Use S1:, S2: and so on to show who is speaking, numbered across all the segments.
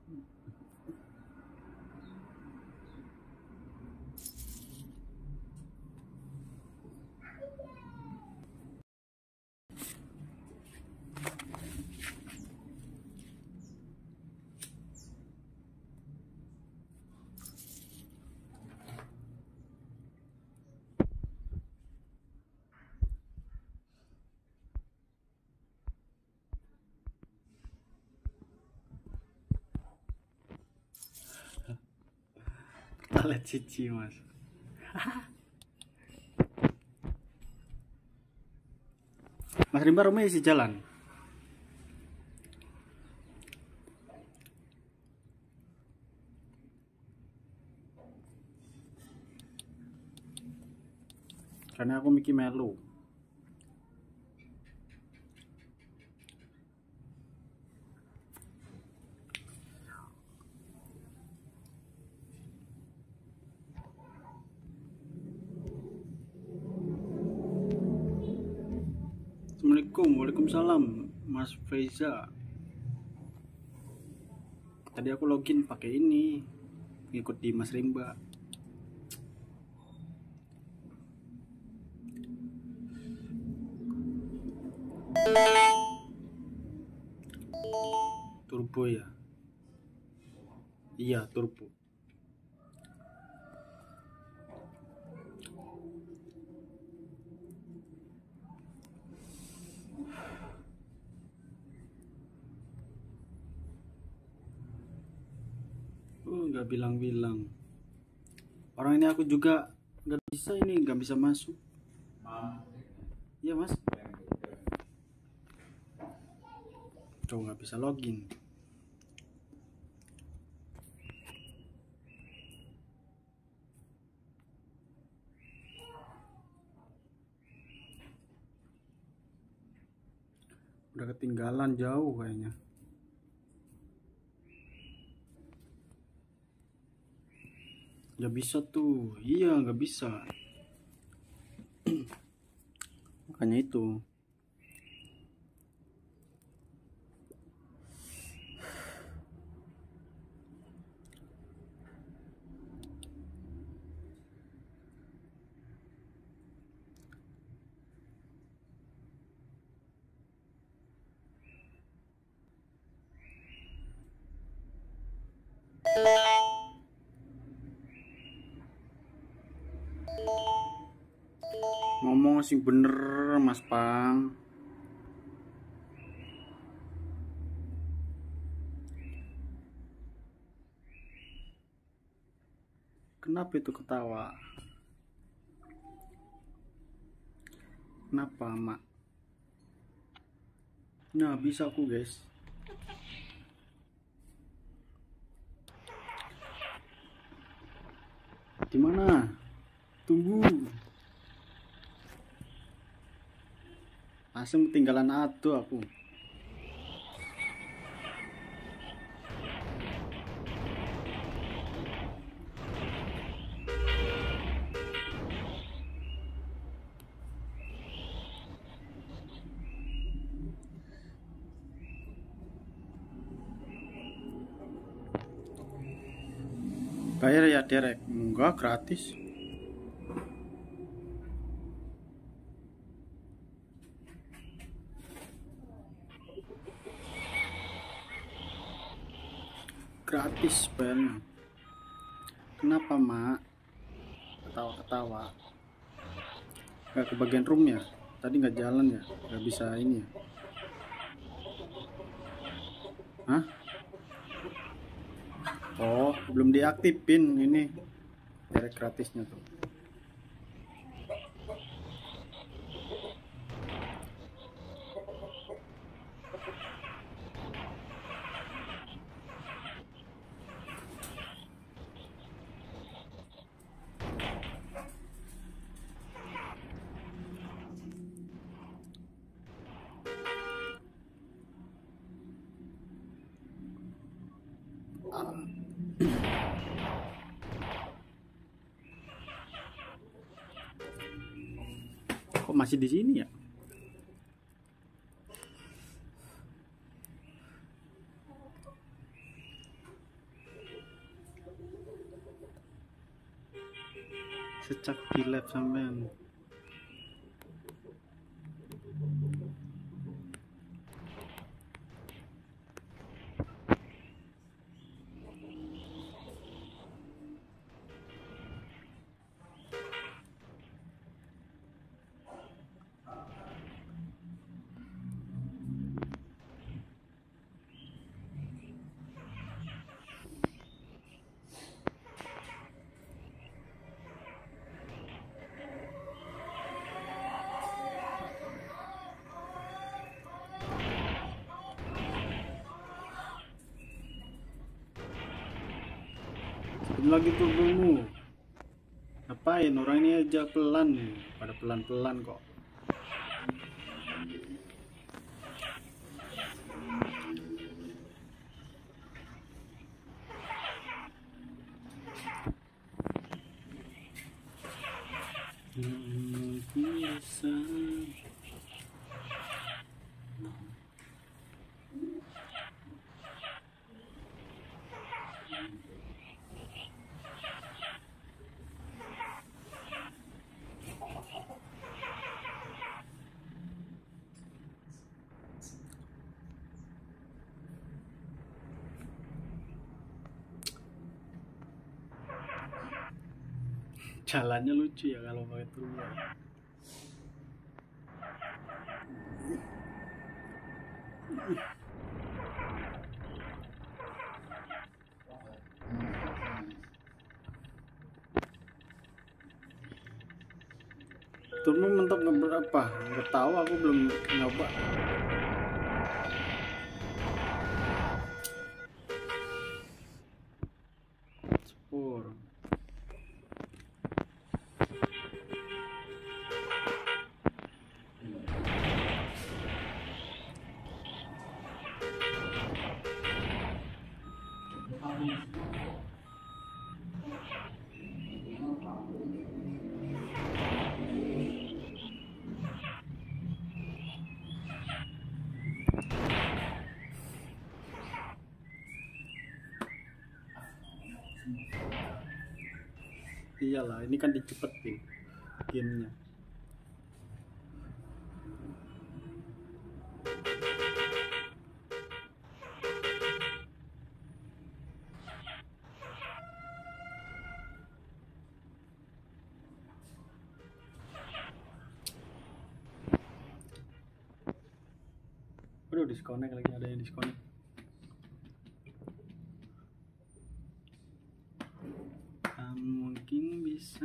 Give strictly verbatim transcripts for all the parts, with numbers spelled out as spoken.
S1: Talet cici mas. Mas Rimba rumahnya isi jalan. Karena aku Mickey melu. Assalamualaikum, waalaikumsalam, Mas Faiza. Tadi aku login pakai ini, ngikut di Mas Rimba. Turbo ya? Iya, turbo. Oh, nggak bilang-bilang. Orang ini aku juga nggak bisa ini, nggak bisa masuk. Iya mas. Coba nggak bisa login. Udah ketinggalan jauh kayaknya. Nggak bisa tuh. Iya nggak bisa. Makanya itu. Ngomong sih bener Mas Pang. Kenapa itu ketawa? Kenapa mak? Nah bisa aku guys. Gimana? Tunggu. Langsung ketinggalan atuh aku. Bayar ya Derek? Enggak, gratis. Gratis bayarnya. Kenapa mak? Ketawa-ketawa. Gak ke bagian room ya? Tadi nggak jalan ya? Gak bisa ini ya? Hah? Oh, belum diaktifin ini Derek gratisnya tuh. Kok masih di sini ya? secak di lab sampean. Lagi turbomu, ngapain orang ini aja pelan nih, pada pelan-pelan kok. Hmm, bisa. Jalannya lucu ya kalau pakai turbo. Turbo mentok berapa? Nggak tahu, aku belum nyoba. Spur. Iyalah, ini kan dicepetin gamenya. Aduh, disconnect lagi, ada yang disconnect. Kamu mungkin bisa.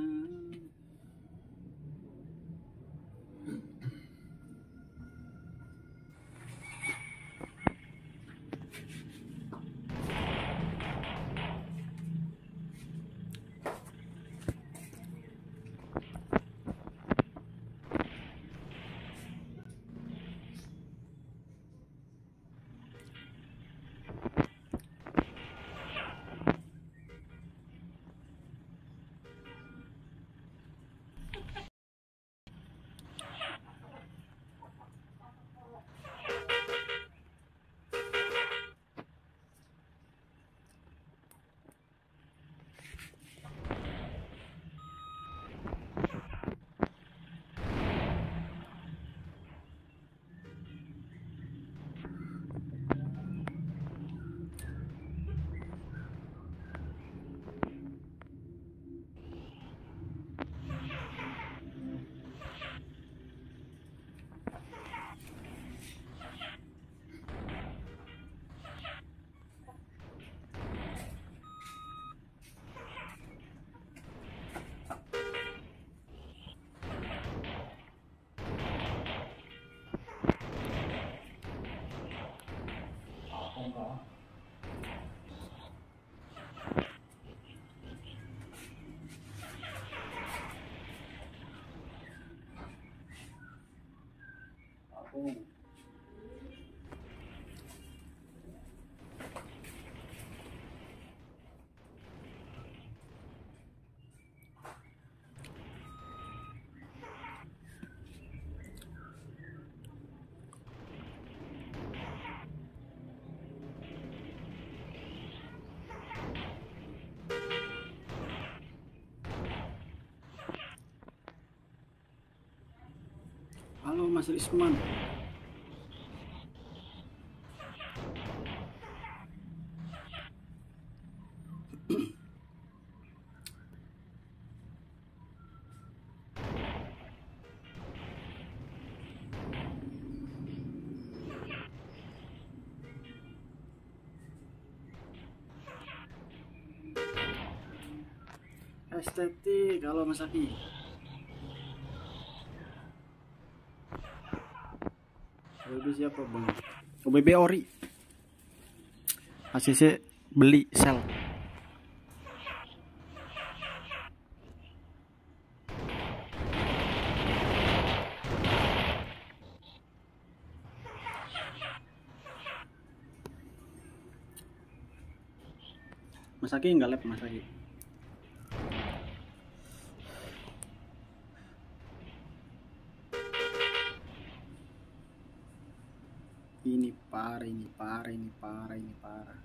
S1: Oh. Mas Risman. Estetik kalau Mas Aki. O B B siapa bang? O B B ori. A C C beli sel. Mas Aki nggak lab Mas Aki. Ini parah, ini parah, ini parah, ini parah.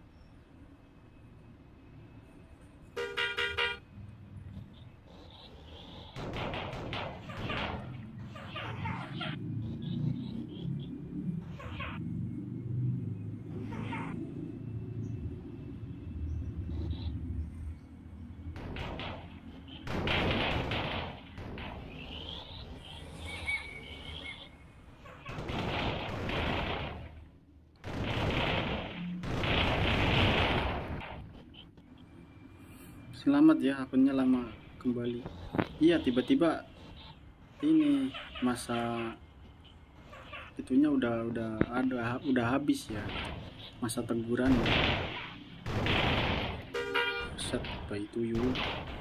S1: Selamat ya, akunnya lama kembali. Iya, tiba-tiba ini masa itunya udah udah ada udah habis ya, masa teguran. Set bayi tuyul.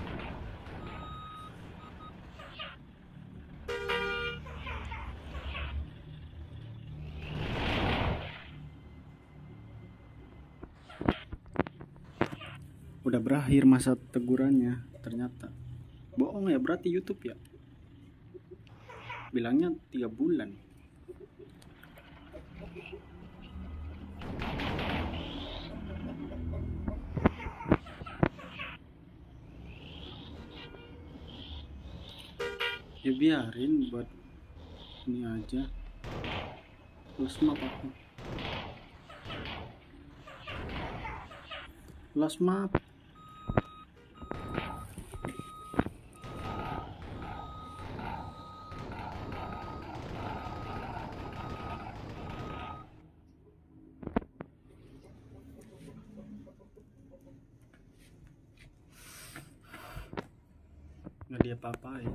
S1: Udah berakhir masa tegurannya, ternyata bohong ya, berarti YouTube ya bilangnya tiga bulan. Ya biarin buat ini aja. Lost map aku, lost map. Nggak dia apa-apain.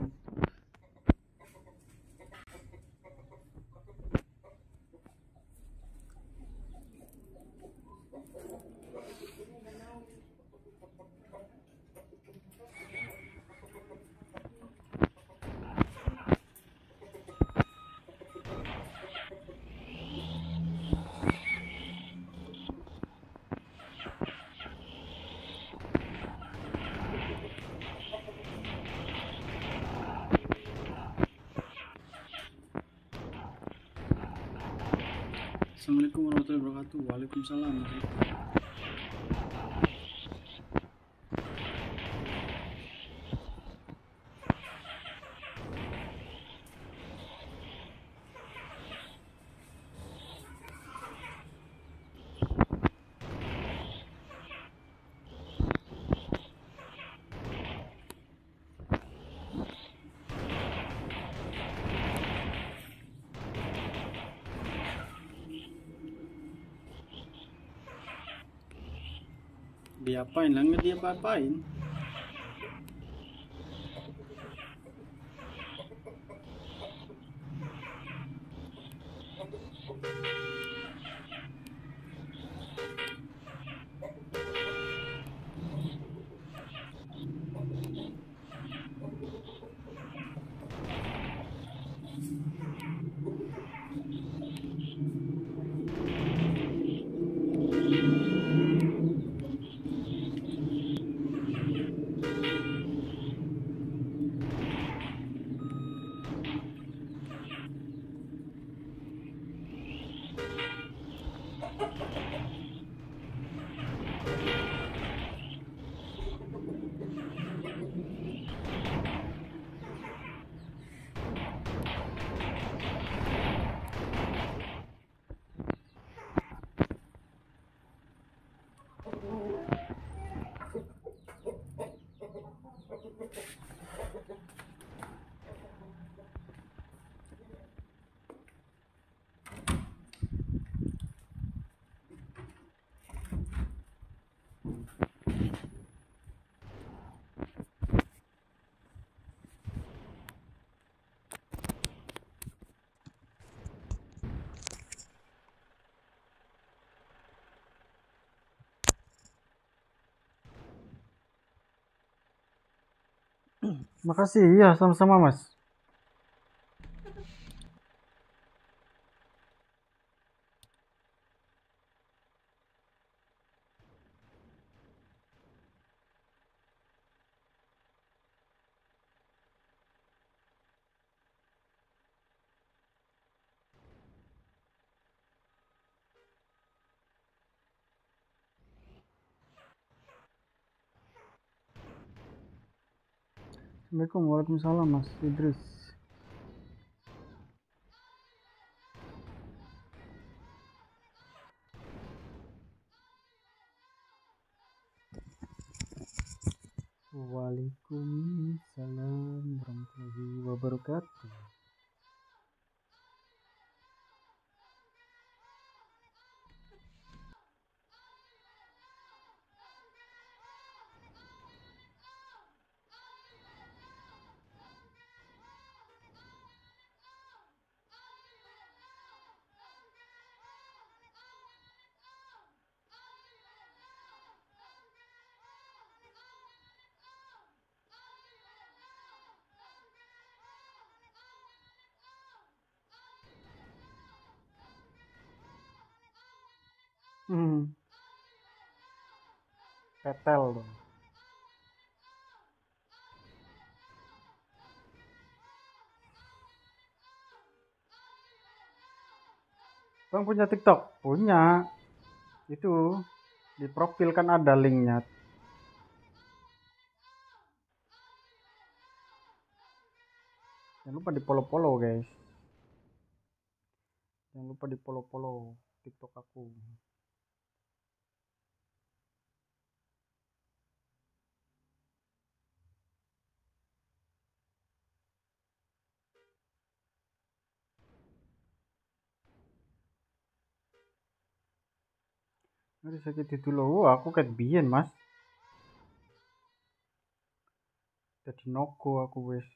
S1: Assalamualaikum warahmatullahi wabarakatuh. Waalaikumsalam. Diapain lah, nggak dia apa-apain. Makasih, iya sama-sama Mas. Assalamualaikum, waalaikumsalam Mas Idris. Waalaikumsalam warahmatullahi wabarakatuh. Hmm, petel dong. Bang punya TikTok? Punya. Itu di profil kan ada linknya. Jangan lupa di follow-follow guys. Jangan lupa di follow-follow TikTok aku. Mari sakit itu loh. Wah, aku kayak biyen Mas. Jadi nogo aku wes.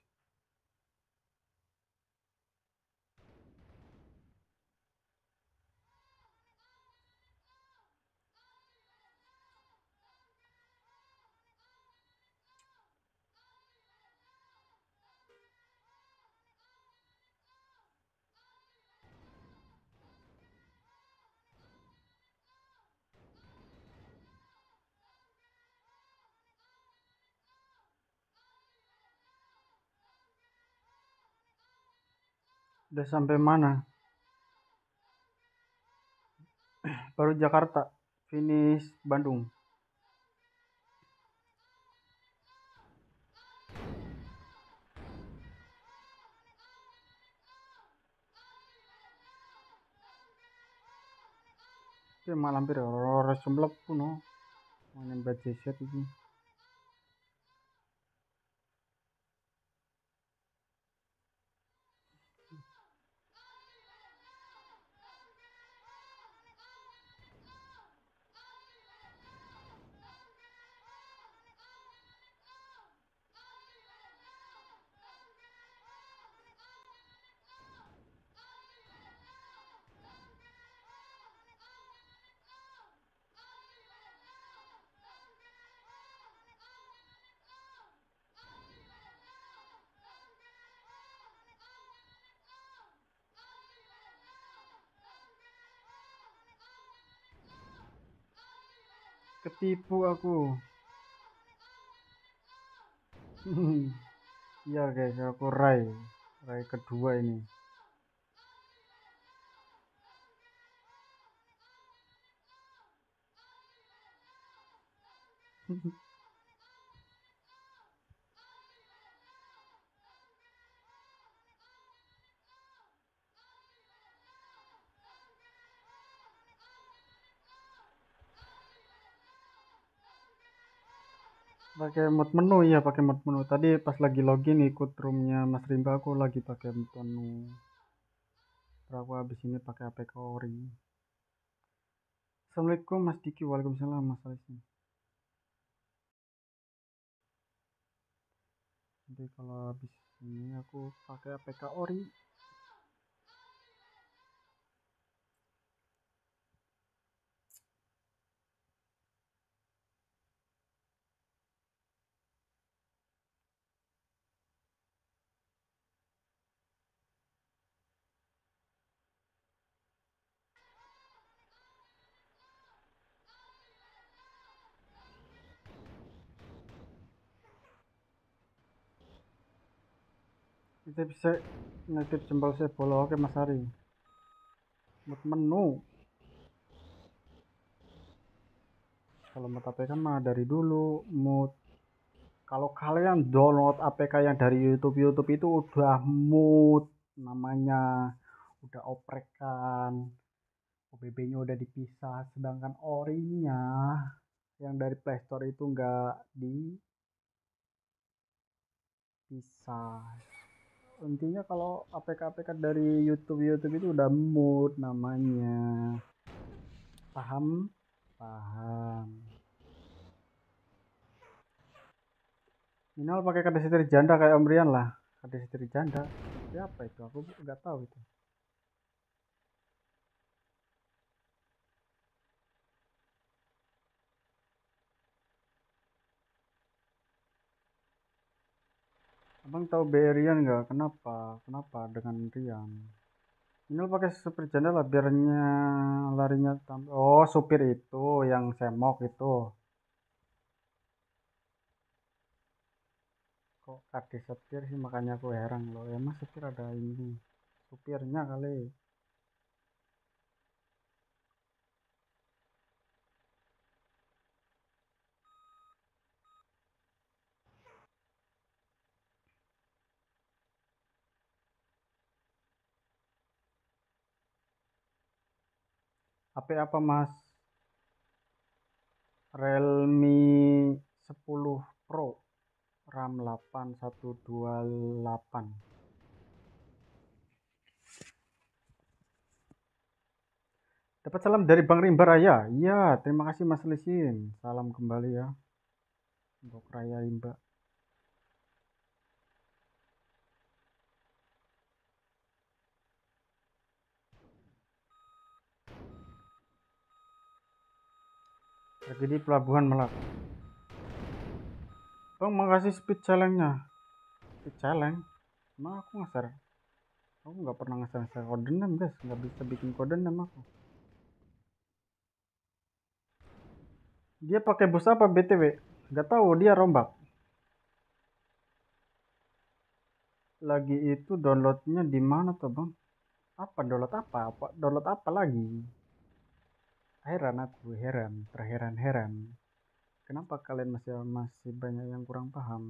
S1: Udah sampai mana? Baru Jakarta. Finish Bandung. Oke, malam hampir orang semblep pun no. Main baca set ini. Ketipu aku. Iya guys, aku Rai. Rai kedua ini. Pakai mod menu ya, pakai mod menu. Tadi pas lagi login ikut roomnya Mas Rimba, aku lagi pakai mod menu. Terus aku habis ini pakai A P K Ori. Assalamualaikum Mas Diki, waalaikumsalam Mas Alisnya. Nanti kalau habis ini aku pakai A P K Ori. Kita bisa nitip jempol saya follow. Oke Mas Ari. Mood menu. Kalau mood A P K mah dari dulu mood. Kalau kalian download A P K yang dari YouTube YouTube itu udah mood namanya, udah oprekan, O B B-nya udah dipisah, sedangkan orinya yang dari Play Store itu enggak dipisah. Intinya kalau A P K A P K dari YouTube YouTube itu udah mood namanya. Paham? Paham. Minimal pakai kode setiri janda kayak Om Rian lah. Kode setiri janda. Siapa itu? Aku nggak tahu itu. Abang tahu B Rian nggak? Kenapa? Kenapa dengan Rian? Minimal pakai supir janda lah biarnya larinya tambah. Oh, supir itu yang semok itu. Kok kade setir sih, makanya aku heran loh. Emang setir ada ini supirnya kali. H P apa Mas? Realme sepuluh Pro, RAM delapan satu dua delapan. Dapat salam dari Bang Rimba Raya. Iya, terima kasih Mas Lisin. Salam kembali ya untuk Raya Rimba. Lagi di Pelabuhan Merak. Bang, makasih speed challenge-nya. Speed challenge? Emang aku ngeser? Aku nggak pernah ngeser-ngeser kode enam guys. Nggak bisa bikin kode enam aku. Dia pakai bus apa B T W? Nggak tahu, dia rombak. Lagi itu downloadnya di mana tuh bang? Apa download apa? Apa download apa lagi? Heran aku, heran, terheran-heran. Kenapa kalian masih masih banyak yang kurang paham?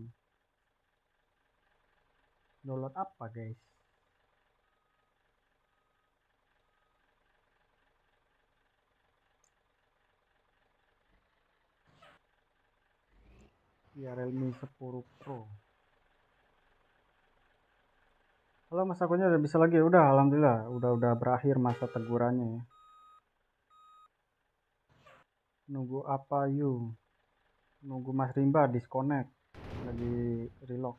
S1: Download apa guys? Ya Realme sepuluh Pro. Halo mas, akunnya udah bisa lagi. Udah, alhamdulillah, udah udah berakhir masa tegurannya ya. Nunggu apa yuk? Nunggu Mas Rimba disconnect, lagi reload.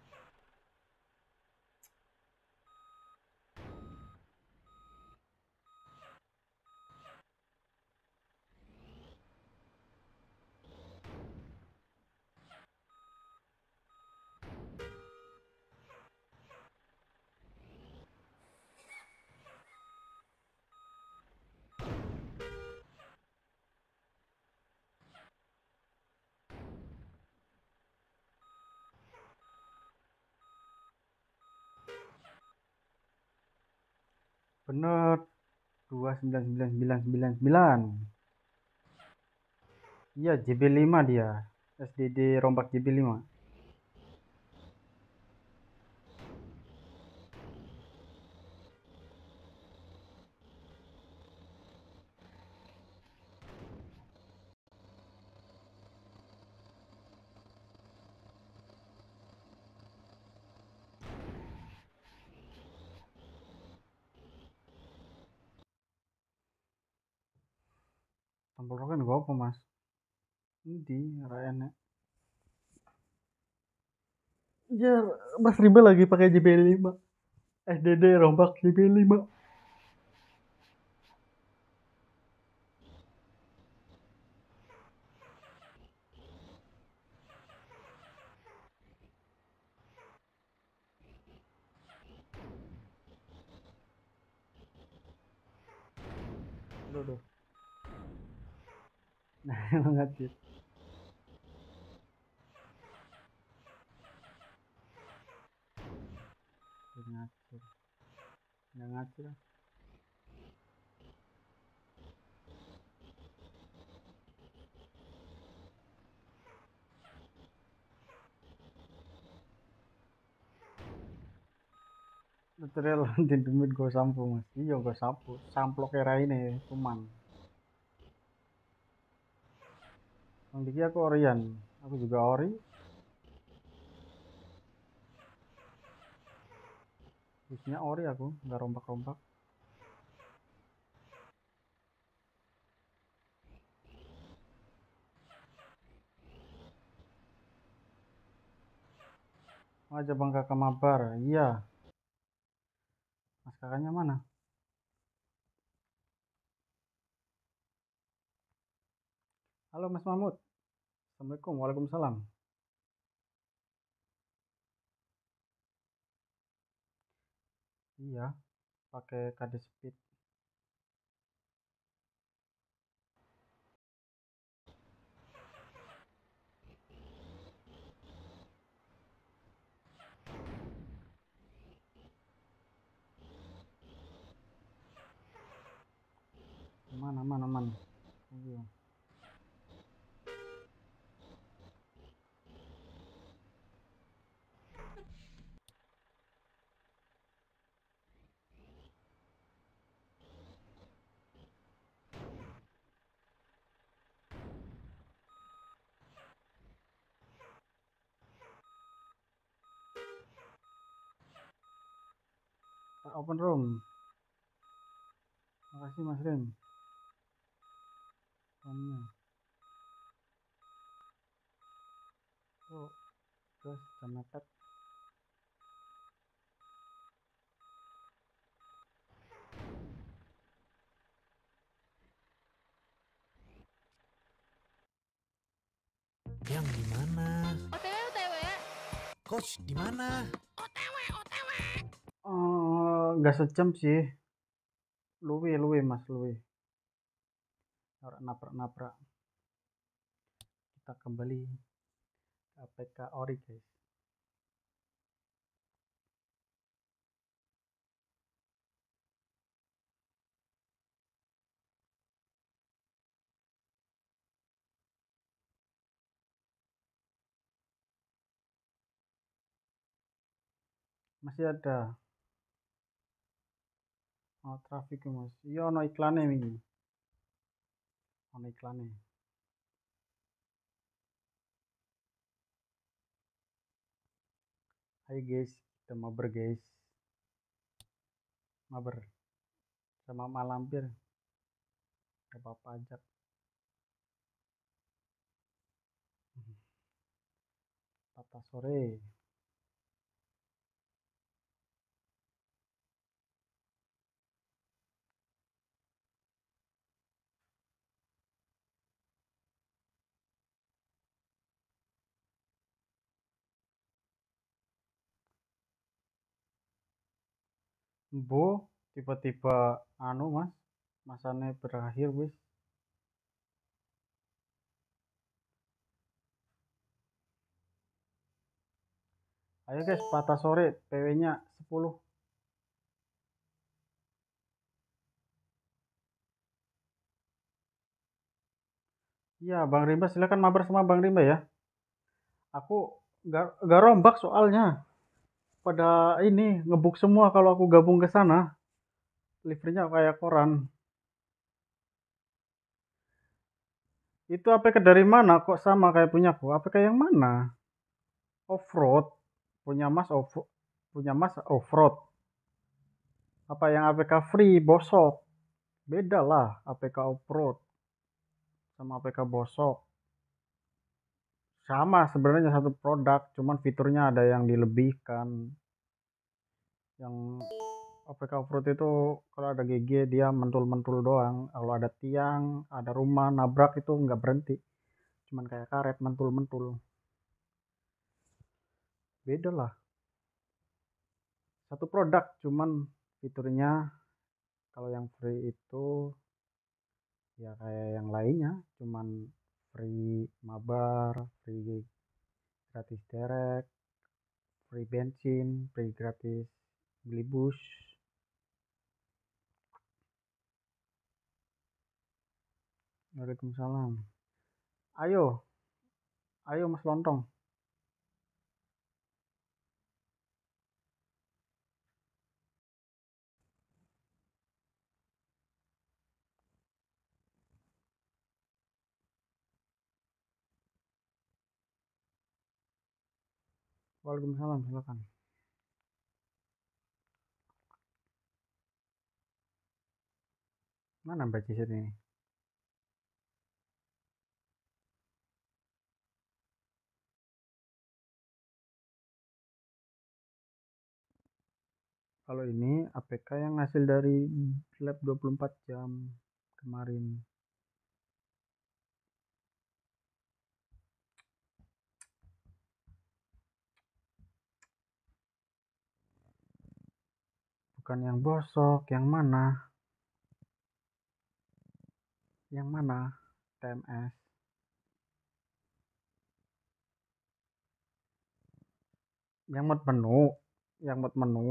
S1: Bener, dua sembilan sembilan sembilan sembilan sembilan. Iya, J B lima dia. S D D rombak J B lima. Tombol rokan gua apa mas? Ini di Rayana. Ya, Mas Rimba lagi pakai J B lima. S D D rombak J B lima. Aduh, aduh. Nah, emang ngacit. yang ngaji lah. Tutorial di demit gue sampo mas, iya gue sampo samplok era ini cuman yang diki aku orian, aku juga ori. Isinya ori aku nggak rompak-rompak. Aja bang kakak mabar, iya. Mas kakaknya mana? Halo Mas Mahmud. Assalamualaikum. Waalaikumsalam. Iya, pakai K D Speed. Aman, aman, aman. Iya. Tak open room. Makasih Mas Rim. Roomnya. Oh, terus jam mepet.
S2: Yang di mana?
S3: O T W O T W.
S2: Coach di mana?
S3: O T W O T W.
S1: Eh, nggak sejam sih. Luwe, luwe Mas, luwe. Orang naprak-naprak. Kita kembali ke A P K ori guys. Masih ada. Oh, traffic Mas. Iya, ono iklannya ini. Ono iklannya. Hai guys, kita mabar guys. Mabar sama malampir. Gak apa-apa aja. Tata sore. Bu, tiba-tiba anu mas, masanya berakhir wis. Ayo guys, patah sore, P W-nya sepuluh. Iya, Bang Rimba silakan mabar sama Bang Rimba ya. Aku gak, gak rombak soalnya. Pada ini ngebuk semua kalau aku gabung ke sana. Livernya kayak koran. Itu A P K dari mana kok sama kayak punyaku? A P K yang mana? Offroad. Punya Mas off punya Mas offroad. Apa yang A P K free bosok? Beda lah A P K offroad sama A P K bosok. Sama sebenarnya satu produk, cuman fiturnya ada yang dilebihkan. Yang A P K offroad itu kalau ada G G dia mentul-mentul doang. Kalau ada tiang, ada rumah nabrak itu nggak berhenti, cuman kayak karet mentul-mentul. Beda lah, satu produk cuman fiturnya kalau yang free itu ya kayak yang lainnya, cuman free mabar, free gratis derek, free bensin, free gratis beli bus. Waalaikumsalam. Ayo, ayo Mas Lontong. Waalaikumsalam, silakan. Mana Mbak Cisit ini? Kalau ini A P K yang hasil dari lab dua puluh empat jam kemarin. Bukan yang bosok, yang mana? Yang mana? T M S. Yang mod menu, yang mod menu.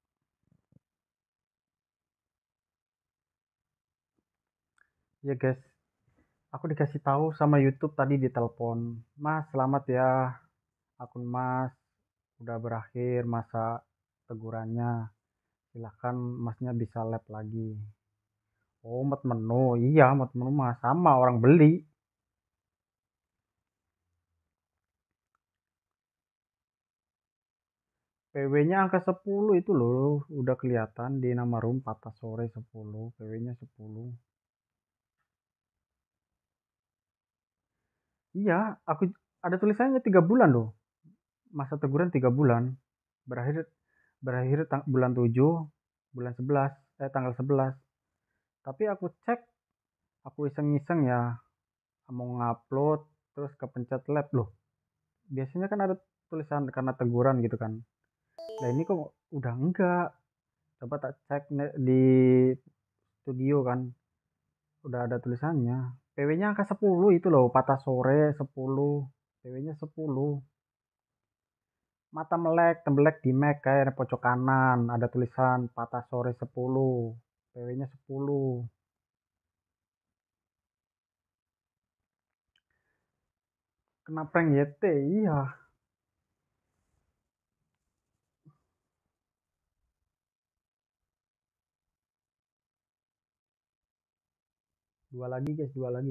S1: Ya guys, aku dikasih tahu sama YouTube tadi di telepon. Mas, selamat ya. Akun Mas udah berakhir masa tegurannya. Silahkan Masnya bisa lab lagi. Oh, mod menu. Iya, mod menu mah sama orang beli. P W-nya angka sepuluh itu loh, udah kelihatan di nama room patah sore sepuluh, P W-nya sepuluh. Iya, aku ada tulisannya tiga bulan loh. Masa teguran tiga bulan. Berakhir berakhir tang- bulan tujuh, bulan sebelas, eh tanggal sebelas. Tapi aku cek, aku iseng-iseng ya mau ngupload terus kepencet lab loh. Biasanya kan ada tulisan karena teguran gitu kan. Nah, ini kok udah enggak. Coba tak cek di studio kan. Udah ada tulisannya. P W-nya angka sepuluh itu loh, patah sore sepuluh. P W-nya sepuluh. Mata melek, tembelek di Mac kayak pojok kanan, ada tulisan patah sore sepuluh. P W-nya sepuluh. Kena prank Y T, iya. Dua lagi guys, dua lagi.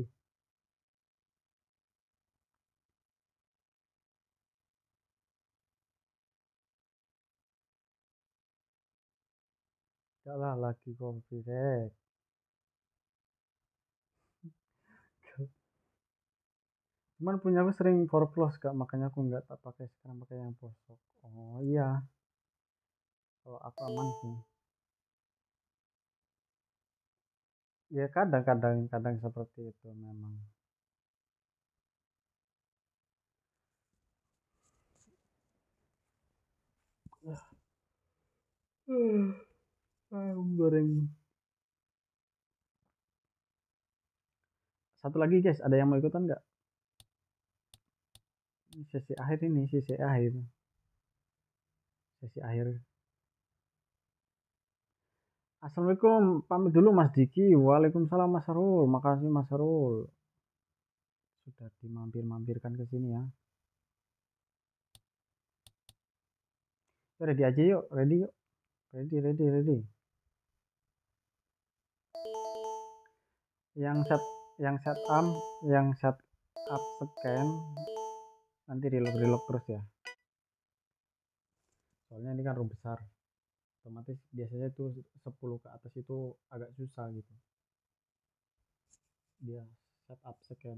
S1: Enggak lah, lagi copyright. Cuman punya aku sering foreclose kak, makanya aku nggak tak pakai sekarang, pakai yang bosok. Oh iya, kalau aku aman sih. Ya kadang-kadang kadang seperti itu memang. Ayam goreng. Satu lagi guys, ada yang mau ikutan nggak? Sesi akhir ini, sesi akhir. Sesi akhir. Assalamualaikum, pamit dulu Mas Diki. Waalaikumsalam Mas Sarul. Makasih Mas Sarul. Sudah dimampir-mampirkan ke sini ya. Ready aja yuk, ready yuk. Ready, ready, ready. Yang set, yang set up, yang set up scan. Nanti reload, reload terus ya. Soalnya ini kan room besar. Otomatis biasanya tuh sepuluh ke atas itu agak susah gitu. Dia set up scan.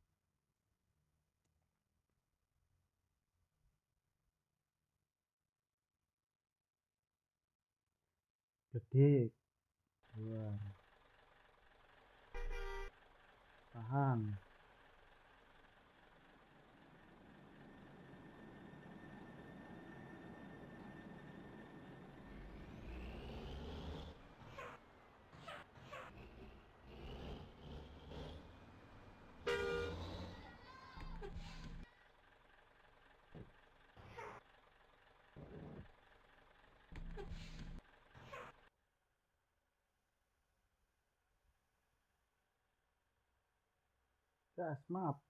S1: Gede. Dua. Tahan. Gas, maaf.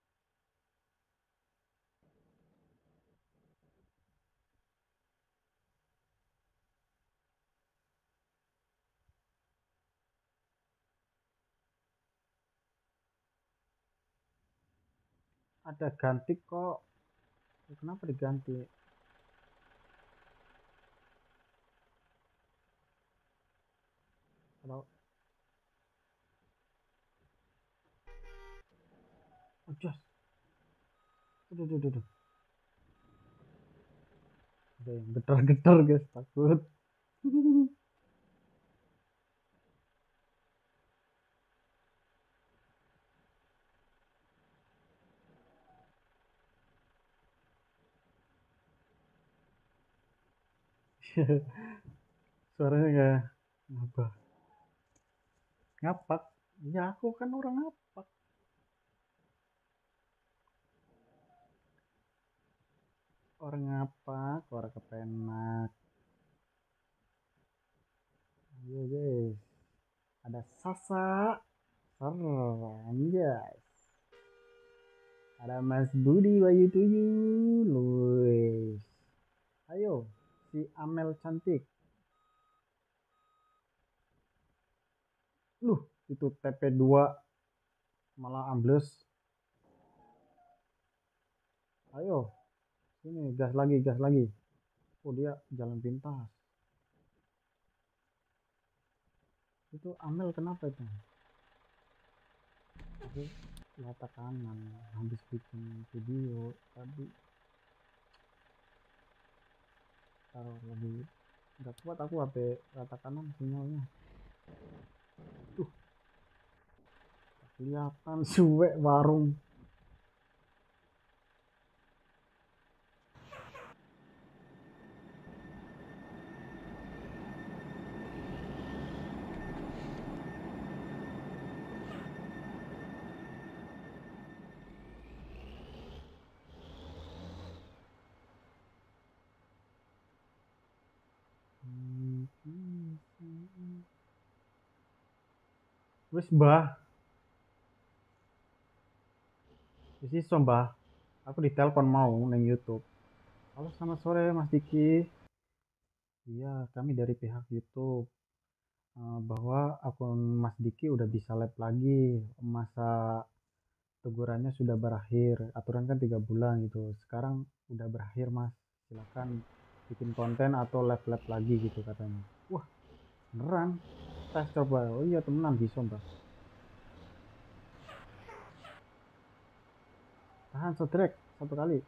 S1: Ada ganti kok. Kenapa diganti? Kalau oh, just. Aduh, aduh, aduh. Ada yang getar-getar guys, takut. Suaranya kayak apa? Ngapak. Ya aku kan orang ngapak. Orang ngapak, orang kepenak. Ayo guys. Ada Sasa. Ser, anjas. Ada Mas Budi Bayu Tuyul. Luis. Ayo, si Amel cantik. Luh, itu T P dua malah ambles. Ayo, sini gas lagi, gas lagi. Oh, dia jalan pintas. Itu Amel kenapa itu? Aku rata kanan habis bikin video tadi. Taruh lagi. Nggak kuat aku H P rata kanan sinyalnya. Tuh, kelihatan suwe warung. Wis mbah, wis iso mbah. Aku ditelepon mau neng YouTube. Halo selamat sore Mas Diki. Iya kami dari pihak YouTube. Eh, bahwa akun Mas Diki udah bisa live lagi. Masa tegurannya sudah berakhir. Aturan kan tiga bulan gitu. Sekarang udah berakhir Mas. Silakan bikin konten atau live live lagi gitu katanya. Wah beneran. Tes coba. Oh iya temenan bisa mbak. Tahan sotrek satu kali.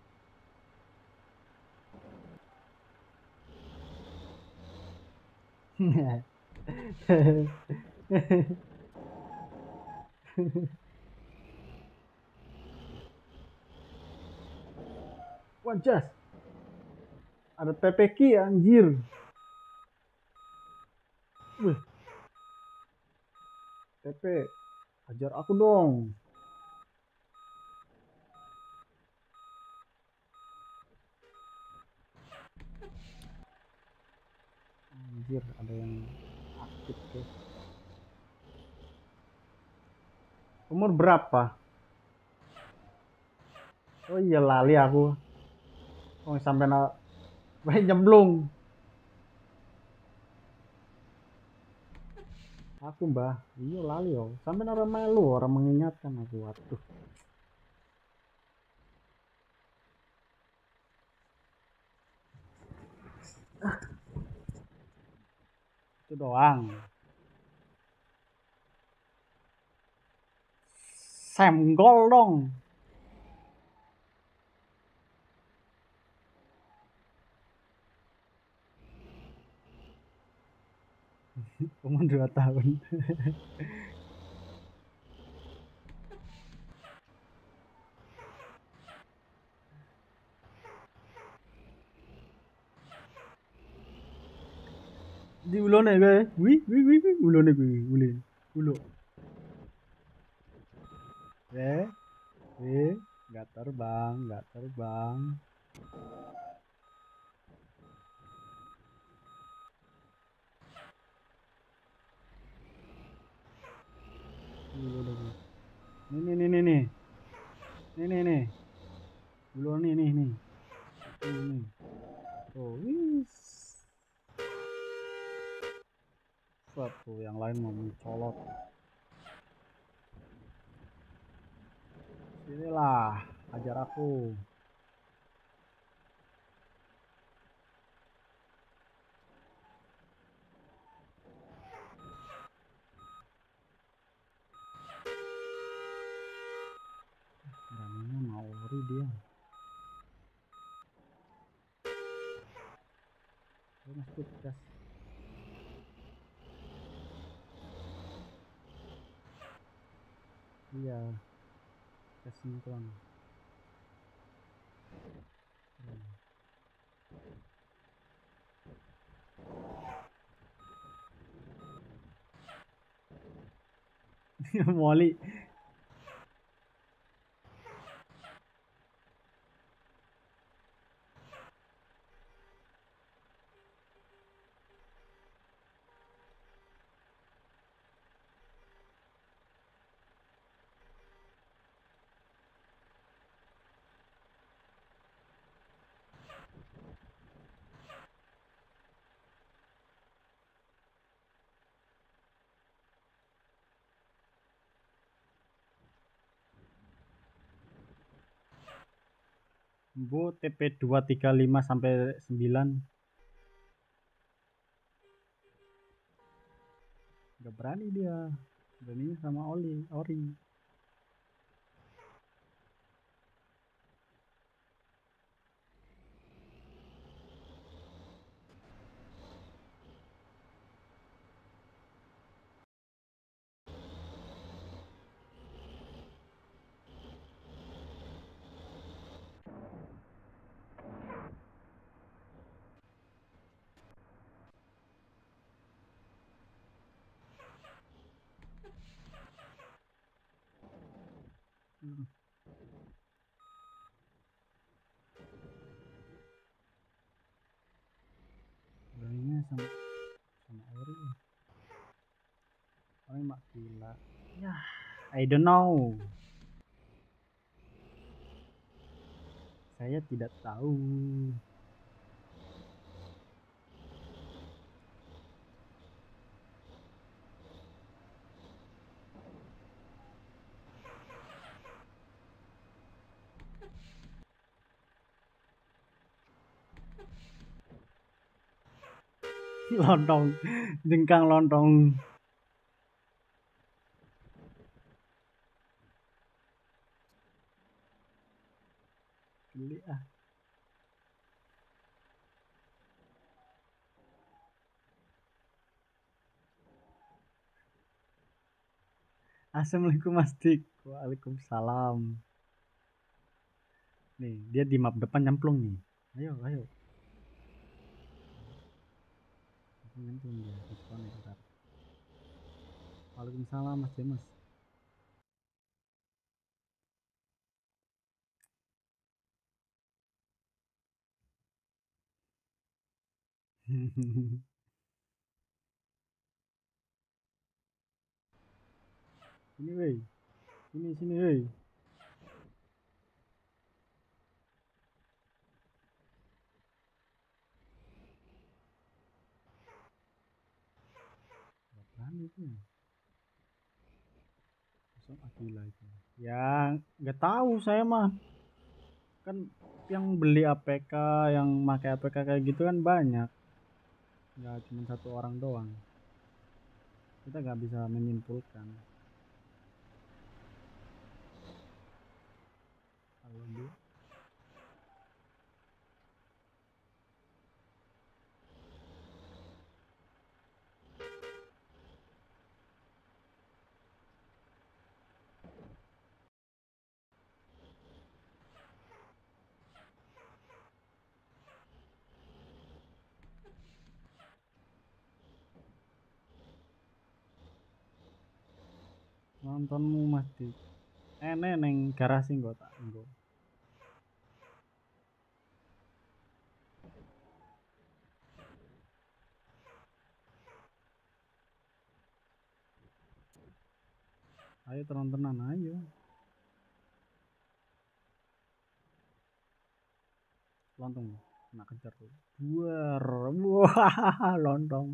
S1: Wajas. Ada T P Q anjir. Wih, T P. Ajar aku dong. Anjir, ada yang aktif guys. Umur berapa? Oh iya lali aku. Oh sampai na baik nyemplung. Aku mbah. Iya lali yo. Sampai nara melu orang mengingatkan aku. Waduh. Itu doang. Senggol dong. Umur dua tahun. Di ulone gue. Wih, wih, wih, wih. Ulone gue. Ule. Ulo. Eh, eh. Nggak terbang, nggak terbang. Ulo gue. Ini nih nih nih. Nih nih nih. Dulu nih nih nih. Ini nih. Tuh, wis. Suatu yang lain mau mencolot. Sinilah, ajar aku. Beraninya mau ori dia. Dia masih gas. Iya, kesinkron. Molly. Bu T P dua tiga lima sampai sembilan. Gak berani dia. Beraninya sama Oli, Ori. Hmm. Beraninya sama sama Ori. Ori mak gila. Ya, I don't know. Saya tidak tahu. Lontong, jengkang lontong. Geli ah. Assalamualaikum Mas Dik. Waalaikumsalam. Nih, dia di map depan nyemplung nih. Ayo, ayo. Nyemplung dia, disconnect ntar. Waalaikumsalam Mas Demas. Sini weh. Sini sini weh. Berani itu. Masuk Akila itu. Ya, nggak tahu saya mah. Kan yang beli A P K, yang pakai A P K kayak gitu kan banyak. Nggak cuma satu orang doang. Kita nggak bisa menyimpulkan. Kalau dia nontonmu mesti ene neng garasi nggo tak nggo. Ayo tontonan ayo. lontong kena kejar tuh buar. Wah lontong.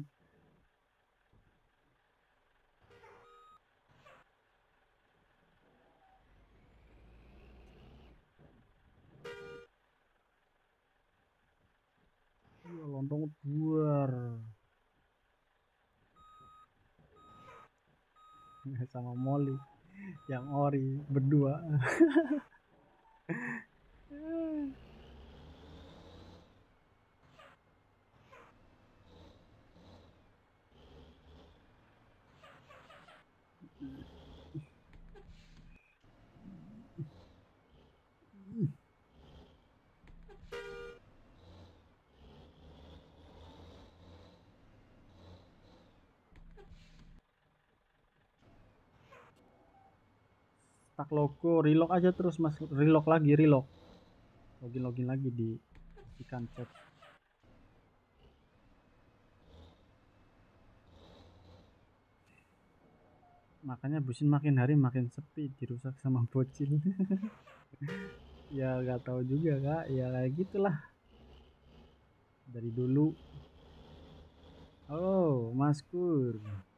S1: Wah, lontong buar. Sama Molly yang ori berdua. Tak logo relock aja terus mas, relock lagi relock login login lagi di ikan chat. Makanya busin makin hari makin sepi, dirusak sama bocil. Ya nggak tahu juga kak, ya kayak gitulah dari dulu. Oh Mas Kur,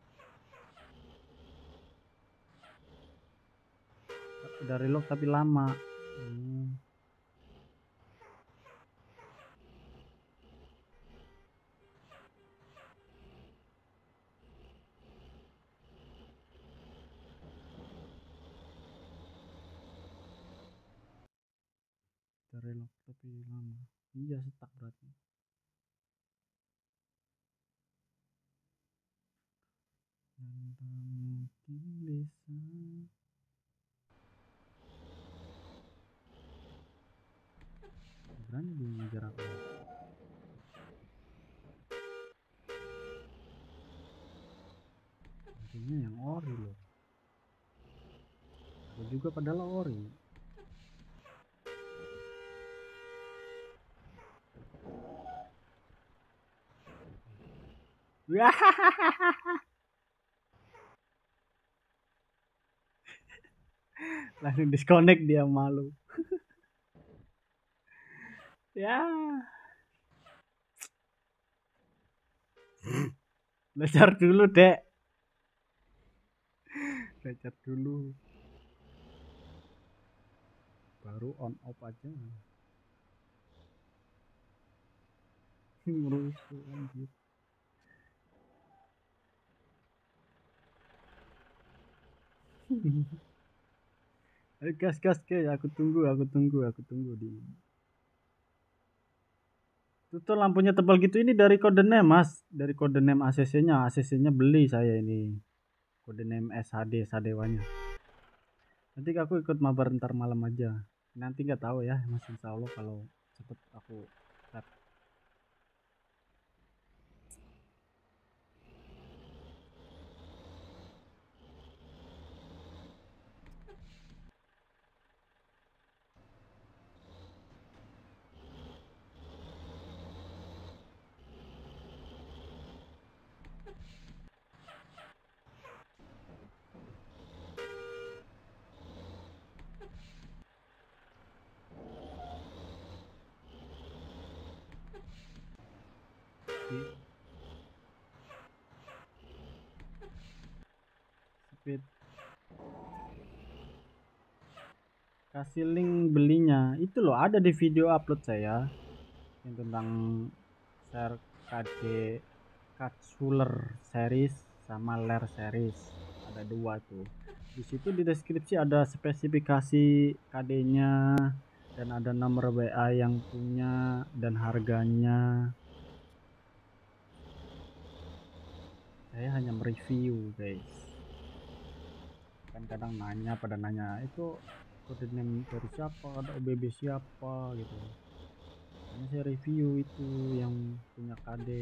S1: udah relock tapi lama. hmm. Udah relock tapi lama, iya stuck berarti. Dan tak mungkin bisa. Berani dia ngejar aku. Artinya yang ori loh. Aku juga padahal ori. Langsung disconnect dia, malu. Ya. Belajar dulu, Dek. Belajar dulu. Baru on off aja. Rusuh anjir. Ayo gas gas ke, aku tunggu, aku tunggu, aku tunggu di. Itu tuh lampunya tebal gitu ini dari kode name mas, dari kode name A C C-nya, A C C-nya beli saya ini. Kode name S H D, Sadewanya. Nanti aku ikut mabar ntar malam aja. Nanti nggak tahu ya, mas insya Allah kalau cepet aku tap. Speed. Kasih link belinya itu loh, ada di video upload saya yang tentang share K D Katsuler series sama Lair series, ada dua tuh. Di situ di deskripsi ada spesifikasi K D-nya dan ada nomor W A yang punya dan harganya. Saya hanya mereview guys, kan kadang nanya pada nanya itu kode name dari siapa, ada O B B siapa gitu. Hanya saya review itu yang punya K D.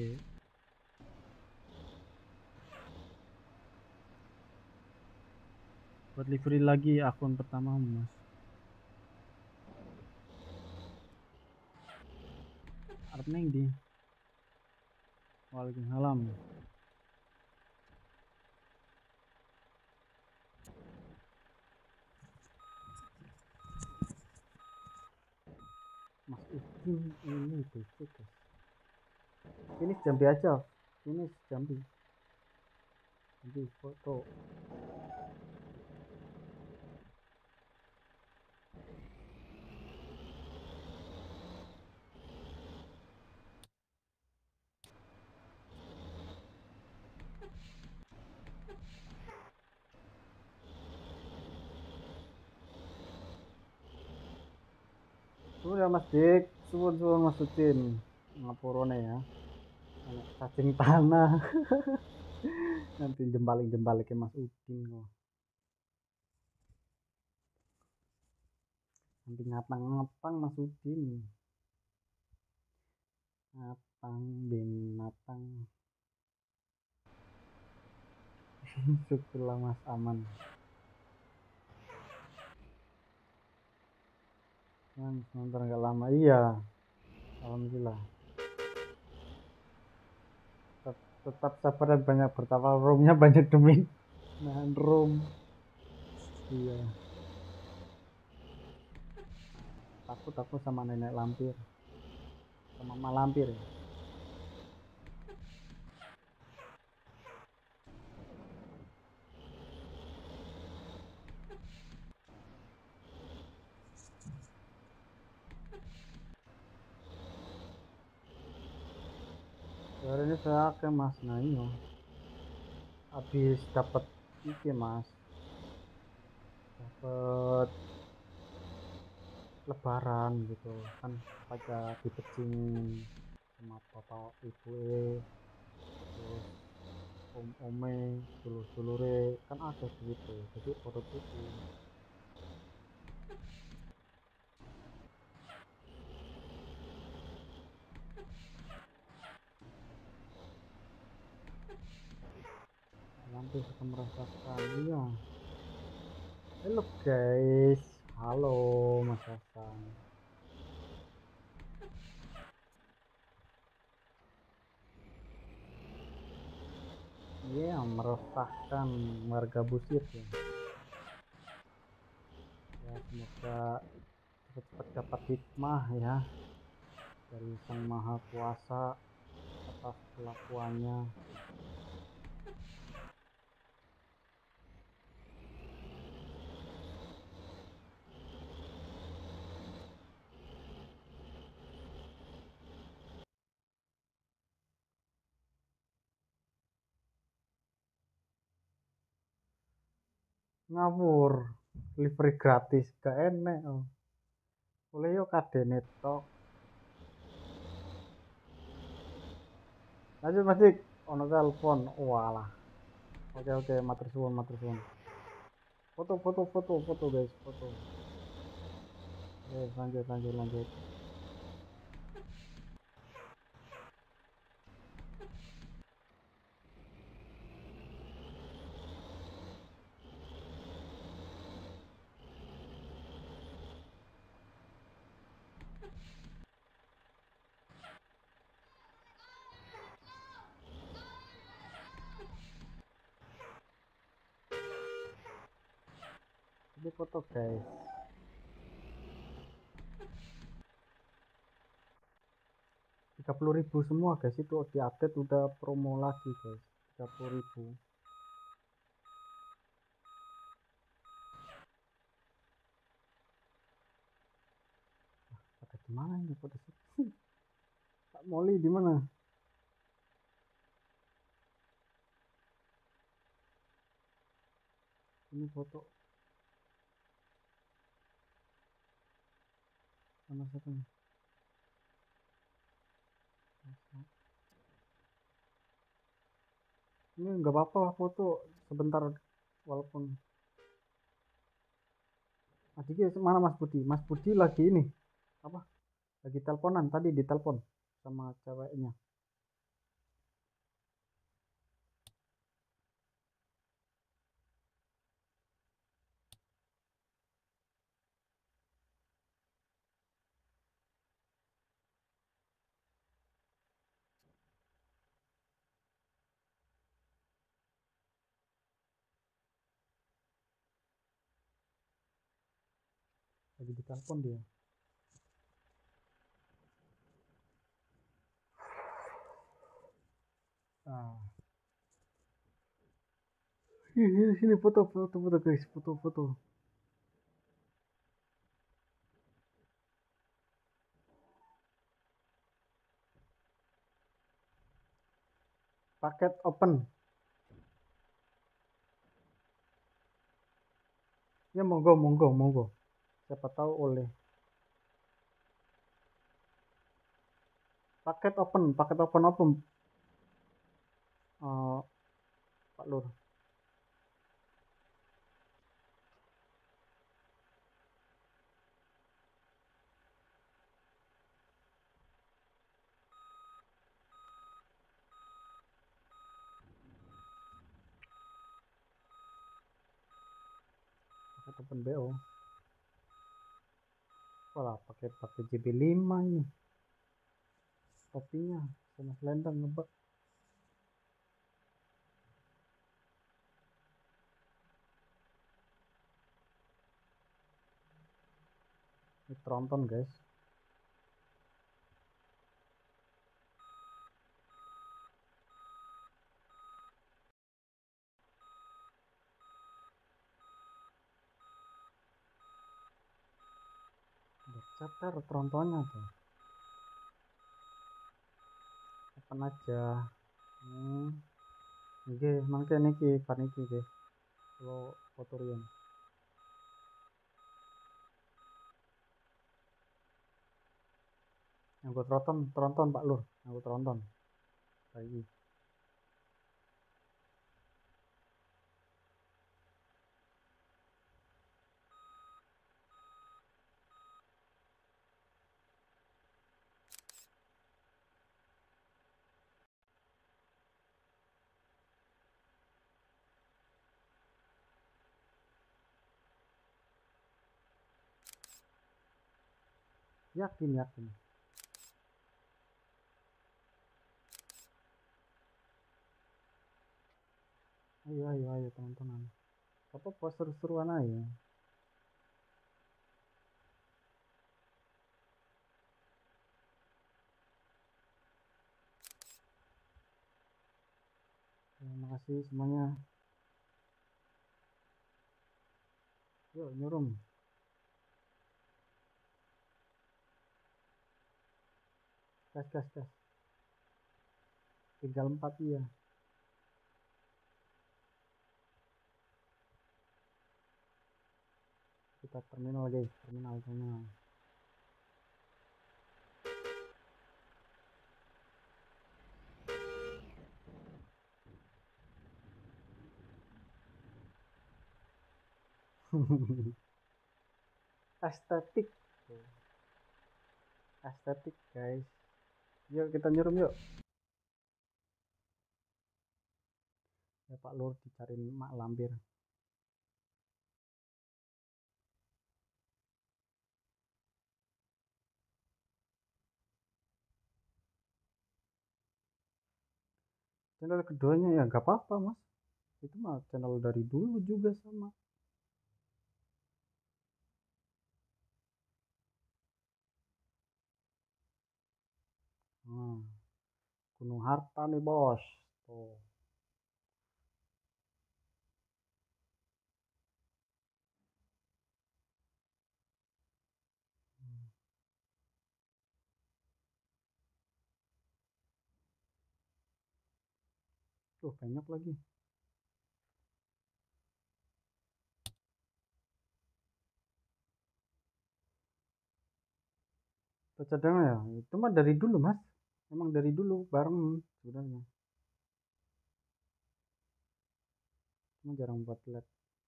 S1: Buat livery lagi akun pertama mas. Arep neng di. Waalaikumsalam. Mas, uh, ini ini D C guys. Ini Jambi aja, ini Jambi, Jambi foto. Suwun ya Mas Dik, suwun suwun Mas Udin, ngapurone ya. Anak cacing tanah. Nanti jembalik jembalik ke Mas Udin kok. Nanti ngapang ngapang Mas Udin. Ngapang binatang. Syukurlah Mas aman. Kan sebentar nggak lama, iya. Alhamdulillah. Tetap, tetap sabar dan banyak bertawal, roomnya banyak demi nahan room. Iya. Takut aku sama nenek lampir, sama mama lampir. Hari ini saya ke Mas Nayo. Habis dapat iki Mas, dapat lebaran gitu kan, pada dipecing sama bapak ibu e, terus om ome dulur dulure kan ada gitu, jadi foto tuku. Nanti kita merasakan. Iya, halo guys, halo Mas Hasan. Iya, yeah, meresahkan warga Busir ya. Ya semoga cepat-cepat dapat hikmah ya dari Sang Maha Kuasa atas kelakuannya. Ngawur, livery gratis gak enek oh. Oleh yo kadene tok. Lanjut Mas Dik, ono telepon. Walah. Oke oke, matur suwun matur suwun. Foto foto foto foto guys, foto. Oke, lanjut lanjut lanjut. Ini foto guys. tiga puluh ribu semua guys, itu di update udah promo lagi guys. tiga puluh ribu. Ada di mana ini foto sih? Pak Moli di mana? Ini foto sama siapa nih? Ini nggak apa-apa foto sebentar walaupun. Mas Diki mana Mas Budi? Mas Budi lagi ini apa? Lagi teleponan, tadi ditelepon sama ceweknya. Lagi ditelepon dia. Nah, sini, sini foto, foto, foto guys, foto, foto. Paket open. Ya monggo, monggo, monggo. Siapa tahu oleh. Paket open, paket open open. Uh, Pak Lur. Paket open B O. Walah, pakai pakai J B lima ini. Topinya sama selendang ngebak. Ini tronton guys. Cetar trontonnya tuh. Kapan aja. Hmm. Oke, mangke niki paniki guys. Kalau fotorian. Yang gue tronton, tronton Pak Lur. Yang gue tronton. Lagi. Yakin, yakin. Ayo, ayo, ayo teman-teman. Apa poster seruan aja. Terima kasih semuanya. Yuk nyurum. Gas, gas, gas. Tinggal empat ya. Kita terminal guys, terminal, terminal. Estetik. Estetik guys. Yuk kita nyurum yuk. Ya Pak Lur dicariin mak lampir. Channel keduanya ya nggak apa-apa mas. Itu mah channel dari dulu juga sama. Hmm. Gunung Harta nih bos. Tuh. Hmm. Tuh banyak lagi. Cadangan ya. Itu mah dari dulu mas. Emang dari dulu bareng sebenarnya. Cuma jarang buat lab.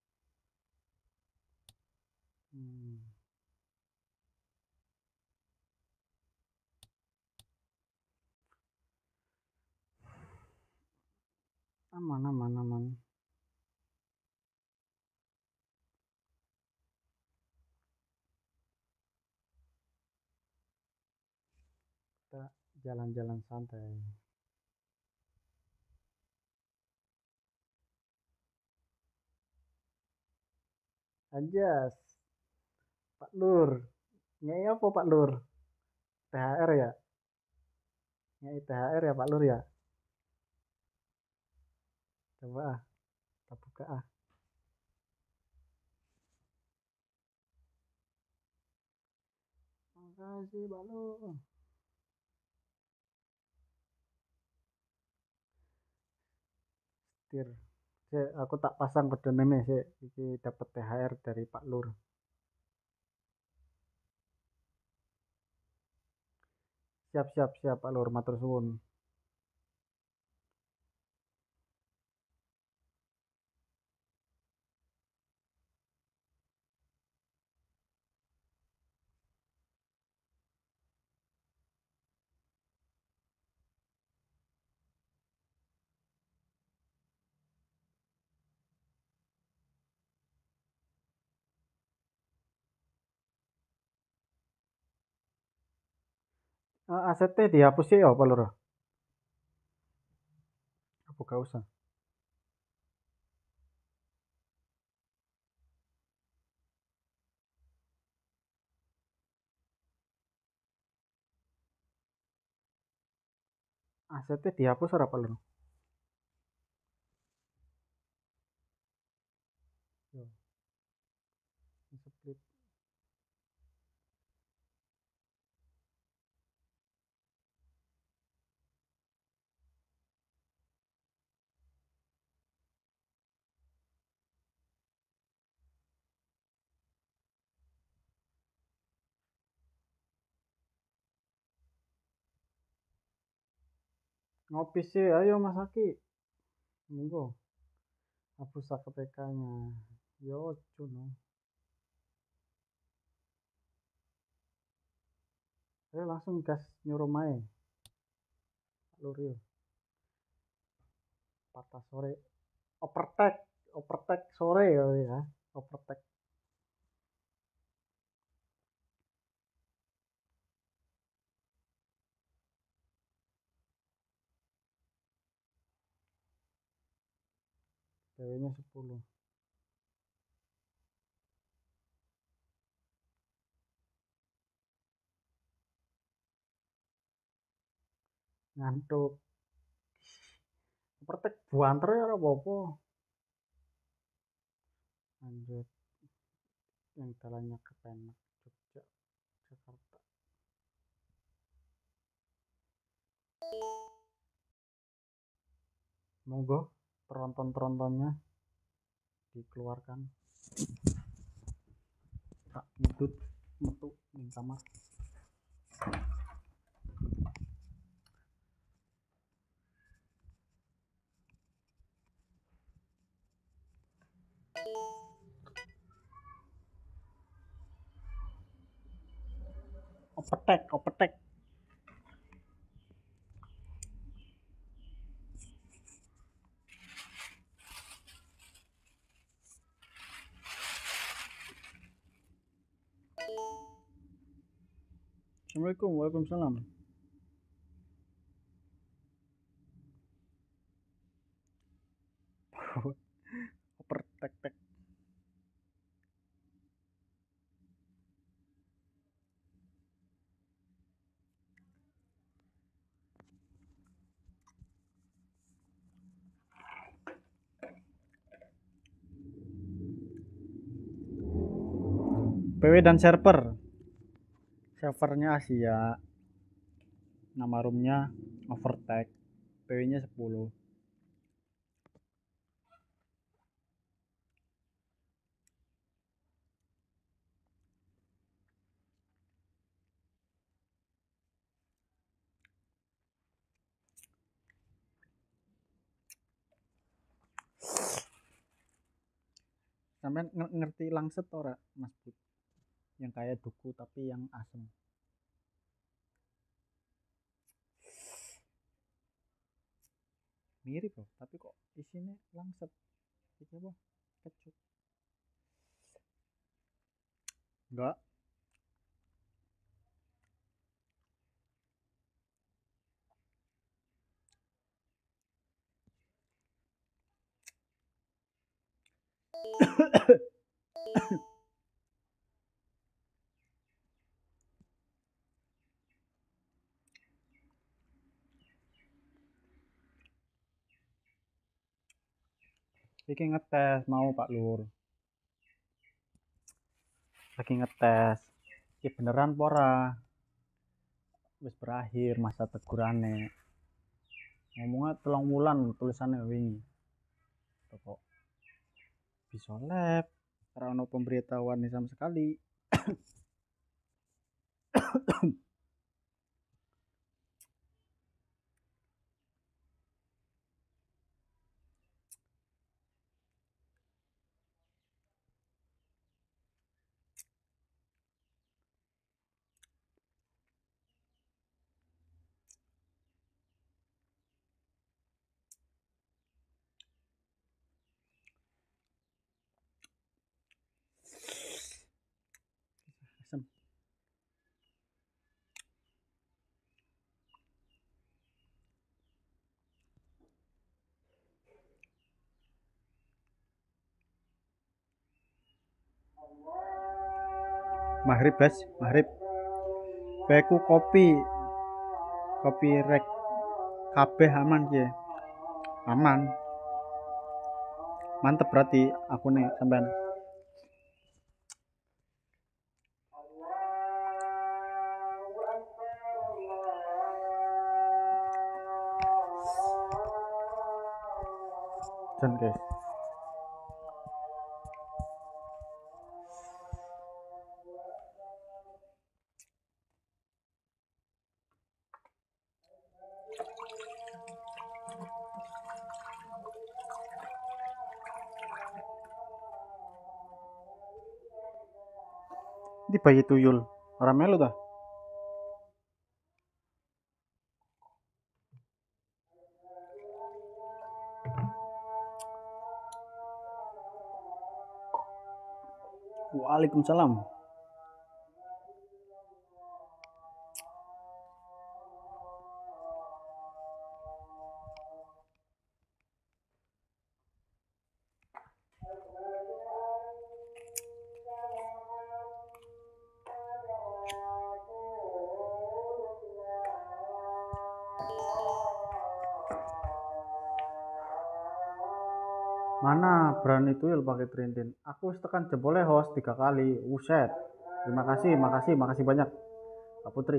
S1: Hmm. Aman, aman, aman. Kita jalan-jalan santai. Anjas. Pak Lur. Nyai apa Pak Lur? T H R ya? Nyai T H R ya Pak Lur ya? Coba ah, kita buka ah. Makasih balon. Setir. Cek, aku tak pasang kode neme sih. Iki dapat T H R dari Pak Lur. Siap siap siap Pak Lur, matur suwun. Uh, A C T dihapus sih ya Pak Lur. Apa gak usah? A C T dihapus ora Pak Lur? Yo, split. Ngopi sih, ayo Mas Aki. Monggo. Hapus A P K-nya. Yo, cuno. Ayo langsung gas nyuruh main. Lur yo. Patah sore. Overtake, overtake sore ya, ya. Overtake. P W-nya sepuluh. Ngantuk. Overtake buanter ya apa-apa. Lanjut yang jalannya ke Penak, Jogja, Jakarta. Monggo teronton-terontonnya dikeluarkan. Tak ngedut metu ning kamar. Opetek, opetek. Assalamualaikum, waalaikumsalam. Opetek tek. P W dan server. Servernya Asia. Nama roomnya Overtake. P W-nya sepuluh. Sampai ngerti langset ora Mas Bud? Yang kayak duku tapi yang asem. Mirip loh, tapi kok isinya langset. Itu apa? Kecut. Enggak. Iki ngetes mau Pak Lur. Lagi ngetes. Iki beneran apa ora? Wis berakhir masa tegurane. Ngomongnya telung wulan tulisannya wingi. Kok bisa lab? Ora ono pemberitahuan nih sama sekali. Asem. Maghrib guys, maghrib. Beku kopi, kopi rek, kabeh aman ki, aman. Mantep berarti aku nih sampean. Dan guys. Di bayi tuyul, ora melu ta? Waalaikumsalam. Mana berani tuyul pakai trintin? Aku wis tekan jebole host tiga kali. Uset. Terima kasih, makasih, makasih banyak. Pak Putri.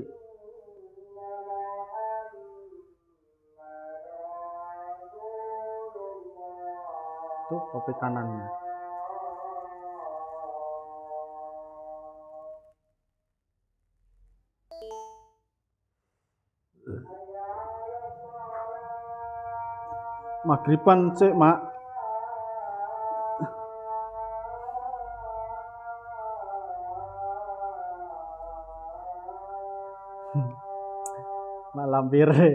S1: Tuh kopi kanannya. Maghriban sik, Mak. Mak lampire.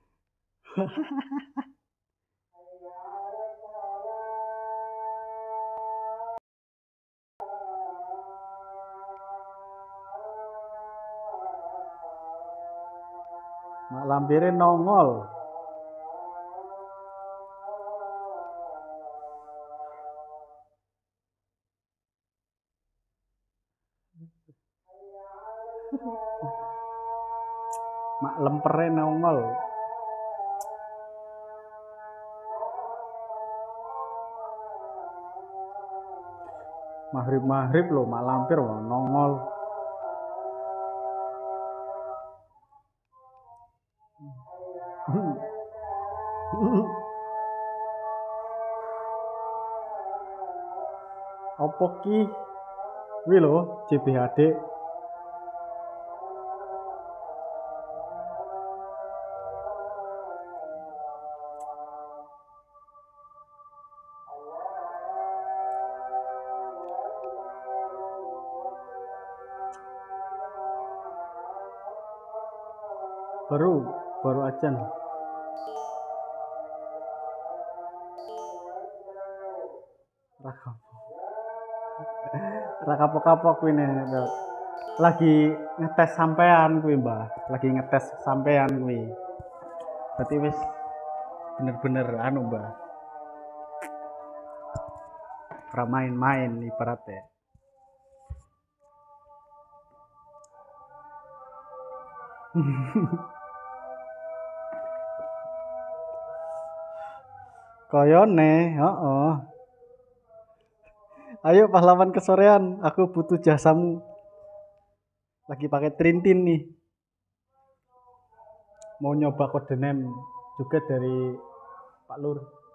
S1: Mak lampire nongol. Mak lempere nongol. Maghrib-maghrib loh, mak lampir loh, nongol. Opo ki? Wi lho, C B H D. Baru, baru aja. Rakap. Rakap-kapok kuwi nih. Lagi ngetes sampean kuwi, Mbah. Lagi ngetes sampean kuwi. Berarti wis bener-bener anu, Mbah. Ora main-main ibaratnya. Koyone, heeh. Ayo pahlawan kesorean, aku butuh jasamu. Lagi pakai Trintin nih. Mau nyoba kode name juga dari Pak Lur.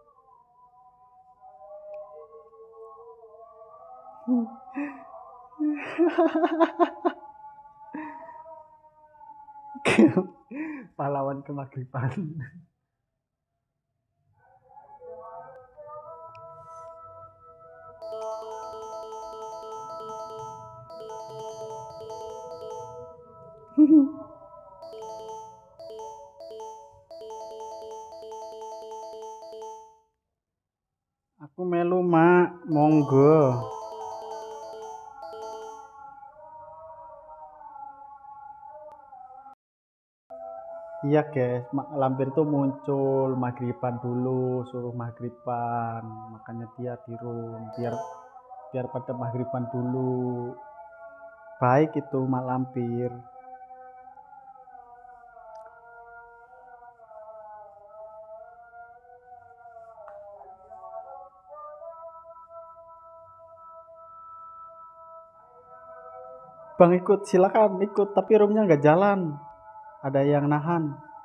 S1: Pahlawan kemagriban. Aku melu mak, monggo. Iya guys, mak lampir tuh muncul maghriban dulu, suruh maghriban, makanya dia di room biar biar pada maghriban dulu. Baik itu mak lampir. Bang ikut, silakan ikut, tapi roomnya nggak jalan. Ada yang nahan.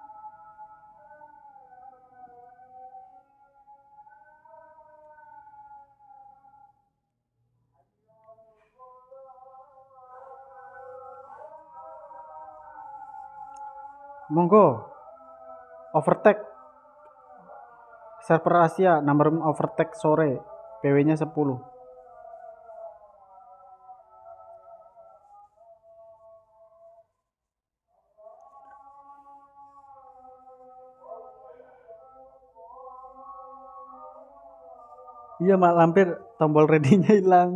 S1: Monggo. Overtake. Server Asia, nomor overtake sore. P W-nya sepuluh. Iya mak lampir, tombol ready-nya hilang.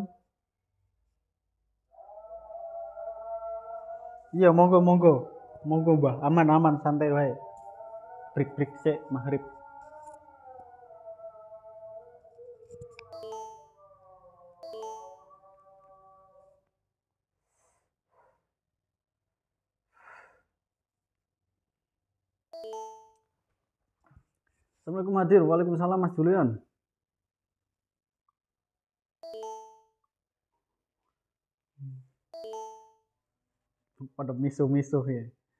S1: Iya monggo monggo. Monggo mbah, aman aman santai wae. Break break sik maghrib. Assalamualaikum Hadir, waalaikumsalam Mas Julian. Pada misuh-misuh ya.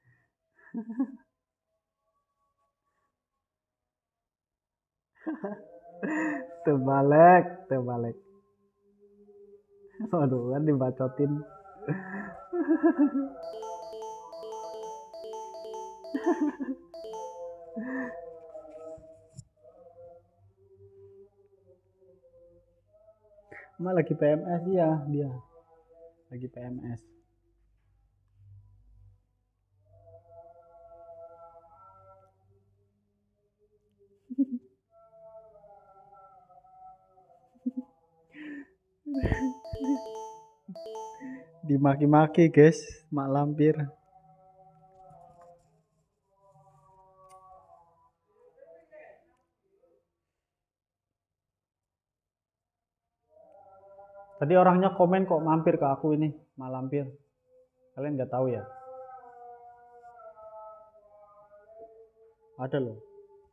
S1: Terbalik, terbalik. Waduh kan dibacotin. Mak lagi P M S ya dia. Lagi P M S. Dimaki-maki guys, mak lampir. Tadi orangnya komen kok mampir ke aku ini, mak lampir. Kalian nggak tahu ya? Ada loh.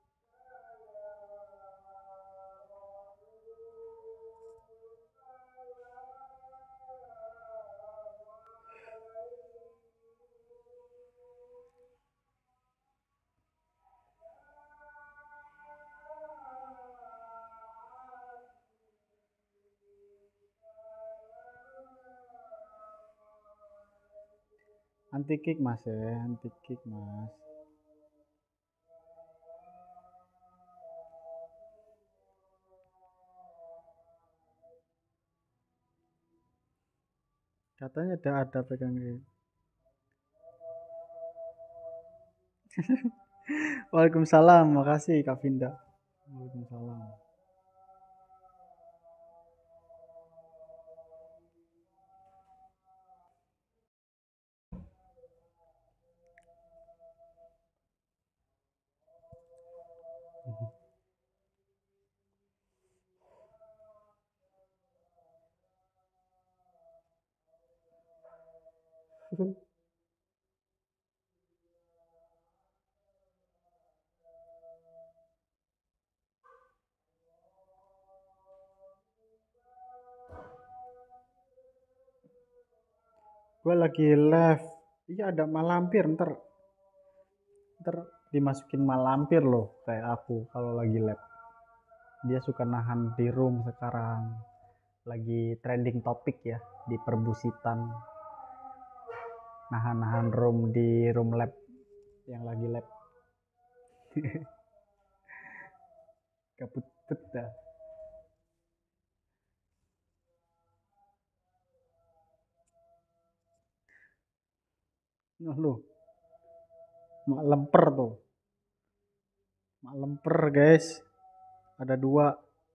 S1: Anti kick mas ya, anti kick mas. Katanya ada ada pegang gitu. Waalaikumsalam, makasih Kak Vinda. Waalaikumsalam. Gua lagi live. Iya ada malampir ntar ntar dimasukin malampir loh kayak aku kalau lagi live. Dia suka nahan di room sekarang. Lagi trending topik ya di perbusitan. Nahan-nahan room di room lab yang lagi lab. Kaput dah. Nah lu, mak lemper tuh. Mak lemper guys. Ada dua.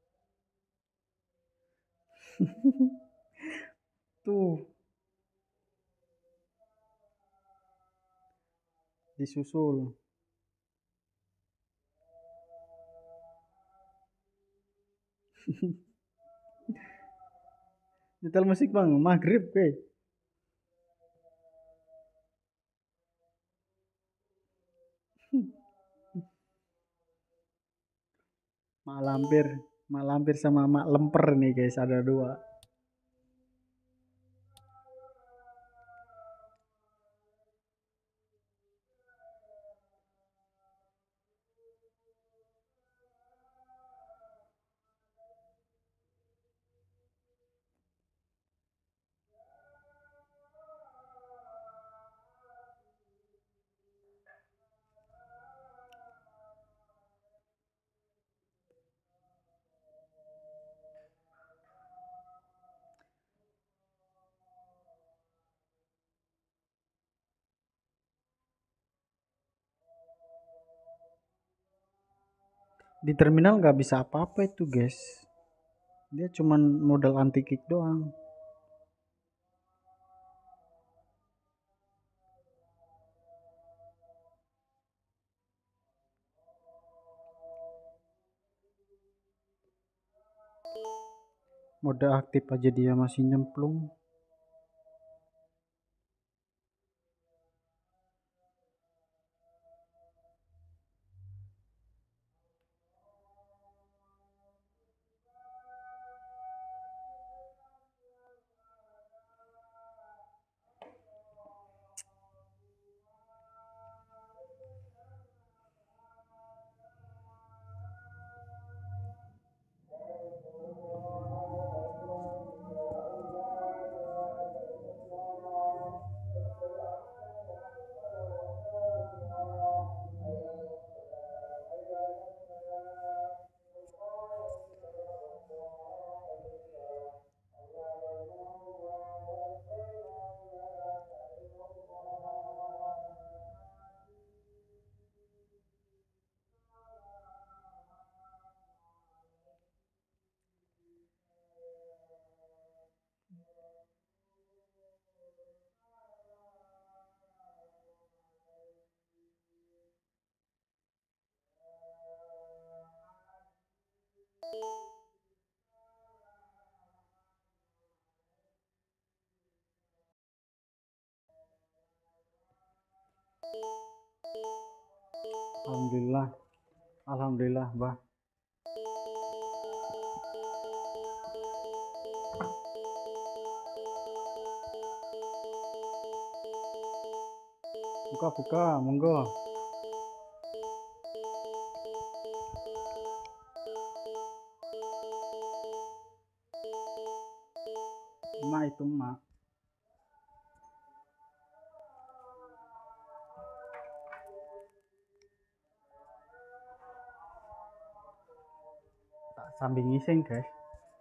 S1: Tuh. Disusul. Nyetel musik bang, maghrib guys. Mak lampir, mak lampir sama mak lemper nih guys, ada dua. Di terminal nggak bisa apa-apa itu guys. Dia cuman modal anti kick doang. Mode aktif aja dia masih nyemplung. Alhamdulillah, alhamdulillah, bah. Buka-buka, monggo. Mak itu mak. Tak sambil ngising guys.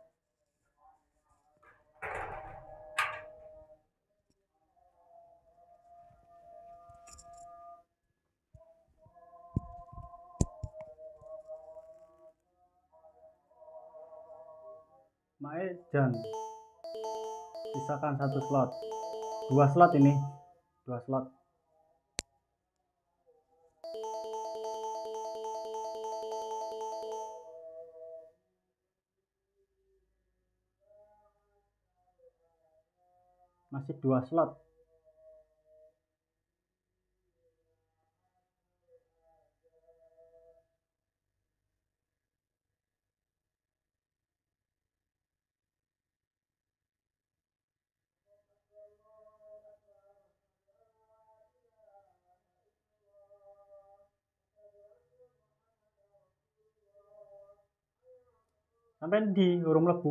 S1: Mae Jan, sisakan satu slot. Dua slot ini, dua slot. Masih dua slot. Sampai di urung mlebu.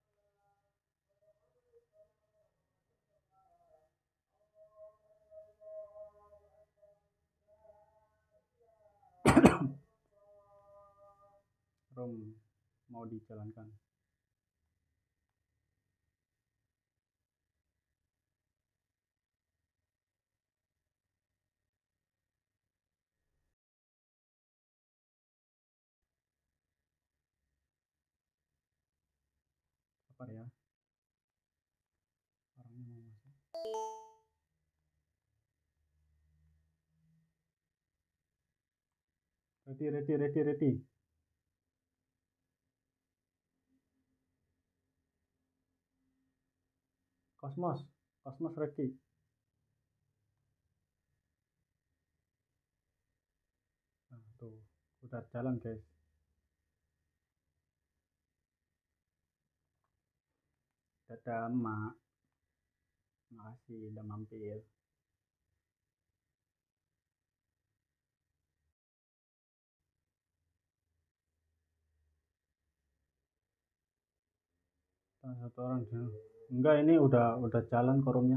S1: Rom mau dijalankan. Apa ya? Orangnya mau masuk. Ready, ready, ready, ready. Cosmos, Cosmos ready. Nah, tuh, udah jalan guys. Dadah emak. Makasih udah mampir. Satu orang jalan. Enggak, ini udah udah jalan korumnya.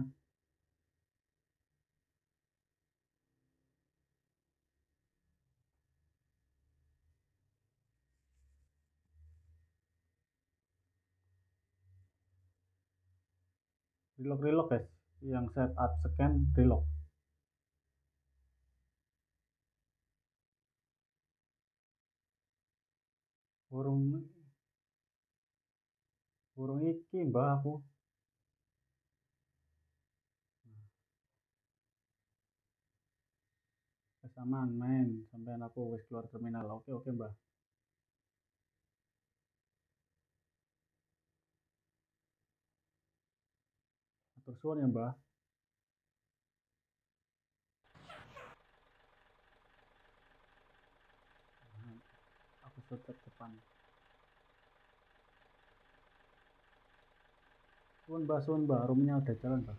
S1: Relock relock guys. Yang setup scan relock. Burung burung iki mbah aku. Wes aman main sampai aku wis keluar terminal. Oke oke mbah. Atur suwun ya mbah. Nah, aku sudah depan. Suwun mbah suwun mbah. Rumahnya udah jalan mbah.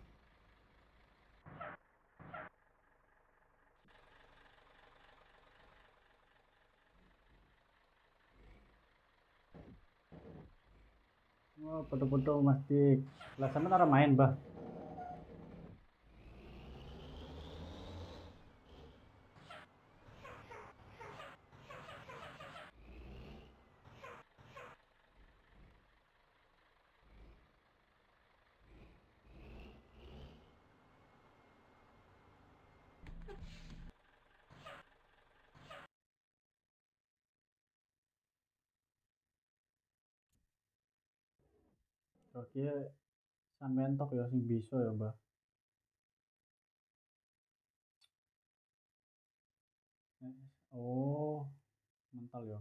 S1: Oh, foto-foto masih. Lah sama tara main mbah. Oke, sampean tok ya sing bisa ya mbah. Oh, mental ya.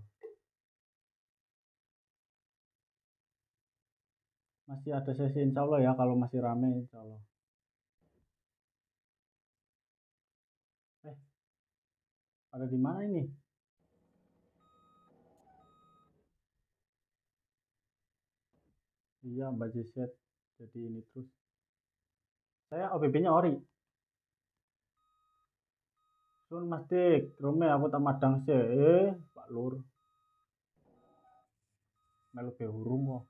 S1: Masih ada sesi insya Allah ya kalau masih rame insya Allah. Eh, ada di mana ini? Iya, Mbak Jeset. Jadi ini terus. Saya O B B-nya ori. Sun Mas Dik, rume aku tak madang sih. Eh, Pak Lur. Melu be urung kok.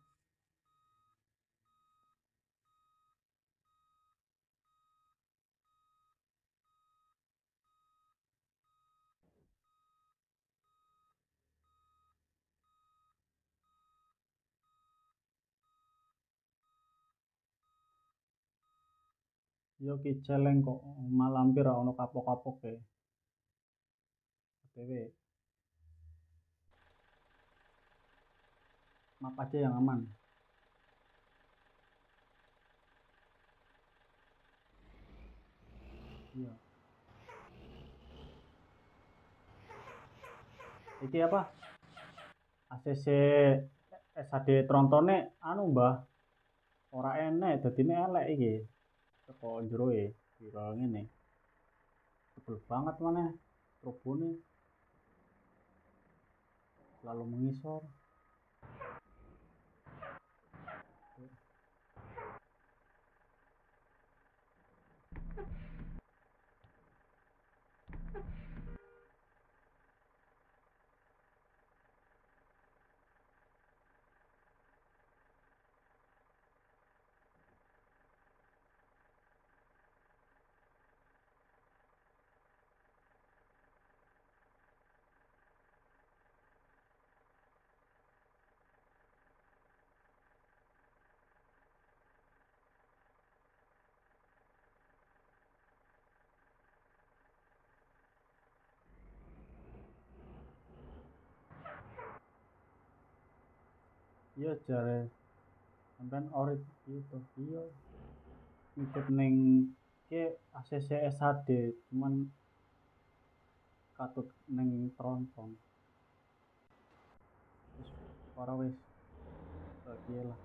S1: Yo ki celeng kok malampir ora ono kapok-kapok e. O T W. Map aja yang aman. Iya. Iki apa? A C C S H D trontone anu mbah. Ora enek dadine elek iki. Teko jero e. Kira ngene. Tebel banget mana turbone. Selalu mengisor. Iya jare sampean ori itu iya ikut neng ke A C C S H D cuman katut neng tronton wis ora wis piye lah.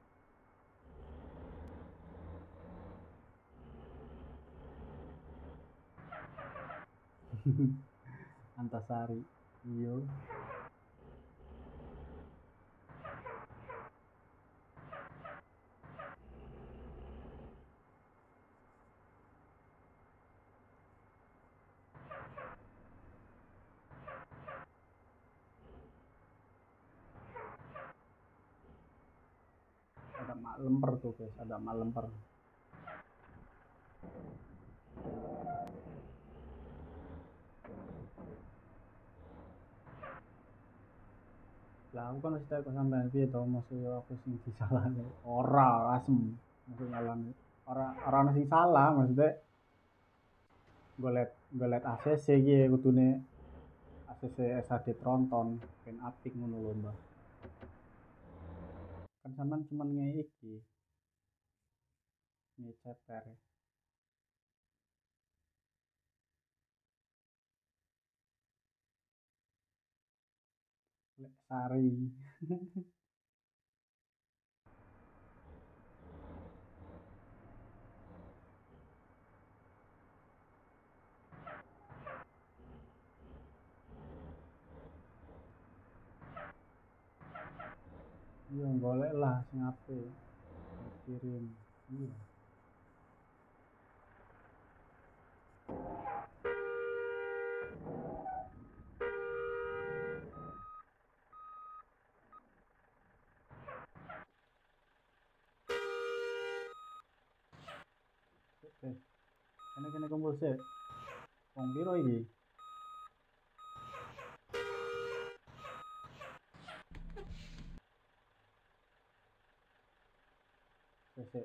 S1: Antasari iya ada mak lemper tuh guys ada mak lemper lah aku kan wis tak sampean piye to maksud aku sing disalahne ora asem maksud ngalami ora ora ono sing salah maksudnya golet golet A C C iki kudune A C C S H D tronton ben apik ngono lho Mbah kan sampean cuman nge iki nge ceper lek sari iya golek lah sing apik kirim iya eh kene kene kumpul sih wong piro iki sik sik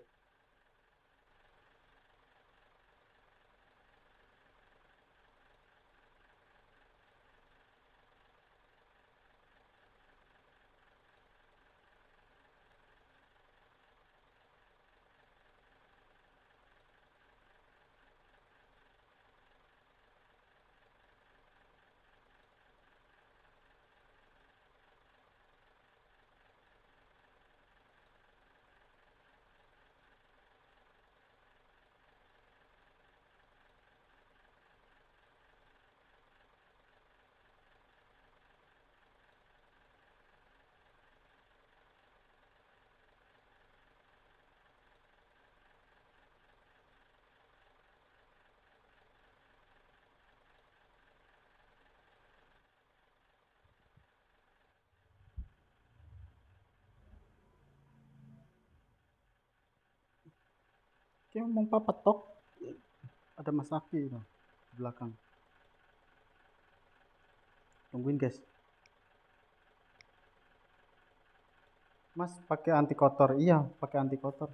S1: ki ngomong papat tok ada Mas Aki itu di belakang tungguin guys Mas pakai anti kotor iya pakai anti kotor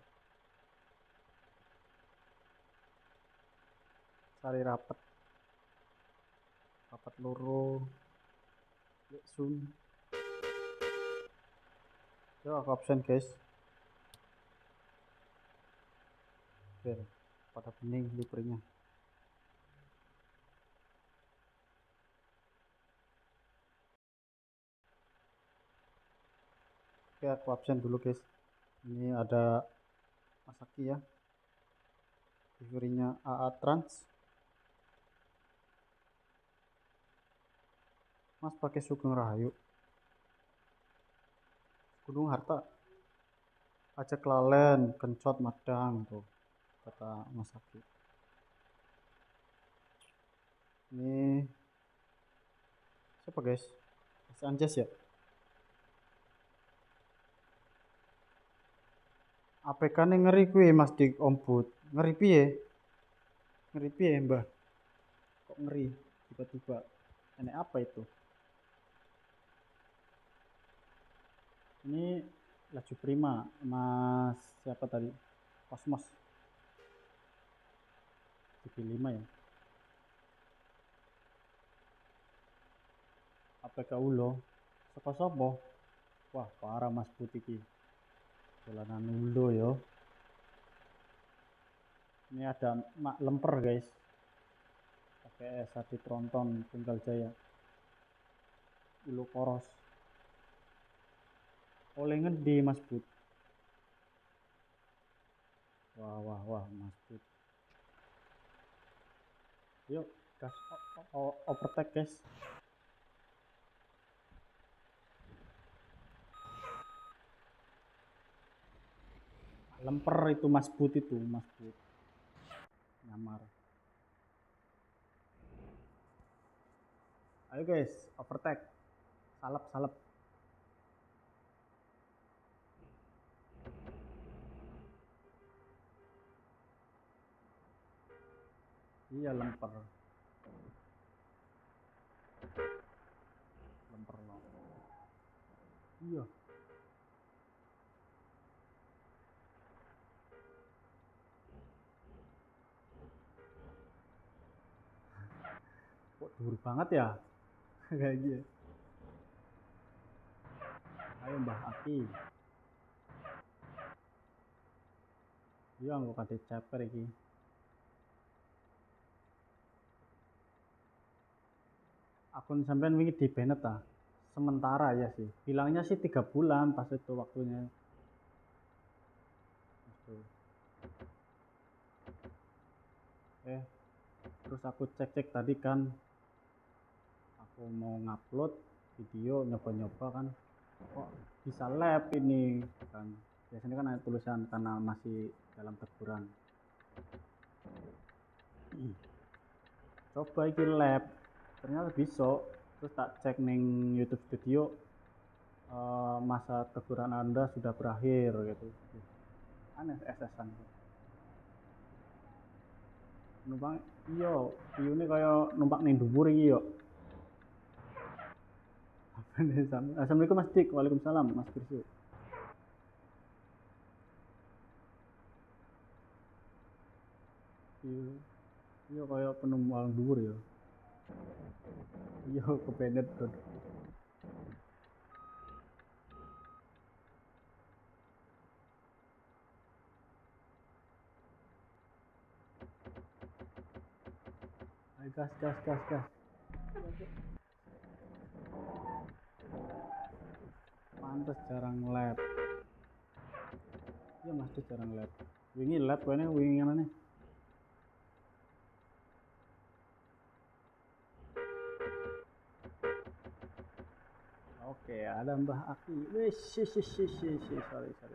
S1: sari rapet rapat loro sun yo aku absen guys biar pada bening livernya oke aku absen dulu guys ini ada Mas Aki ya livernya A A Trans Mas pakai Sugeng Rahayu Gunung Harta aja kelalen kencot madang tuh kata Mas Aki ini siapa guys Mas Anjas ya A P K nih ngeri kuwi Mas Dik Ombud ngeri piye ngeri piye Mbah kok ngeri tiba-tiba ini apa itu ini laju prima Mas siapa tadi Kosmos tiga puluh lima ya A P K ulo saka sapa Wah, parah Mas Putih ki. Jalanan Ulo yo. Ini ada mak lemper guys. Pakai es hati tronton Tunggal Jaya. Ulu Koros. Oleh ngedi Mas Put. Wah, wah, wah Mas Put. Yuk, gas overtake guys. Lemper itu Mas Put itu, Mas Put. Nyamar. Ayo guys, overtake. Salep, salep. Iya lemper. Lemper lo. Iya. Kok dur banget ya? Kayak gitu. Ayo Mbah Aki. Iya nggak kade caper iki. Akun sampean wingi di banned ta. Sementara ya sih. Bilangnya sih tiga bulan pas itu waktunya. Itu. Eh, terus aku cek-cek tadi kan. Aku mau ngupload video nyoba-nyoba kan. Kok bisa lab ini kan. Biasanya kan ada tulisan karena masih dalam teguran. Coba iki lab. Ternyata bisa. Terus tak cek neng YouTube Studio. Uh, masa teguran Anda sudah berakhir gitu. Aneh S S-an. Numpang iya, view-ne kaya numpak ning dhuwur iki yo. Assalamualaikum Mas Dik. Waalaikumsalam Mas Kirsu. Iya. Iya kaya penumpang dhuwur ya. Iya kepenet tuh. Ayo gas gas gas gas. Pantes jarang lab. Iya Mas Dik jarang lab. Wingi lab kene wingi ngene. Oke, ada Mbah Aki. Wih, si si si si si sorry sorry.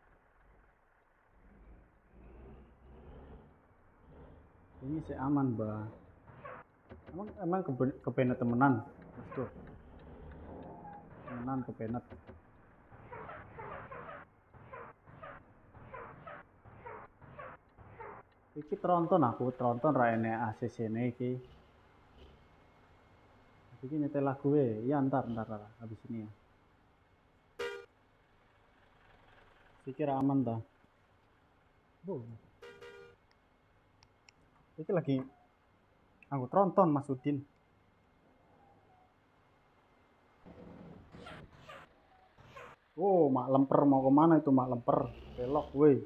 S1: Ini sih aman, Mbah. Emang emang kepenet temenan, Mas Dur. Temenan kepenet. Iki tronton aku, tronton ra ene A C C-ne iki. Iki nyetel lagu e. Iya ntar ntar ntar habis ini ya. Pikir aman dah. Boh. Iki lagi aku tronton Mas Udin. Oh, mak lemper mau kemana itu mak lemper? Belok, woi.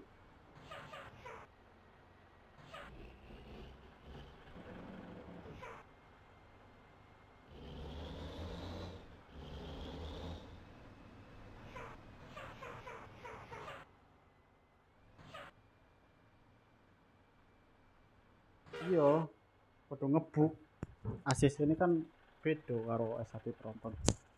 S1: Iya, padha ngebuk. A C C ini kan beda karo S satu tronton.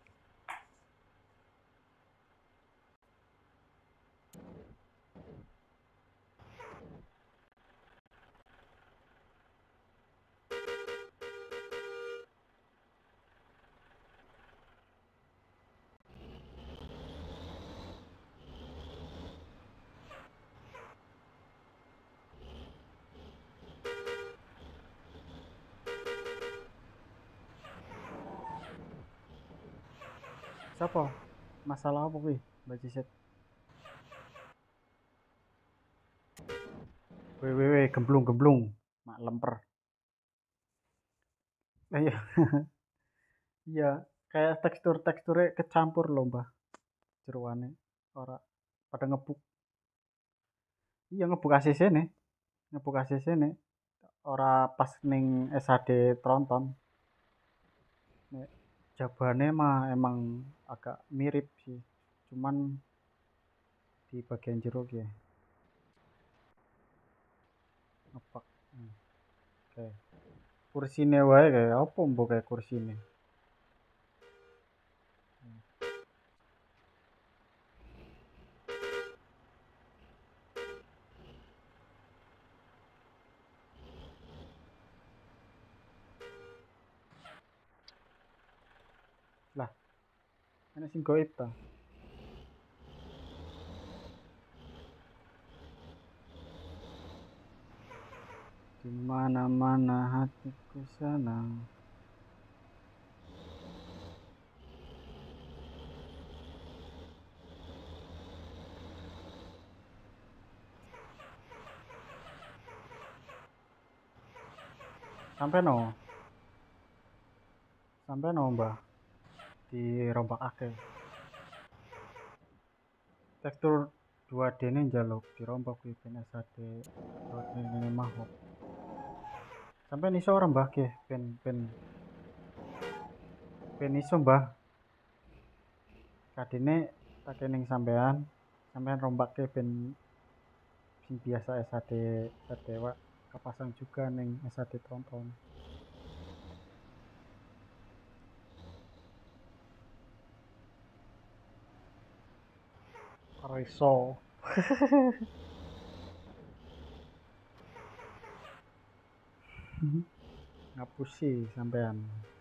S1: Siapa? Masalah apa kuwi? Baca set. Wewewe gemblung-gemblung, mak lemper. Iya. Iya, kayak tekstur-teksturnya kecampur loh, Mbah. jeroane ora pada ngebuk. Iya ngebuk A C C nih, ngebuk A C C nih. Ora pas ning S H D tronton. Nek jabane mah emang agak mirip sih. Cuman di bagian jero ya ngepak. Hmm. Oke. Kursine wae kayak apa mbok kayak kursine. Lah, ana sing goib ta. Di mana-mana hatiku senang. Sampai no, sampai no mbah dirombakake. Tekstur dua D ne njaluk dirombak kuwi ben S H D rotene mahok. Sampai iso ora mbah ke ben ben ben iso mbah. Kadine tak ning sampean, sampean rombake ben sing biasa S H D Dewa kepasang juga ning S H D tonton. Ora iso. Ngapusi sampean.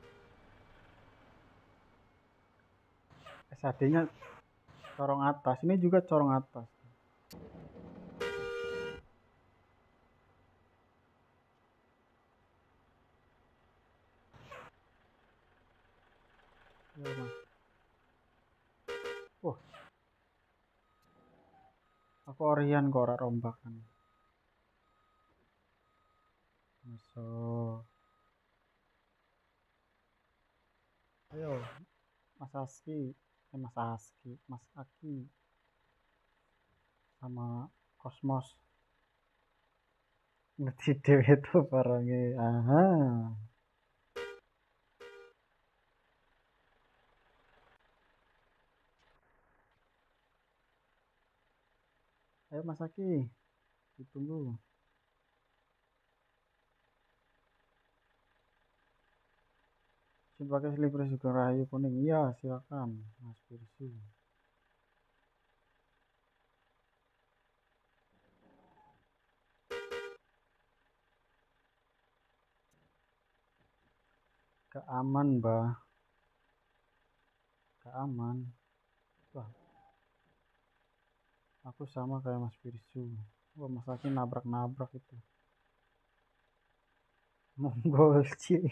S1: S H D-nya corong atas, ini juga corong atas. Ya, Mas. Wah, aku orian kok ora rombakan. So, ayo Mas Aski, eh Mas Aski, Mas Aki sama Kosmos ngerti dhewe tuh barangnya. Aha. Ayo Mas Aki, ditunggu. Sing pakai slipper Sugeng Rahayu kuning. Iya, silakan Mas Firsu. Gak aman, Mbah. Gak aman. Wah, aku sama kayak Mas Firsu. Wah, Mas Aki nabrak-nabrak itu. Monggol sih.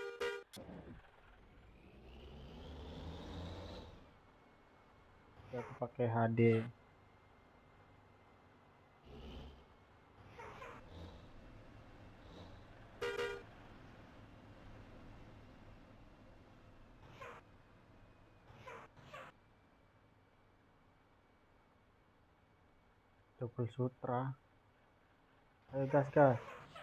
S1: Aku pakai H D. Double sutra. Ayo gas gas.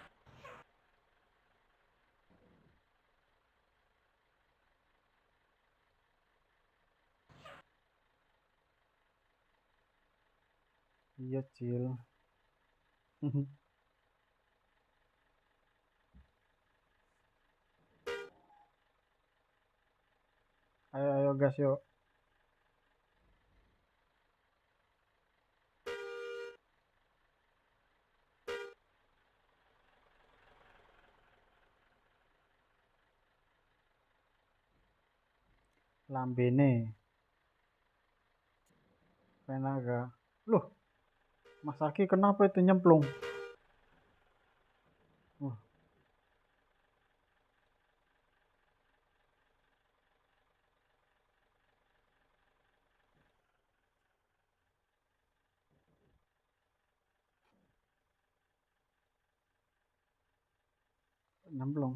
S1: Iya cil. Ayo ayo gas yuk. Lambene. Penaga. Loh, Mas Aki kenapa itu nyemplung? Wah, nyemplung.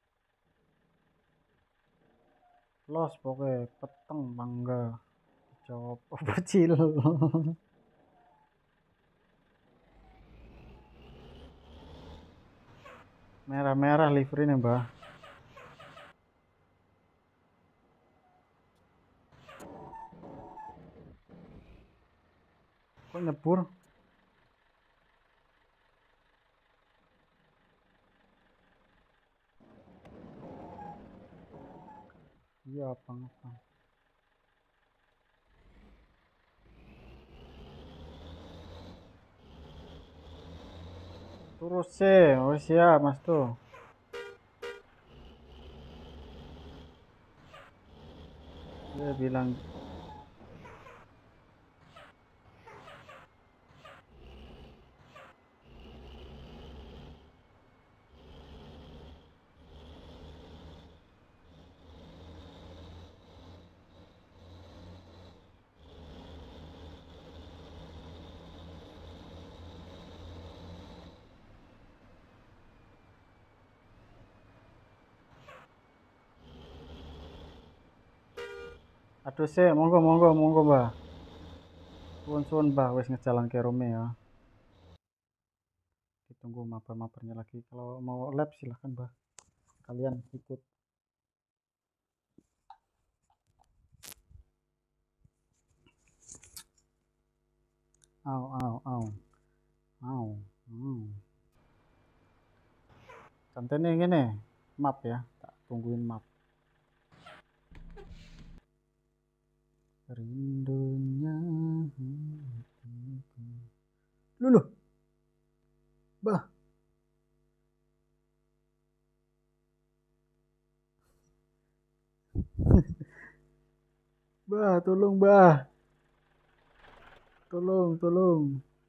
S1: Los pokoknya peteng bangga. Job oh, bocil. Merah-merah liverynya, Mbah. Kok nyebur? Iya, apa-apa. Terus sih, oh siap mas tuh. Dia bilang aduh sih, monggo monggo monggo Mbah. Suwun-suwun Mbah wis ngejalan ke Rome ya. Ditunggu maper-mapernya lagi. Kalau mau lab silahkan Mbah. Kalian ikut. Au au au. Au. Hmm. Santai gini. Map ya. Tak tungguin map. Rindunya. Lulu. Bah. Bah, tolong Bah. Tolong, tolong.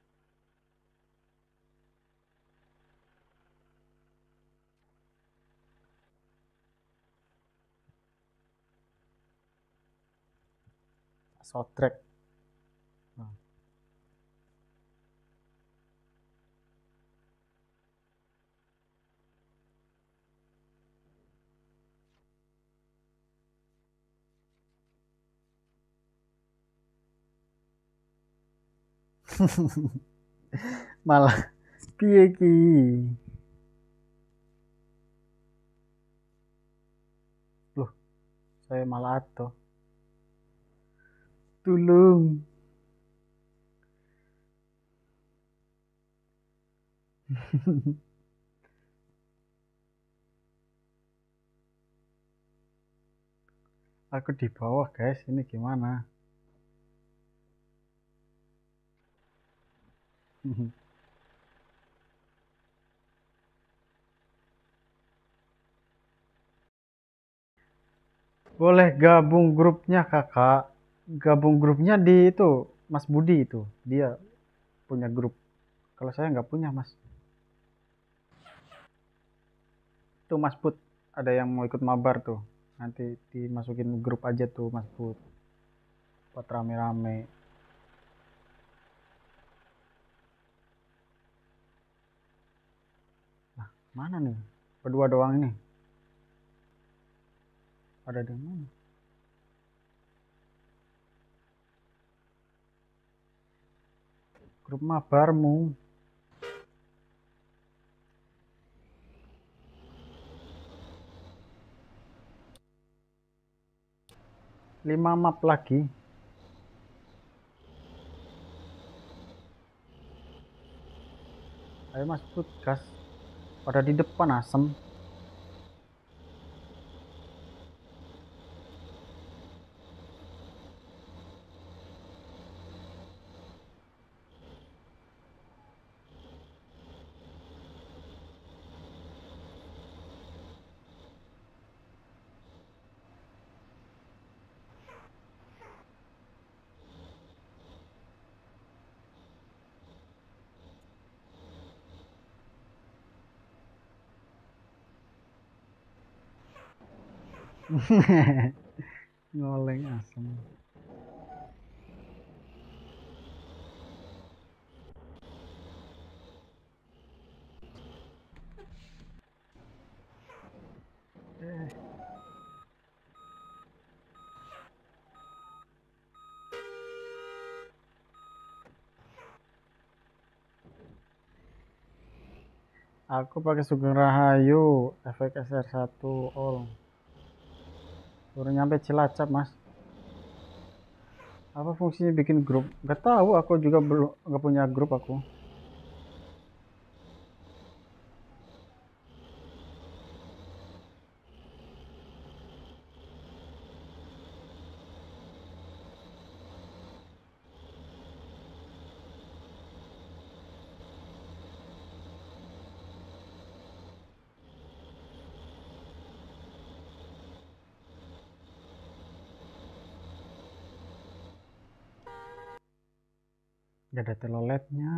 S1: Sotrek. Nah. Malah piye ki? Loh, saya malah atuh. Tolong. Aku di bawah, guys. Ini gimana? Boleh gabung grupnya, Kakak. Gabung grupnya di itu, Mas Budi itu. Dia punya grup. Kalau saya nggak punya, Mas. Tuh Mas Bud, ada yang mau ikut mabar tuh. Nanti dimasukin grup aja tuh Mas Bud. Buat rame-rame. Nah, mana nih? Berdua doang ini. Ada di mana? Grup mabarmu. Lima map lagi. Ayo Mas Bud, gas. Pada di depan asem. Ngoleng asem. Eh. Aku pakai Sugeng Rahayu, efek S R satu all. Baru nyampe Cilacap, Mas. Apa fungsinya bikin grup? Gak tahu, aku juga belum gak punya grup aku. Gak ada teloletnya.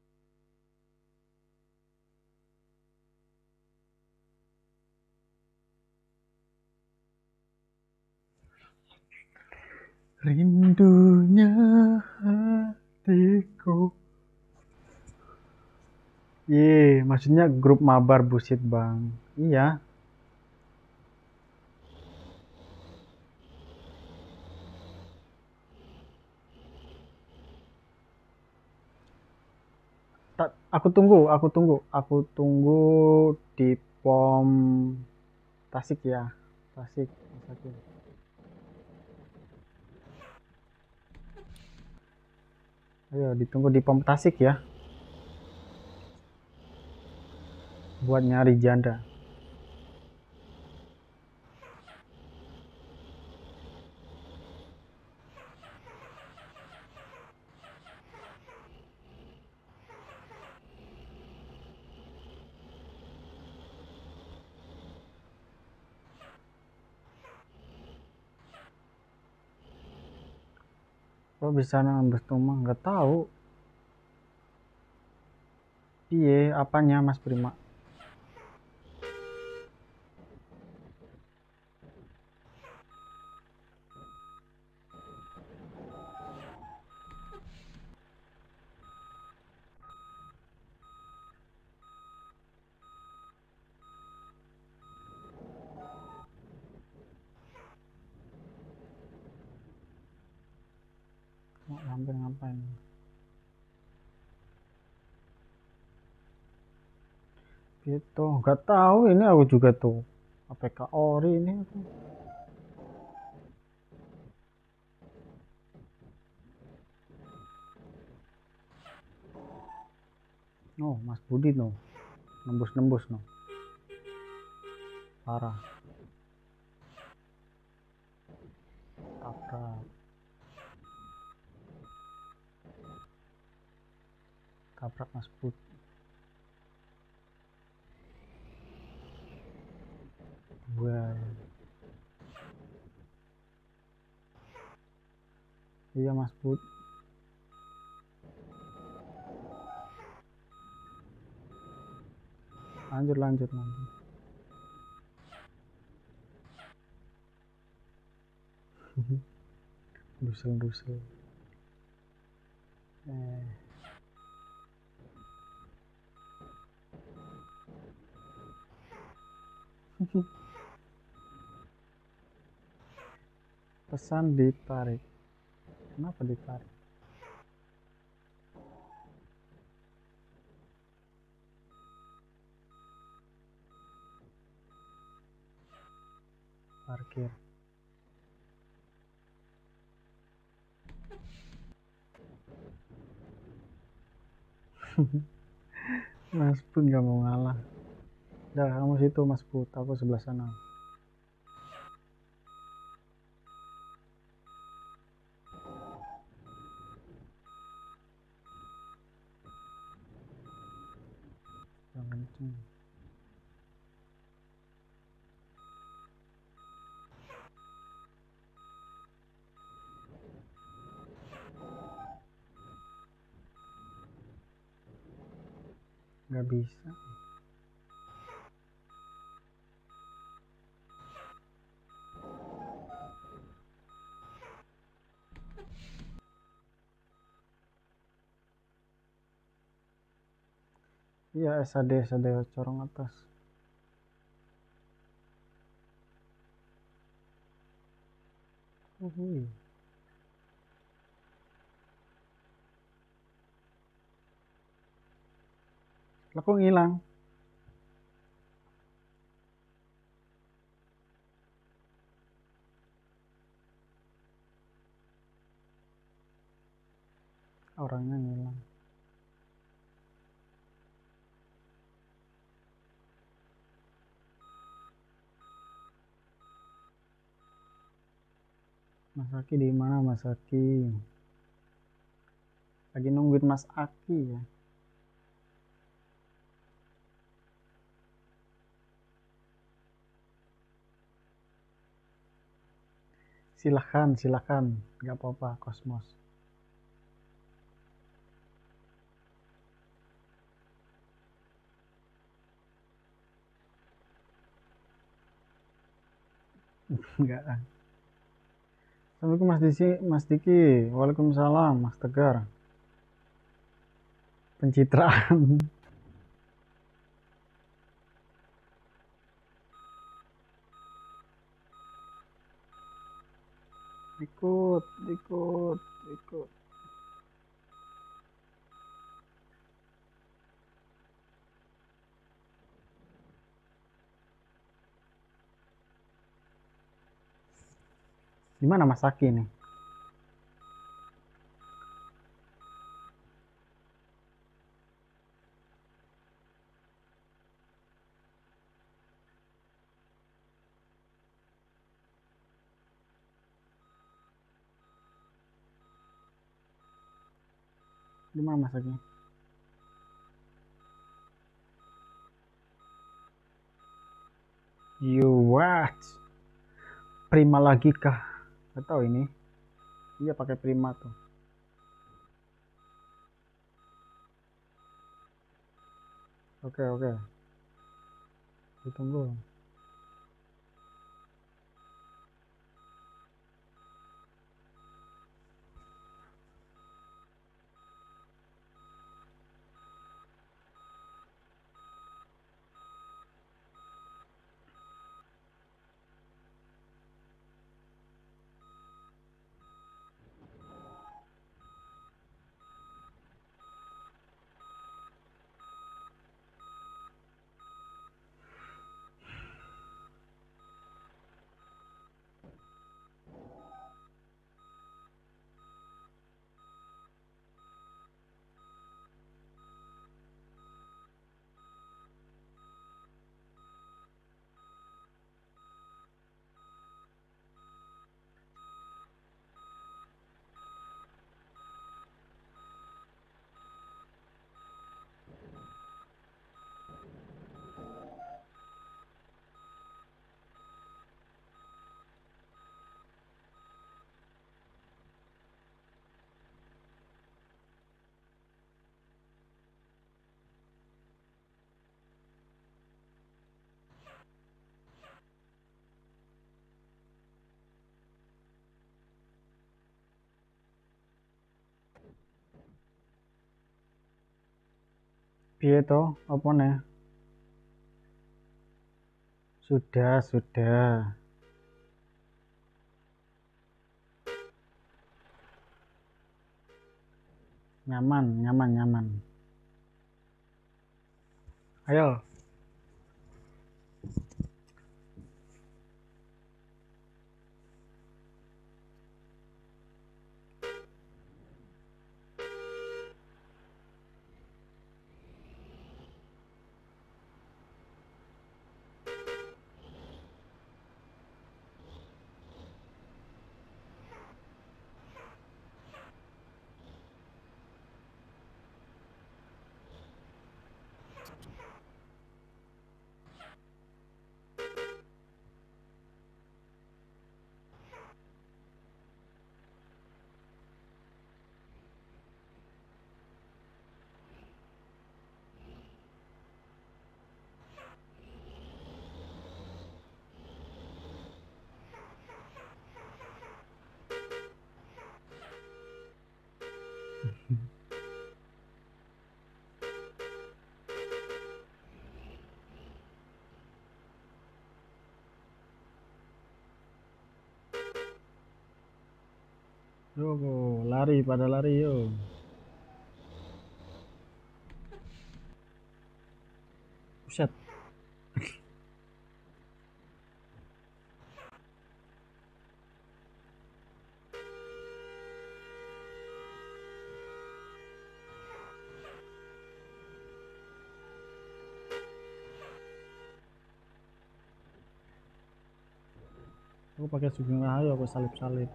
S1: Rindunya hatiku. Ye, maksudnya grup mabar busit bang. Iya. Tak, aku tunggu, aku tunggu, aku tunggu di pom Tasik ya. Tasik, Tasik. Ayo ditunggu di pom Tasik ya. Buat nyari janda. Kok bisa nambah tuh mah? Nggak tahu. Piye, apanya Mas Prima? Mau hampir ngapain? Gitu, nggak tahu ini aku juga tuh. A P K ori ini aku. Oh, Mas Budi no. Nembus-nembus no. Parah. Tabrak. Tabrak Mas Budi. Wah. Iya Mas Bud. Lanjut lanjut lanjut. Dusel-dusel. Eh. Pesan ditarik. Kenapa ditarik? Parkir. Mas Bud nggak mau ngalah. Udah kamu situ Mas Bud, aku sebelah sana. Jangan kenceng. Nggak bisa. Iya S A D S A D corong atas. Uhuy. Lah kok ngilang? Orangnya ngilang. Mas Aki di mana Mas Aki? Lagi nungguin Mas Aki ya. Silahkan, silahkan, nggak apa-apa, Kosmos. Enggak. Assalamualaikum Mas Diki, Mas Diki. Waalaikumsalam Mas Tegar. Pencitraan. Ikut, ikut, ikut. Di mana Mas Aki nih? Di mana Mas Aki? You what? Prima lagi kah? Gak tahu ini. Iya pakai Prima tuh. Oke, oke. Ditunggu. Piye to? Apa nih? Sudah, sudah. Nyaman, nyaman, nyaman. Ayo. Yo, lari pada lari yo. Buset. Aku pakai Sugeng Rahayu, aku salip-salip.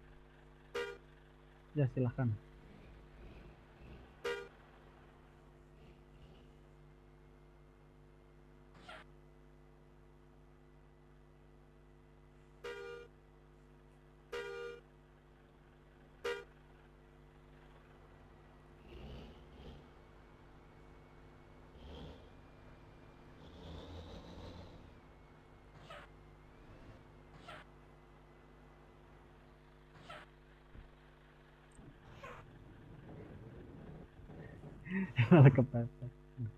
S1: Ya silahkan. Malah kepepet.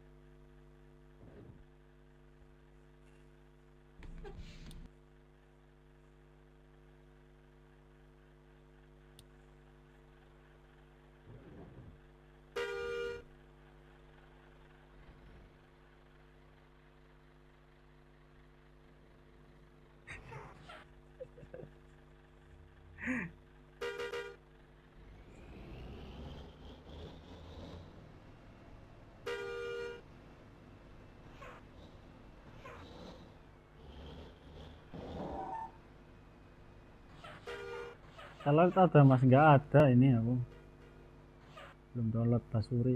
S1: Kalau ada mas, nggak ada, ini aku belum download Basuri.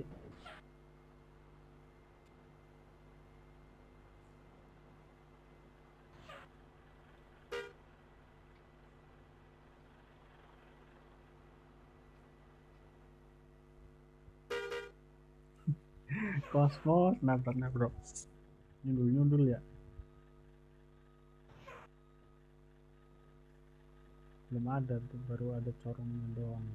S1: Kosmos nabrak-nabrak, nyundul-nyundul ya. Belum ada tuh, baru ada corongnya doang.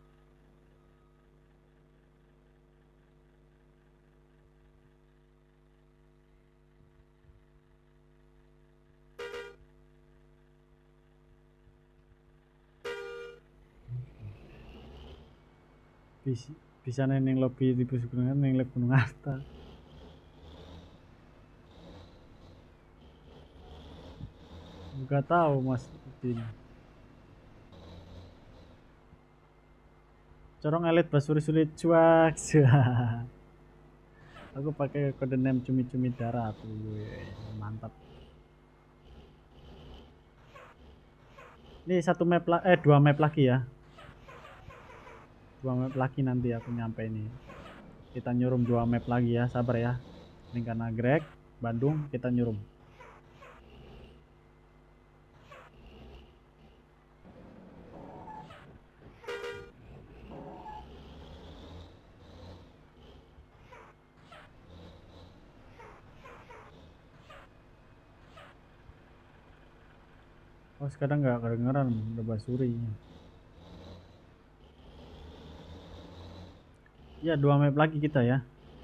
S1: bisa bisa neng lobby di Pesugihan neng lab Gunung Arta. Nggak tahu mas ini. Corong elit Basuri sulit cuak. Aku pakai kode name cumi-cumi darat. Mantap. Ini satu map la eh dua map lagi ya. Dua map lagi nanti aku nyampe ini. Kita nyurum dua map lagi ya, sabar ya. Ini karena Greg, Bandung, kita nyurum. Oh sekarang nggak kedengeran udah Basuri. Ya dua map lagi kita ya.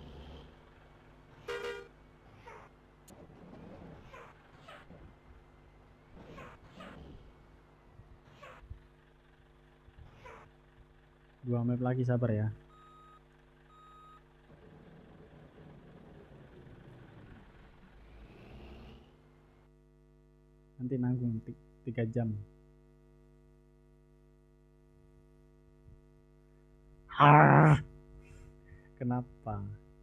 S1: Dua map lagi, sabar ya. Nanti nanggung tiga jam. Ah, kenapa?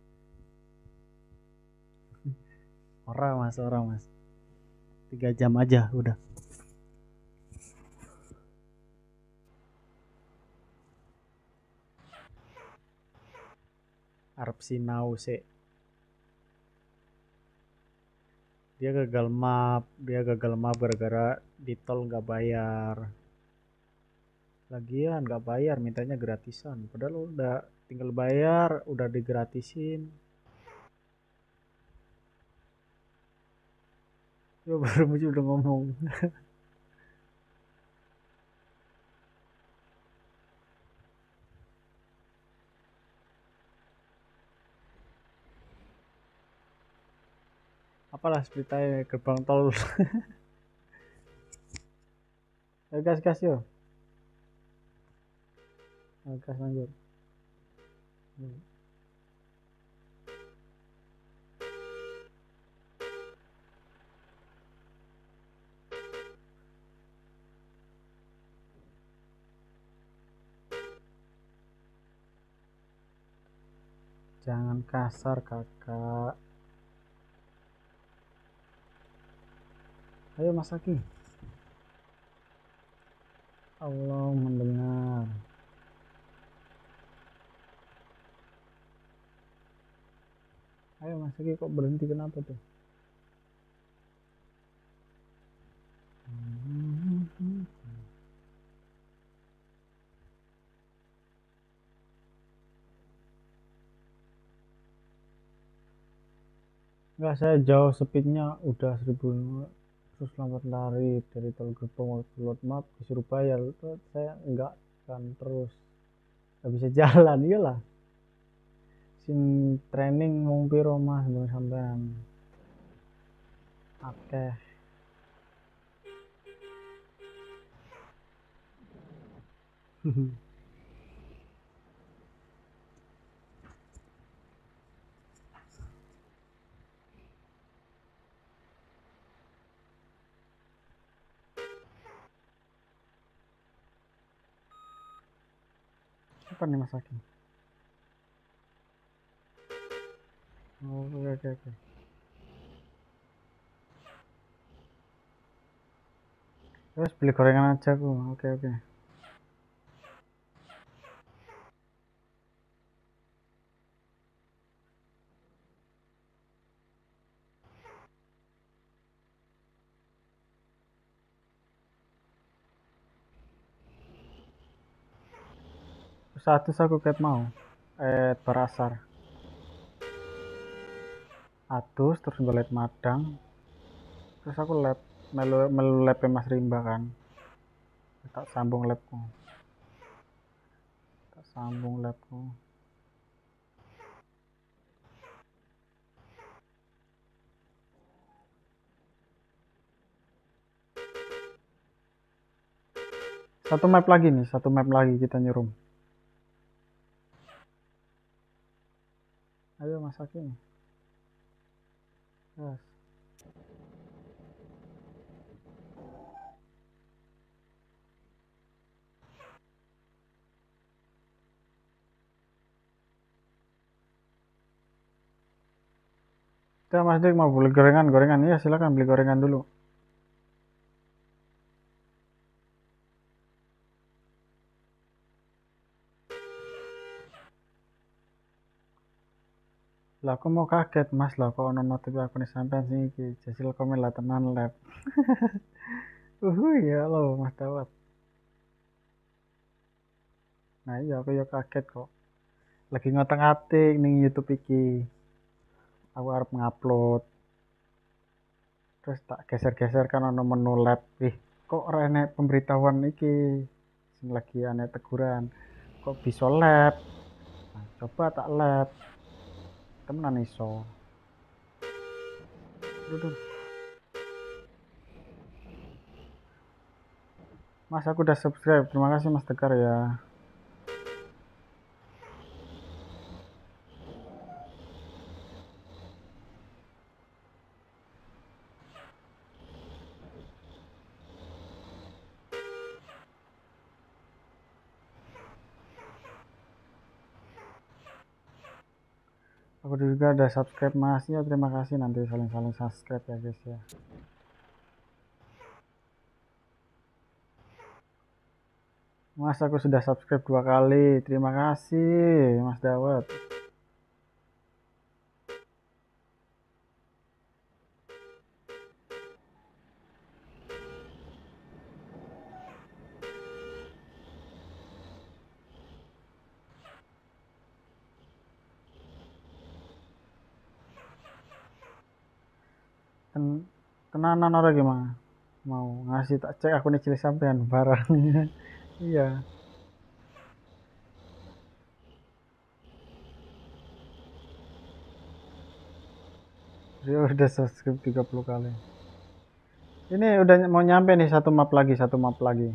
S1: Orang mas, orang mas. Tiga jam aja udah. Arab sinau sih. Dia gagal map, dia gagal map gara-gara di tol nggak bayar. Lagian nggak bayar, mintanya gratisan. Padahal udah tinggal bayar, udah digratisin. Ya baru muncul udah ngomong. Apalah ceritanya gerbang tol. Ayo gas gas yo. Ayo gas lanjut. Jangan kasar kakak. Ayo Mas Aki. Allah mendengar. Ayo Mas Egi, kok berhenti, kenapa tuh? Enggak, saya jauh, speednya udah seribu, terus lambat lari dari tol Gepong waktu load map disuruh bayar. Terus saya enggak kan, terus nggak bisa jalan. Iyalah, sim training mung piro Mas belum sampean akeh. Apa nih Mas Aki? Oh, oke oke oke. Terus beli gorengan aja aku. Oke oke. Satu aku ket mau. Eh Barasar. Atus terus golet Madang. Terus aku lab melu melu lab Mas Rimba kan. Tak sambung labku. Tak sambung labku. Satu map lagi nih, satu map lagi kita nyurum. Ayo Mas Aki nih. Yes. Ya Mas Dik mau beli gorengan, gorengan. Iya silakan beli gorengan dulu. Lah aku mau kaget Mas lah kok ono notif aku nih sampean sing iki. Jasil komen lah tenan lab. Uhuh ya lo Mas Dawat. Nah iya aku ya kaget kok. Lagi ngotak-atik ning YouTube iki. Aku harap ngupload. Terus tak geser-geser kan ono menu lab. Ih, kok ora enek pemberitahuan iki. Sing lagi aneh teguran. Kok bisa lab? Nah, coba tak lab. Temenan iso. Duh, Mas aku udah subscribe. Terima kasih Mas Tegar ya. Aku juga udah subscribe Mas ya, terima kasih, nanti saling-saling subscribe ya guys ya. Mas aku sudah subscribe dua kali, terima kasih Mas Dawat. Ten tenanan orang gimana? Mau ngasih tak cek aku nih cilik sampean barang. Iya. Dia udah subscribe tiga puluh kali. Ini udah mau nyampe nih, satu map lagi, satu map lagi.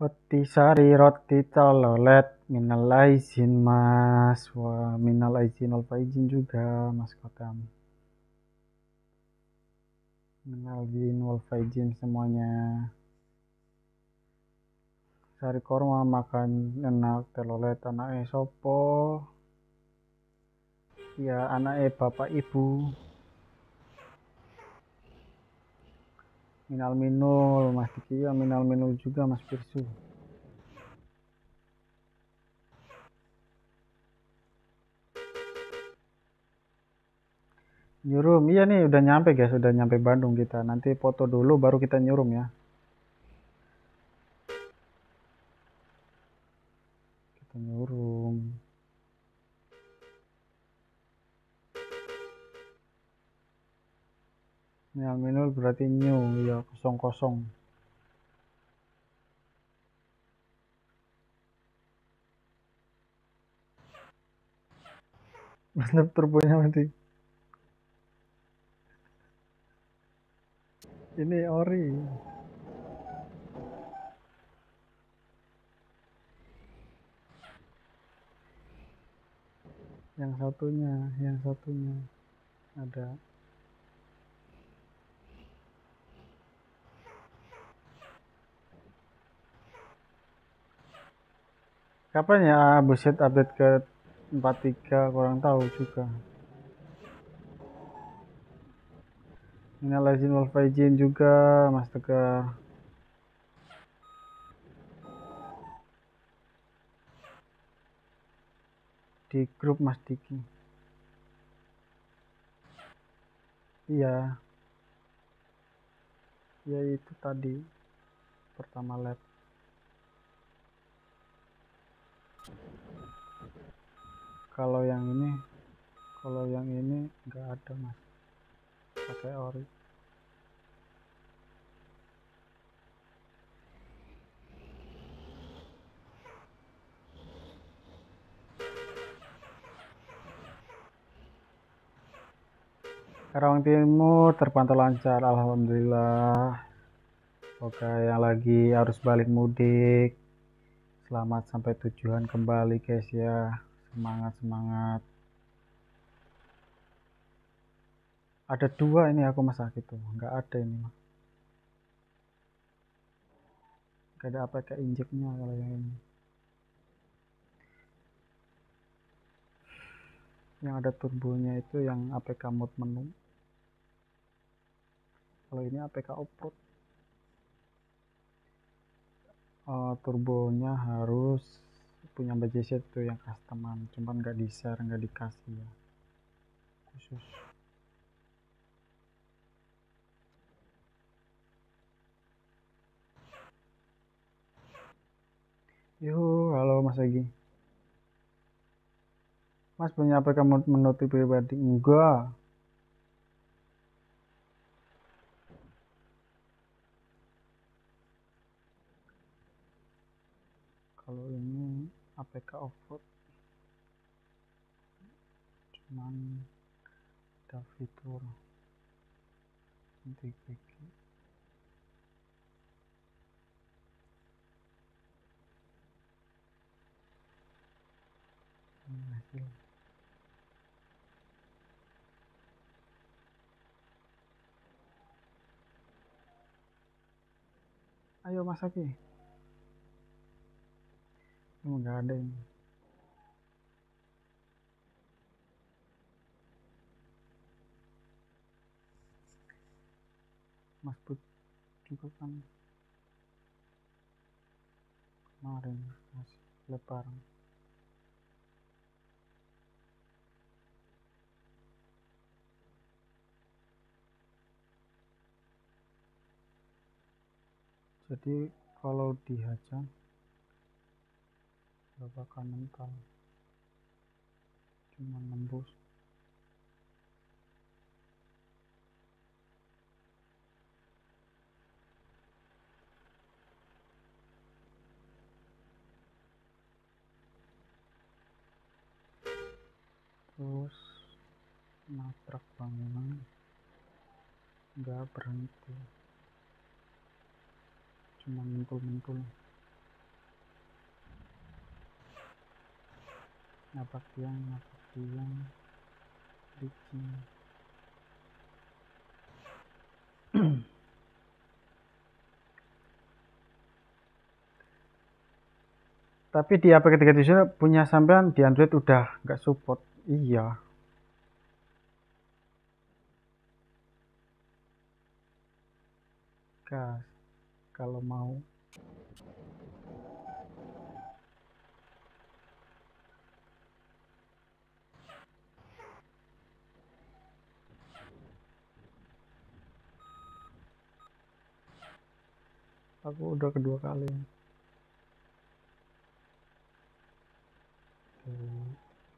S1: Roti sari, roti telolet, minal aizin mas, wah minal aizin wal faizin juga mas Kotam. Minal aizin wal faizin semuanya. Sari korma makan enak, telolet anaknya sopo? Ya anaknya bapak ibu. Minal minul mas Diki, ya minal minul juga mas Pirsu. Nyurum, iya nih udah nyampe guys, udah nyampe Bandung kita. Nanti foto dulu baru kita nyurum ya. Kita nyurum. Minal minul berarti new, ya kosong kosong. Mantap turbonya mati. Ini ori. Yang satunya, yang satunya ada. Kapan ya buset update ke empat puluh tiga kurang tahu juga. Minal aizin wal faizin juga Mas Tegar. Di grup Mas Diki. Iya. Ya itu tadi pertama lab. Kalau yang ini, kalau yang ini nggak ada mas, pakai ori. Karawang Timur terpantau lancar, alhamdulillah. Oke, yang lagi harus balik mudik, selamat sampai tujuan kembali guys ya. Semangat semangat. Ada dua ini aku masak itu, nggak ada ini mas. Nggak ada apa kayak injeknya kalau yang ini. Yang ada turbonya itu yang A P K mode menu. Kalau ini A P K off-road. Uh, turbonya harus punya B J Z tuh yang customan, cuman nggak di share, nggak dikasih ya khusus. Yuh, halo Mas Egi. Mas punya A P K menu pribadi? Enggak. Kalau ini A P K off-road, cuman ada fitur anti peki. Hasil. Ayo Mas Egi. Ini nggak ada ini. Mas Put juga kan kemarin masih lebaran. Jadi kalau dihajam gak bakal mental, cuma nembus. Terus nabrak bangunan nggak berhenti, cuma mentul-mentul. Napak tiang, napak tiang, licin. Tapi di H P ketiga tujuh punya sampean di Android udah nggak support. Iya. Gas. Kalau mau. Aku udah kedua kali. Tuh.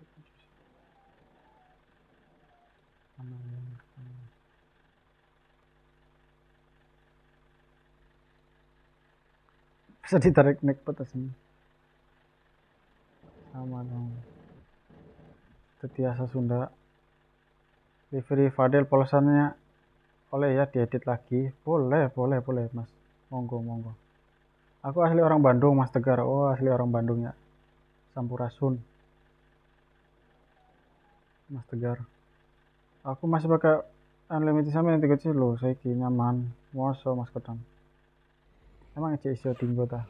S1: Mana yang mana? Bisa ditarik naik petas ini. Sama dong. Setiasa Sunda. Livery Fadel polosannya boleh ya diedit lagi. Boleh, boleh, boleh mas. Monggo, monggo. Aku asli orang Bandung, Mas Tegar. Oh, asli orang Bandung ya. Sampurasun, Mas Tegar. Aku masih pakai unlimited sampai yang tiga G loh. Saya nyaman. Moso Mas Kodam. Emang aja iso tinggo ta.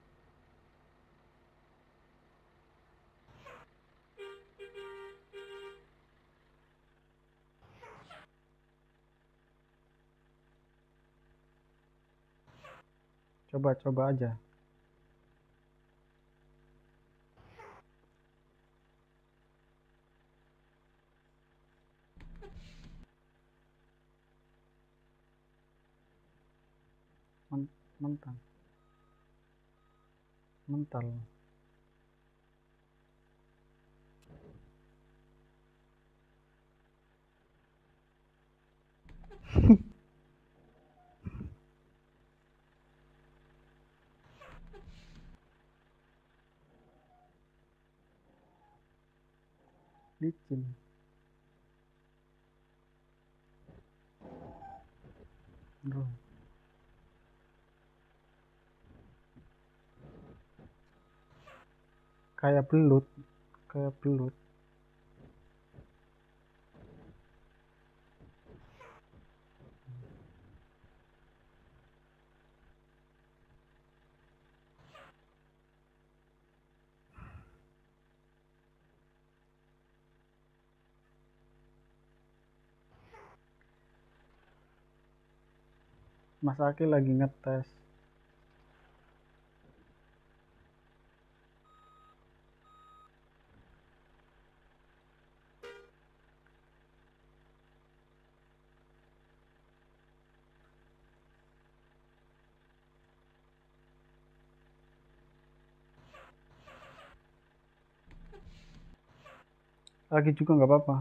S1: Coba-coba aja. Men- Mental. Mental. Licin. Bro. Kayak belut. Kayak belut. Mas Aki lagi ngetes. Lagi juga nggak apa-apa.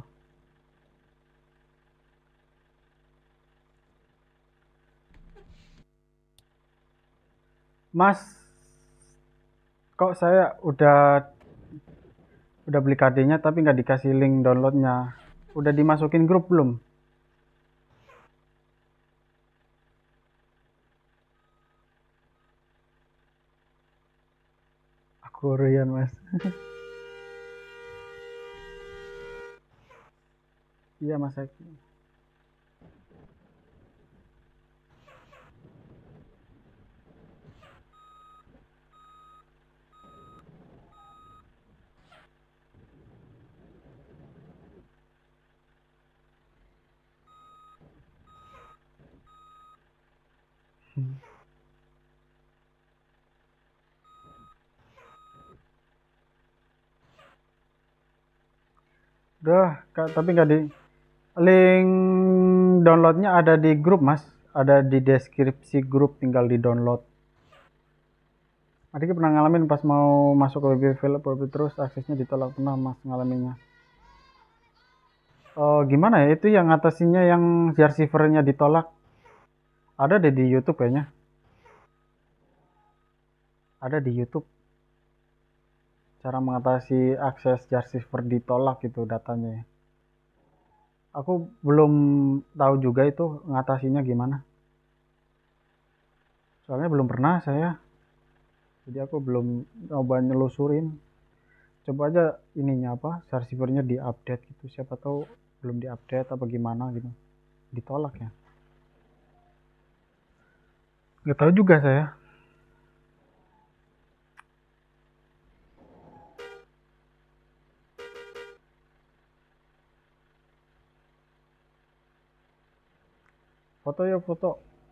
S1: Mas, kok saya udah udah beli K D-nya tapi nggak dikasih link downloadnya. Udah dimasukin grup belum? Aku Rian mas. Iya mas Aki. Hmm. Udah, Kak, tapi nggak di link downloadnya ada di grup mas. Ada di deskripsi grup, tinggal di download. Adik pernah ngalamin pas mau masuk ke W P developer terus aksesnya ditolak, pernah mas ngalaminnya. Oh, gimana ya itu yang ngatasinnya yang jar receiver-nya ditolak? Ada deh di YouTube kayaknya. Ada di YouTube cara mengatasi akses jar receiver ditolak itu datanya ya. Aku belum tahu juga itu ngatasinya gimana. Soalnya belum pernah saya. Jadi aku belum coba nyelusurin. coba aja ininya apa servernya diupdate gitu, siapa tahu belum diupdate apa gimana gitu, ditolak ya, nggak tahu juga saya. Foto ya foto.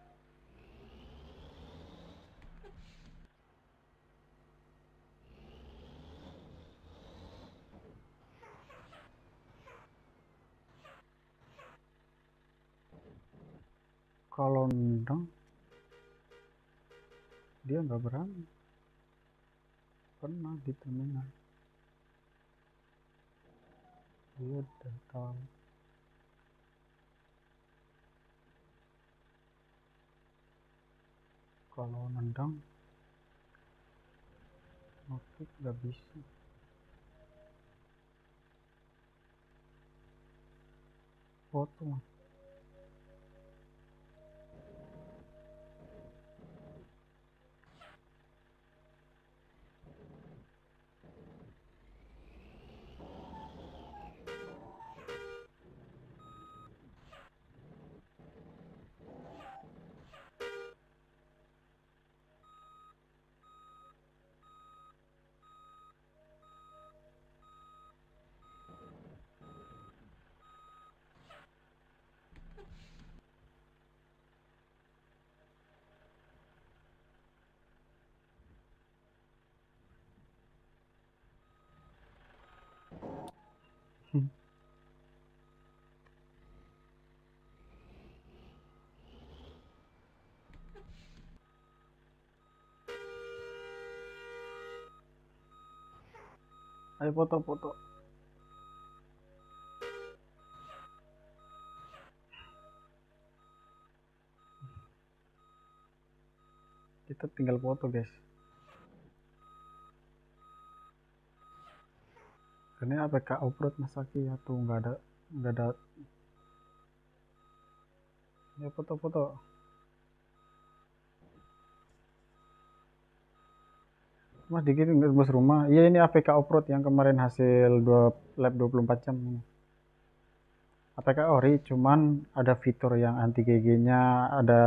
S1: Kalau nendang dia nggak berani, pernah di terminal dia udah tahu. Kalau nendang notif nggak bisa foto. Ayo foto-foto. Kita tinggal foto guys. Ini A P K upload Masaki ya tuh, nggak ada nggak ada. Ya foto-foto. Mas dikit nggak bos rumah. Iya ini A P K upload yang kemarin hasil dua lab dua puluh empat jam. A P K ori cuman ada fitur yang anti G G-nya, ada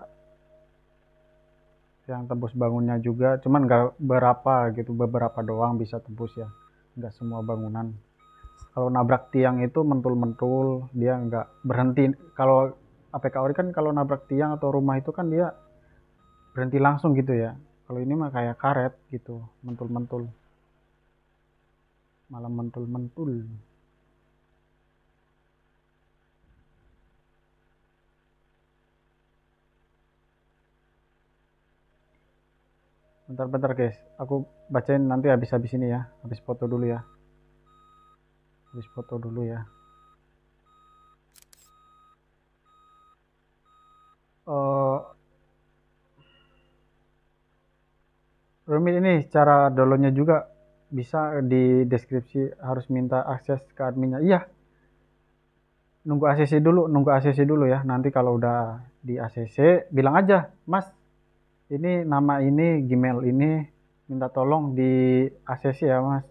S1: yang tembus bangunnya juga, cuman nggak berapa gitu, beberapa doang bisa tembus ya, nggak semua bangunan. Kalau nabrak tiang itu mentul-mentul, dia nggak berhenti. Kalau A P K ori kan kalau nabrak tiang atau rumah itu kan dia berhenti langsung gitu ya. Kalau ini mah kayak karet gitu, mentul-mentul, malah mentul-mentul. Bentar-bentar guys, aku bacain nanti habis-habis ini ya, habis foto dulu ya, habis foto dulu ya. Uh, Rumit ini cara downloadnya juga bisa di deskripsi, harus minta akses ke adminnya. Iya, nunggu A C C dulu, nunggu A C C dulu ya. Nanti kalau udah di A C C, bilang aja, Mas, ini nama ini, Gmail ini, minta tolong di A C C ya Mas,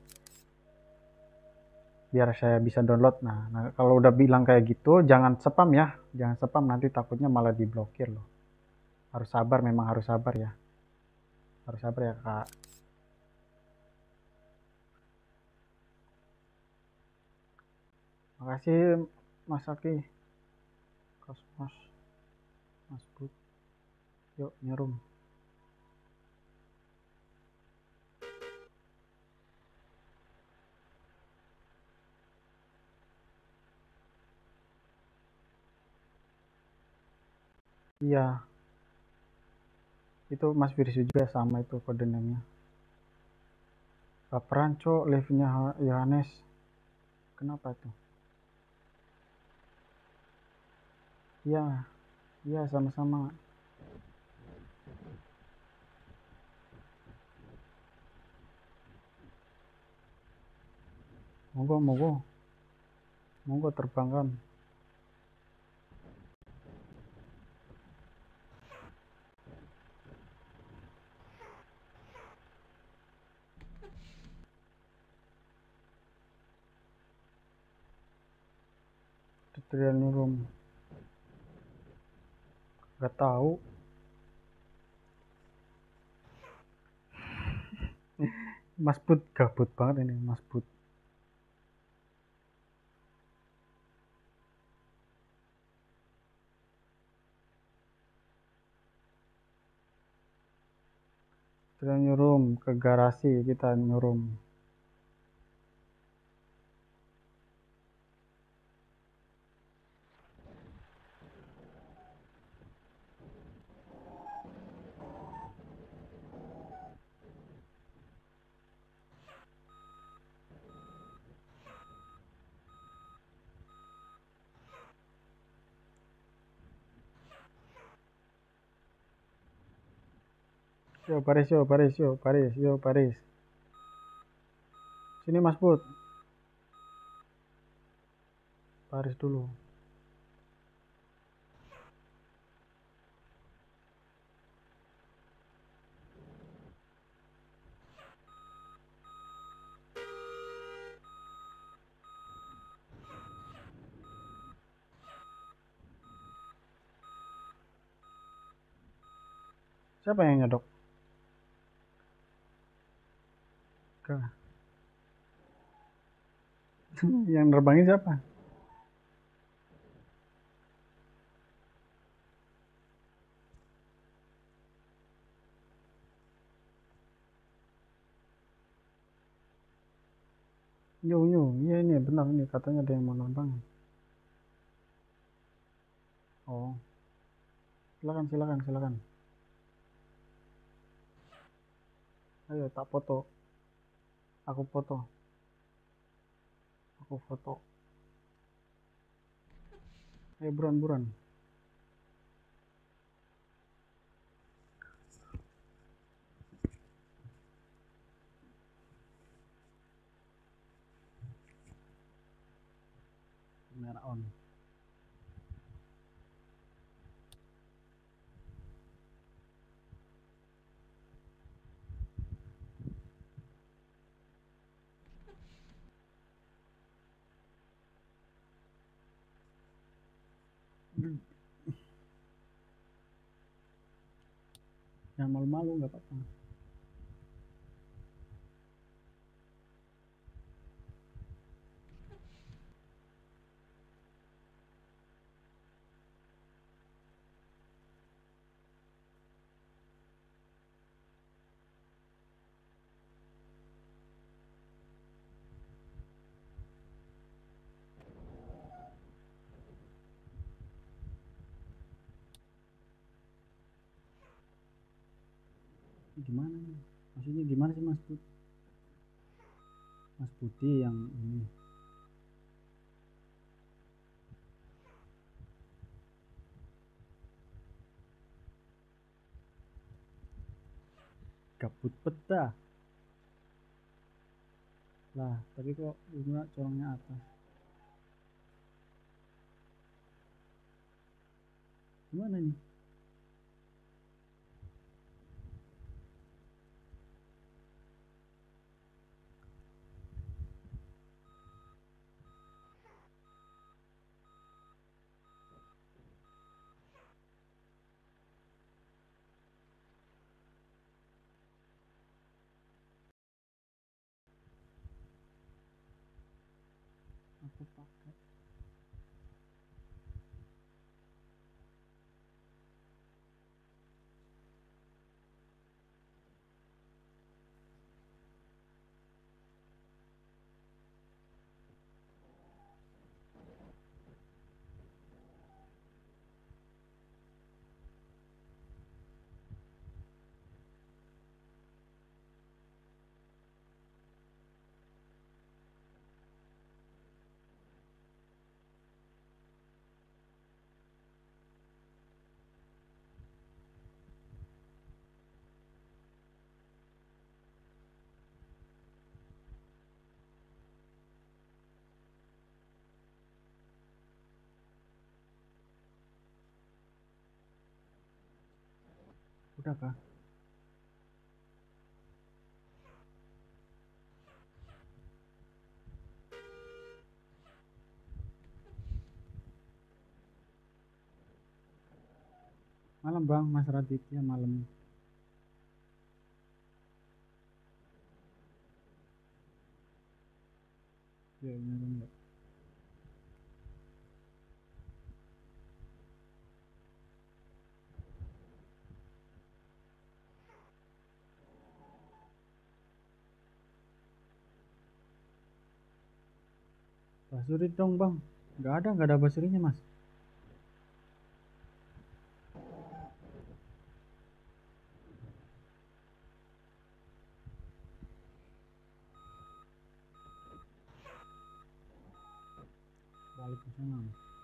S1: biar saya bisa download. Nah, nah kalau udah bilang kayak gitu, jangan spam ya, jangan spam, nanti takutnya malah diblokir loh. Harus sabar, memang harus sabar ya, harus sabar ya Kak. Makasih Mas Aki, Kosmos, Mas Bud. Yuk nyerum. Iya, itu Mas Virsu juga sama itu kode namanya. Baperan cok, live-nya Yohanes. Kenapa tuh? Iya, iya sama-sama. Monggo, monggo. Monggo terbangkan. Training room. Gak tahu. Mas Bud gabut banget ini, Mas Bud. Kita nyurum ke garasi, kita nyurum. Yo baris, yo baris, yo baris, yo baris. Sini Mas Bud. Baris dulu. Siapa yang nyodok? Yang nerbangin siapa? Nyu nyu, iya ini benar ini katanya ada yang mau nerbang. Oh, silakan silakan silakan. Ayo tak foto. Aku foto. Aku foto. Ayo buruan buruan. Kamera on. Jangan malu-malu nggak apa-apa. Gimana nih? Maksudnya gimana sih Mas Bud? Mas Budi yang ini. Gabut peta. Lah, tapi kok bunga corongnya atas. Gimana nih? Aku pakai. Udah kah? Malam bang, Mas Raditya malam. Ya, malam ya. Basuri dong bang. Nggak ada, nggak ada basurinya mas. Balik ke sana.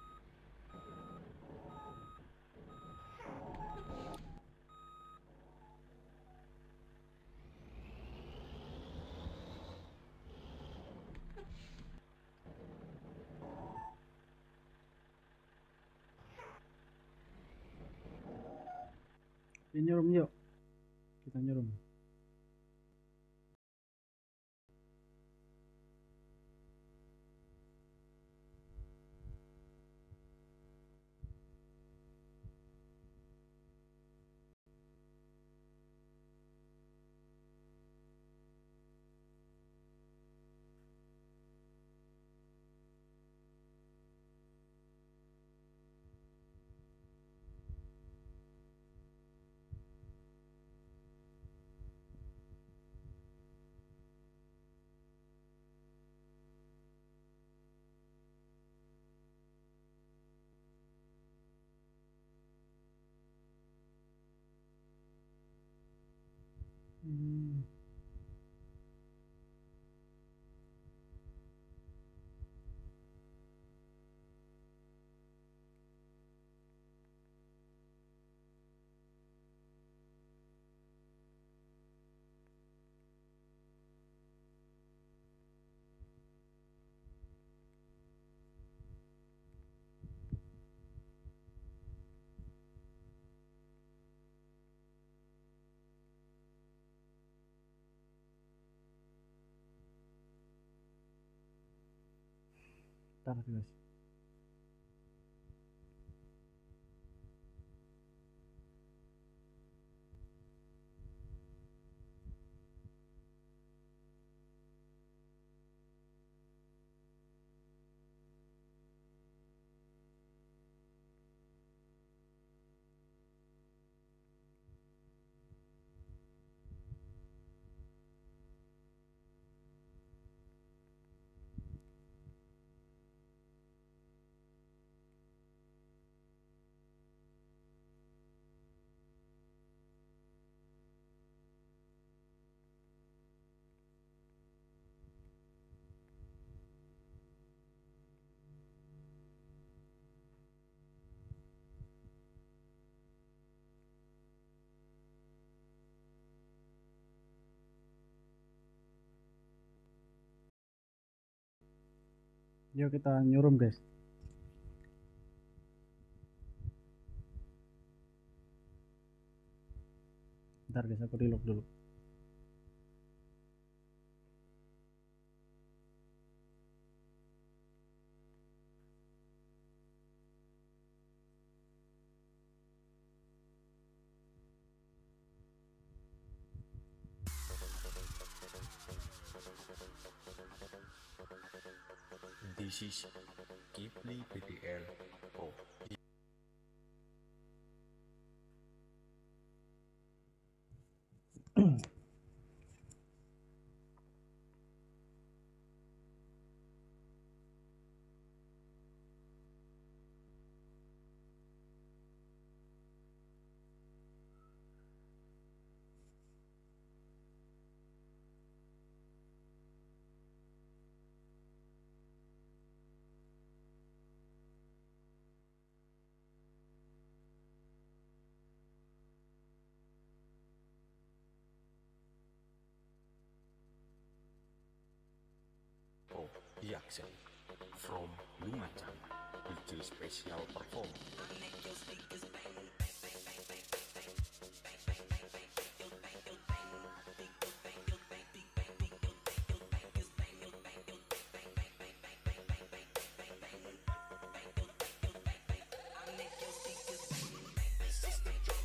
S1: Ini nyerum yuk. Kita nyerum. Hmm. Ntar guys. Yuk kita nyurum guys. Ntar guys aku reload dulu.
S4: This is Ghibli B D L. Oh, oh, Yaksha from Lumacang with a special performance. System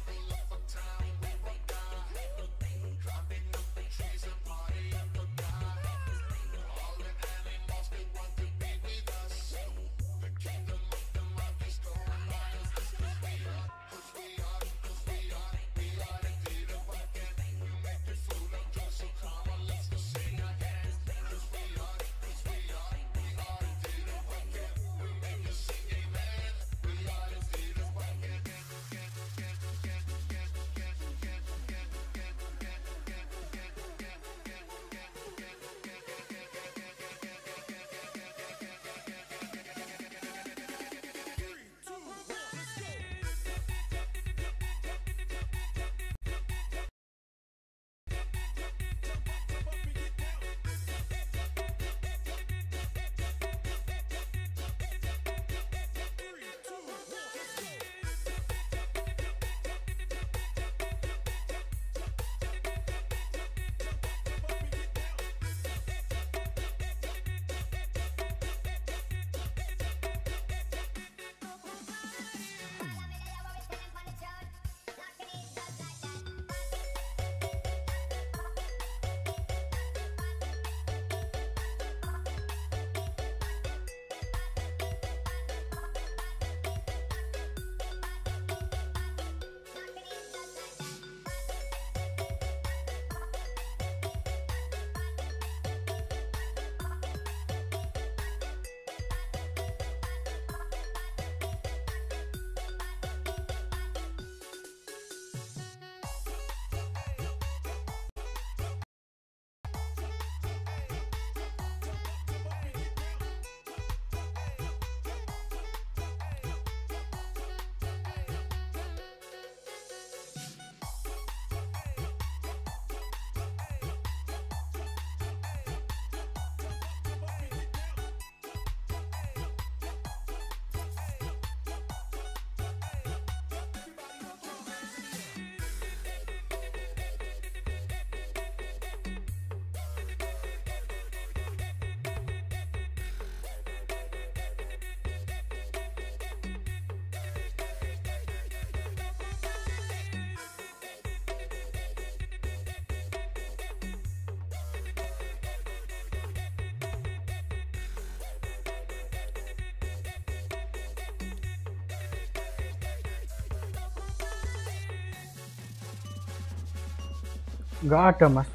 S1: Nggak ada mas.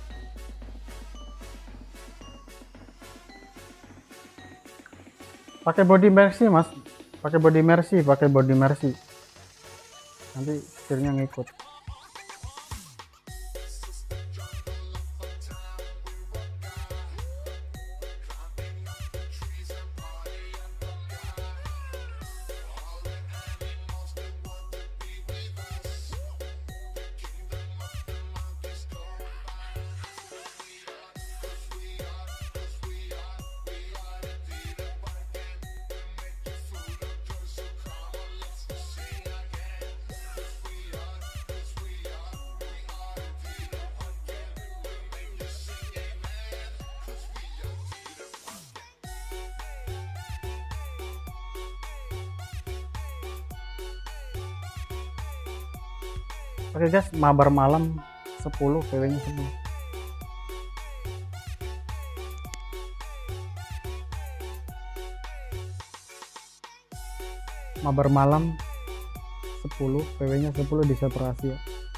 S1: Pakai body mercy mas, pakai body mercy, pakai body mercy. Nanti setirnya ngikut. Oke guys, mabar malam sepuluh, P W nya sepuluh. Mabar malam sepuluh, P W nya sepuluh di separasi ya.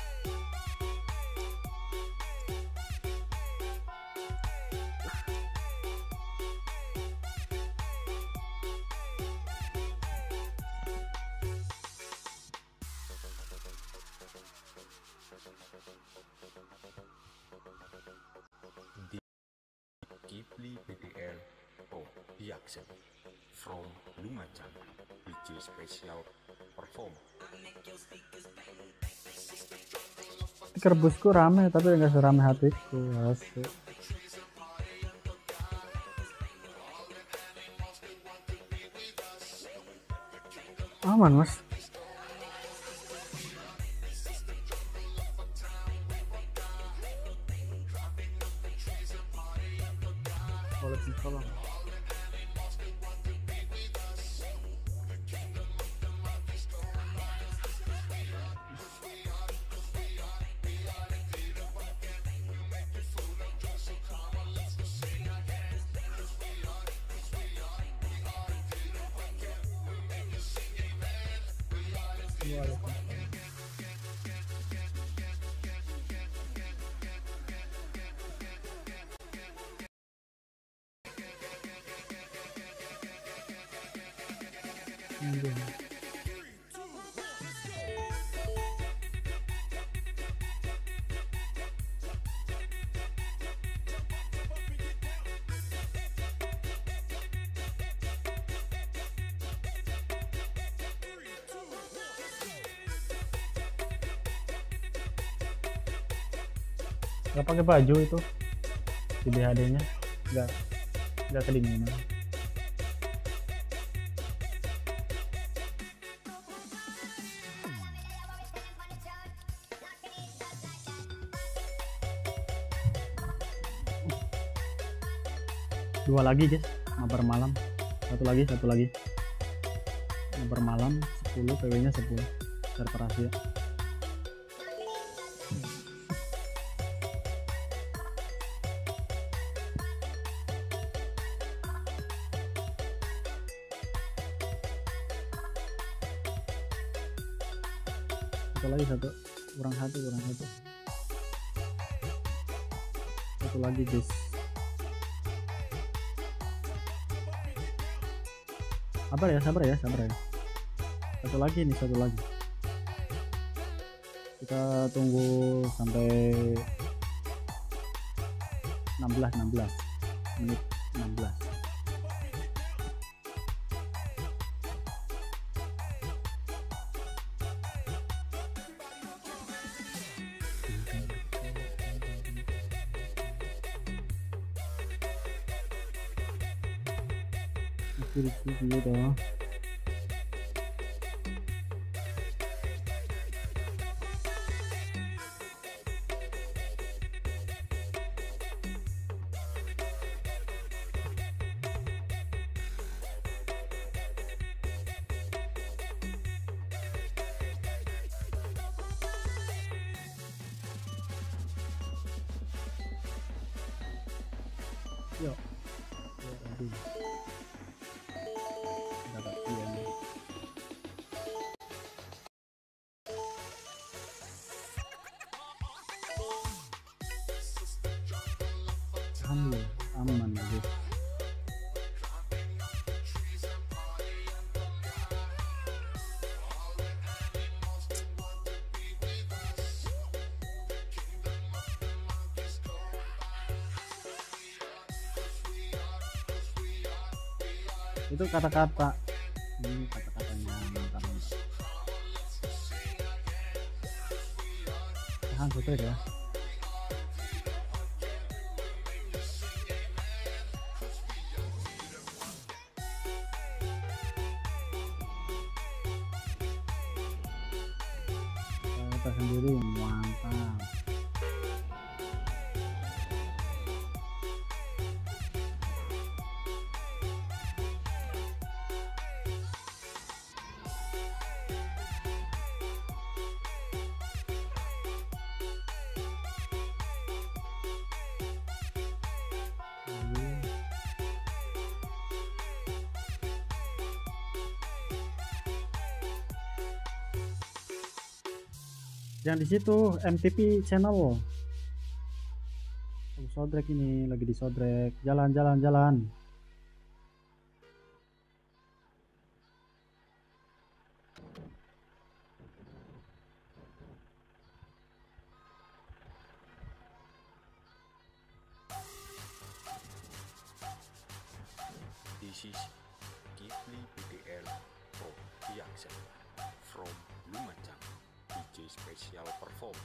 S4: Ghibli B D R O Reaction from Lumacang D J Special Perform.
S1: Stiker busku rame tapi enggak serame hatiku. Asik. Aman mas. Waalaikumsalam. Iya. Gak pakai baju itu di B H D-nya, nggak nggak kedinginan. Dua lagi guys, mabar malam. Satu lagi, satu lagi. Mabar malam sepuluh, P W nya sepuluh. Server Asia. Satu lagi, satu. Kurang satu, kurang satu. Satu lagi guys. Sabar ya, sabar ya, sabar ya. Satu lagi nih, satu lagi. Kita tunggu sampai enam belas enam belas menit enam belas. Kiri kiri dah. Yo. Aduh. Dapat dia nih. Alhamdulillah aman ya guys. Itu kata-kata ini kata-katanya mantap mantap. Tahan putri ya. Kita sendiri mantap. Yang di situ M T P channel. Sodrek ini lagi di sodrek. Jalan jalan jalan.
S4: This is Kifli B D L Pro Reaction from Lumajang D J Special Perform.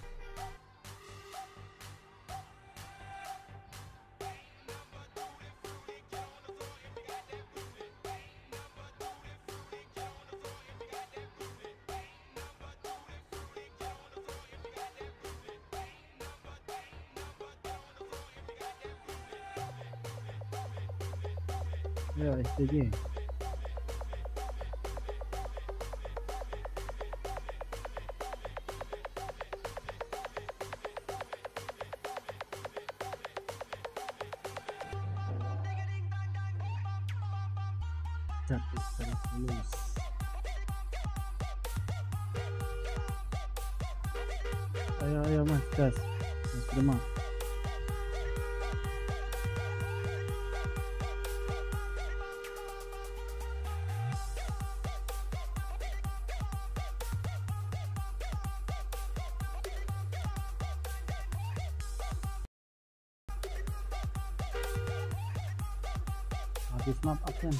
S1: Ayo S T G. Jatuh terus lulus. Ayo ayo mas gas mas Prima. Habis map absen.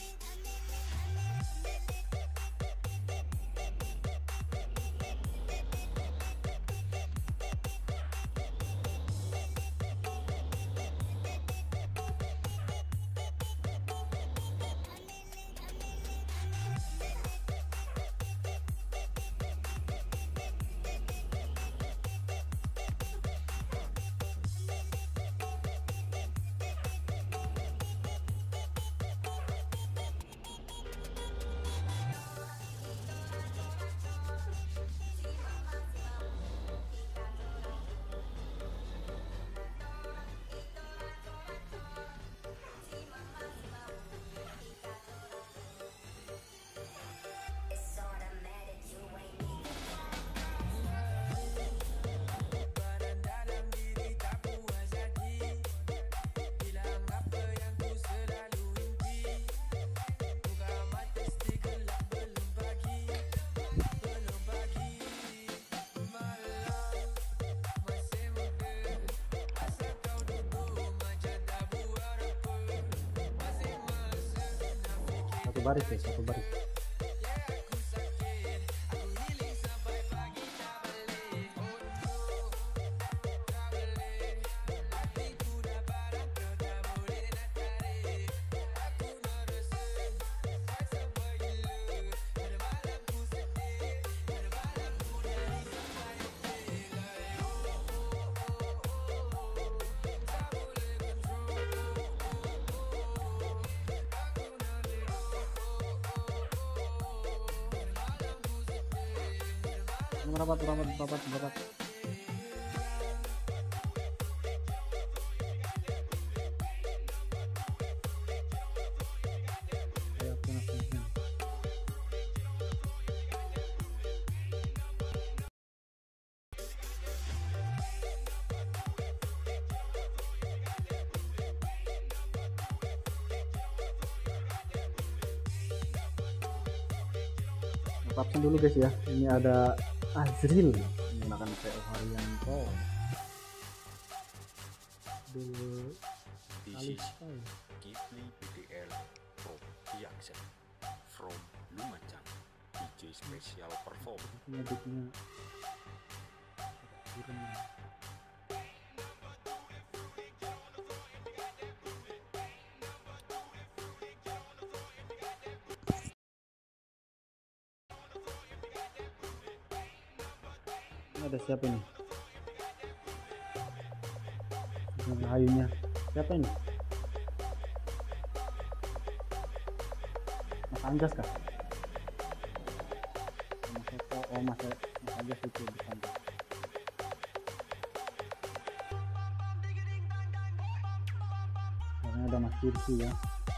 S1: Satu baris ya, satu baris. Rapat, rapat, rapat, rapat. Ayo, kena, kena. absen dulu guys ya. Ini ada Azril menggunakan P O Haryanto. Dulu
S4: This is Kifli B D L Pro Reaction from Lumajang D J Special Perform.
S1: ini adiknya. Ini ada siapa ini? Dengan Rahayunya. Siapa ini? Mas Anjas kah? Mas Eko, oh Mas, Mas Anjas itu bukan. Karena ada Mas Kirsi ya.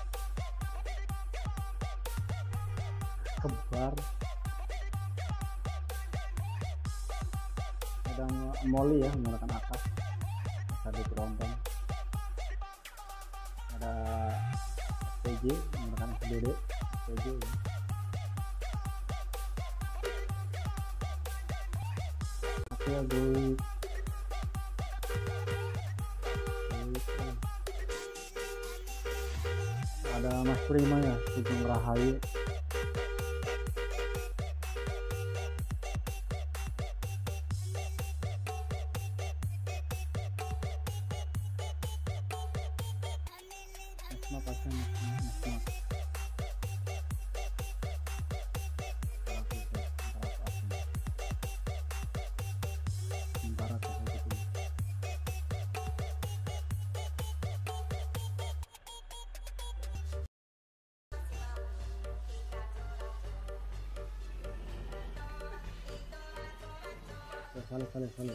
S1: Kebar. Ada Molly ya menggunakan atas. Ada Brompton. Ada S P J menggunakan S B D. S P J ya. Oke, gue ada Mas Prima ya, Sugeng Rahayu. Mas Mat aja, Mas Mat, Mas Mat. Sementara aku absen. Sementara aku gitu. Salah, salah, salah.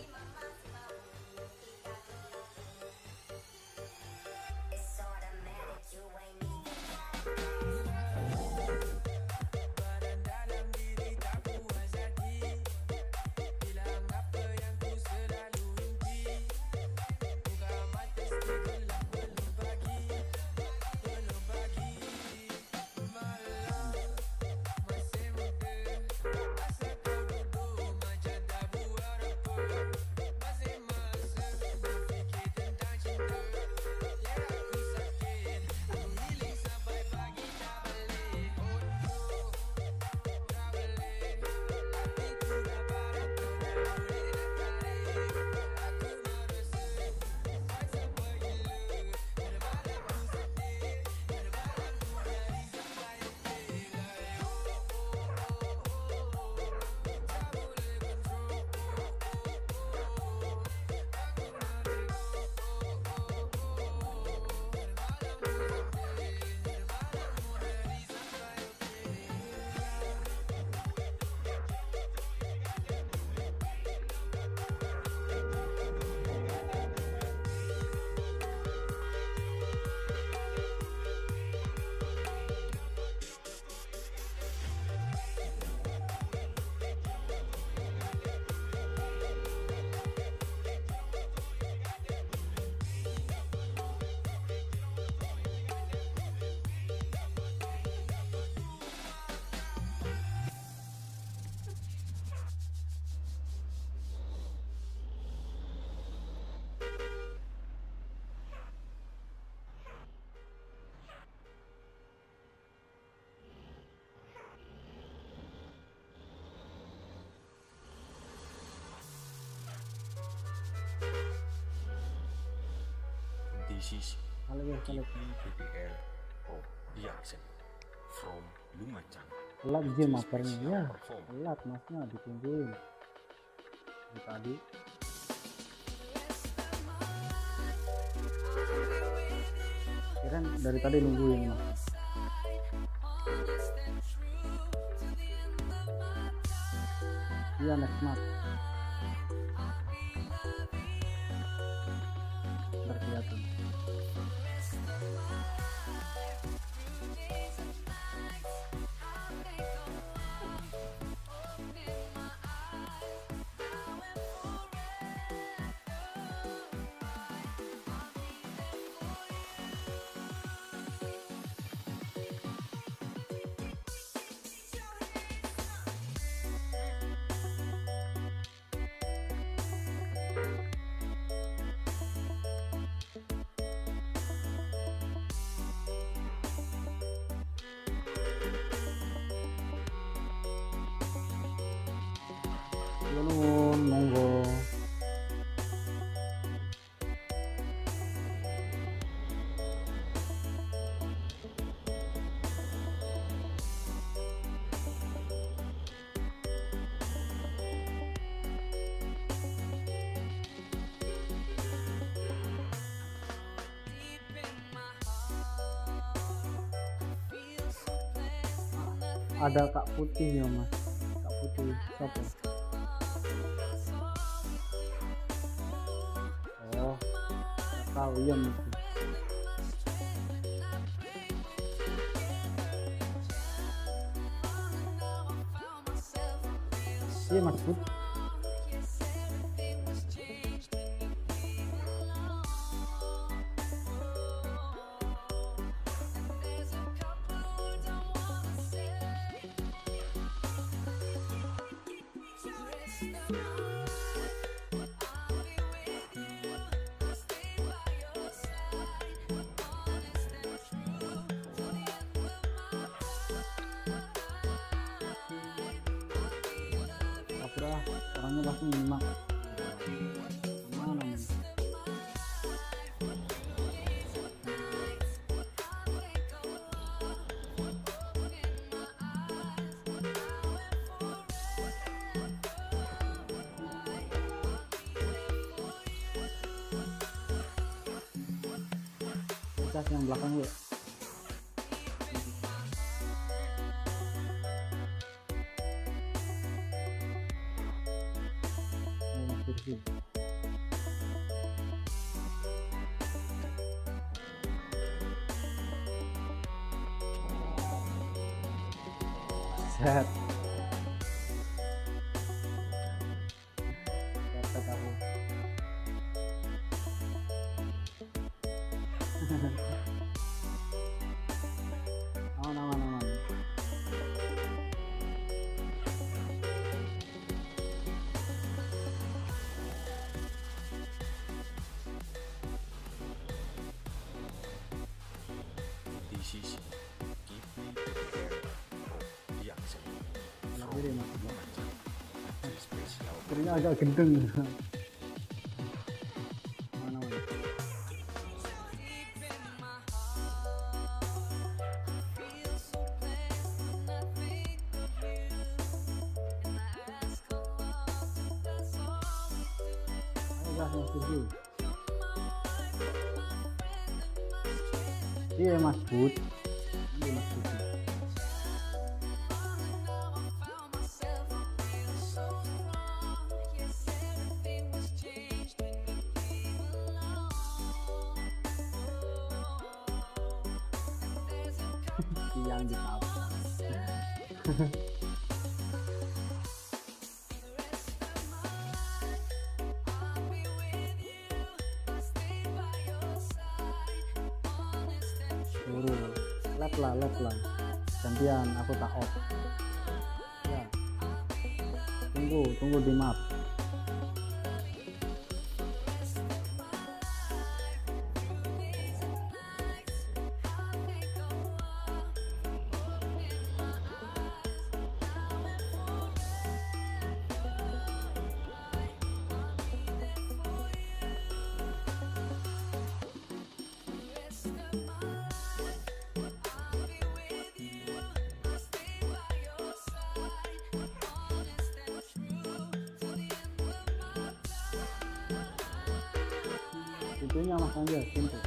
S4: This is
S1: Halo ya, halo.
S4: Kifli B D L Pro Reaction from Lumajang
S1: Telat
S4: D J
S1: Jim mapernya
S4: Special
S1: ya.
S4: Perform.
S1: Telat masnya ditungguin. Dari tadi. Kirain dari tadi nungguin mas. Iya next mat. Ntar kelihatan. Nuwun, monggo. Ada Kak Putih ya Mas. Kak Putih siapa? Oh, nggak tahu ya Mas. Iya Mas Put. Udah orangnya langsung nyimak mana nih. Kita yang belakang yuk. Bersih. Set. Set aku. Aman aman aman.
S4: This is Ghibli B D R Production
S1: Sebelah
S4: from
S1: kiri Mas.
S4: Lumajang D J Spesial
S1: Kirinya agak gendeng. Mana mana. Ayo gas Mas Putih. Iya Mas Bud. Iya Mas Putih. Yang ditapa. Suruh lep lah lep lah gantian aku tak off ya. Tunggu tunggu di map. Pintunya Mas Angga, pintu.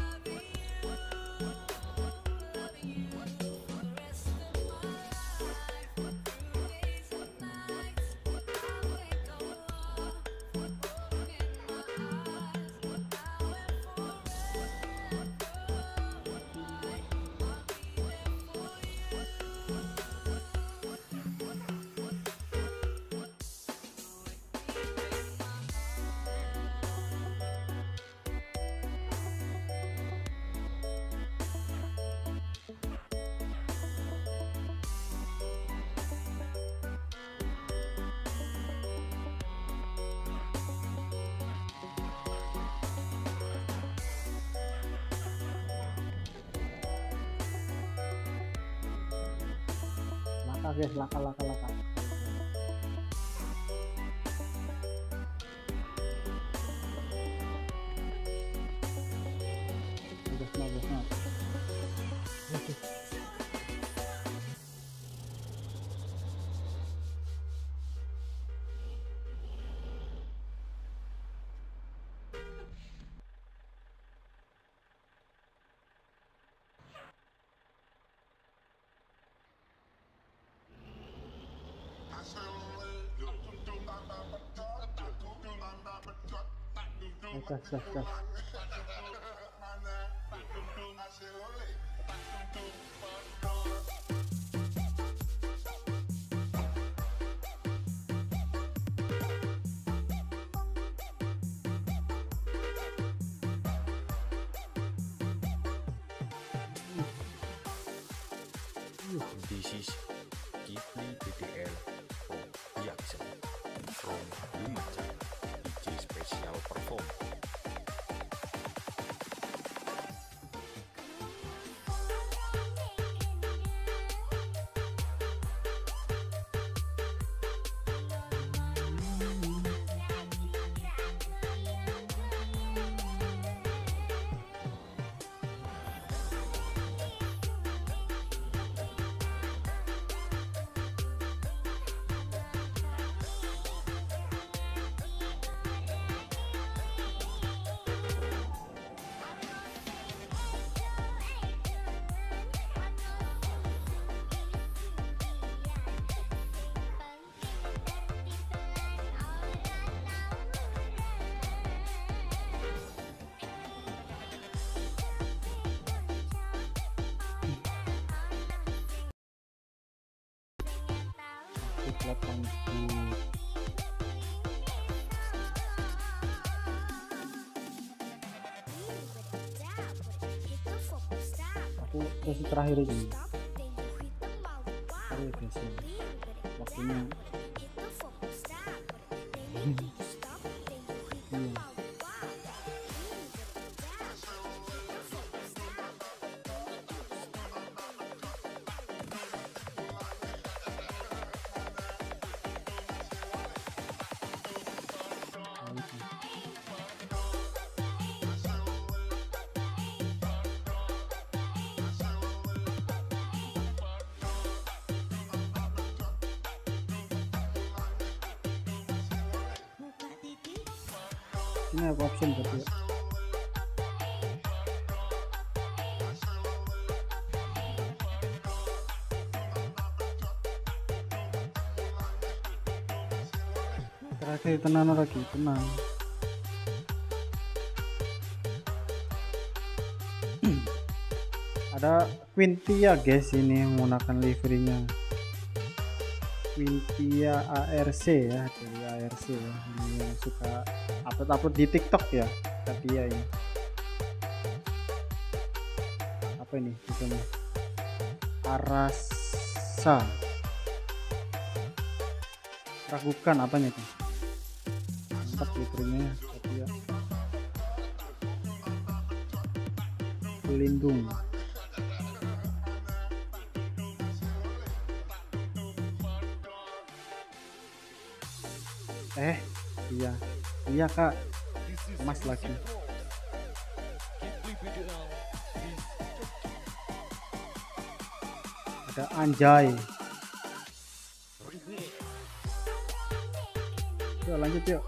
S1: Laka guys, laka laka laka. gas gas gas.
S4: This is Ghibli B D L Pro Reaction from Lumajang D J Special Perform.
S1: delapan aku sesi terakhir ini ayo guys waktunya ini aku option berarti ya. Terakhir tenang lagi, tenang. Ada Quintia guys, ini menggunakan liverynya Quintia A R C ya, dari A R C ya. Ini yang suka upload-upload di TikTok ya, tapi ya ini apa ini namanya, Arasa, ragukan apanya itu, mantap liverynya, tapi ya pelindung. Eh iya iya kak, emas lagi. Ada anjay. Yuk lanjut yuk.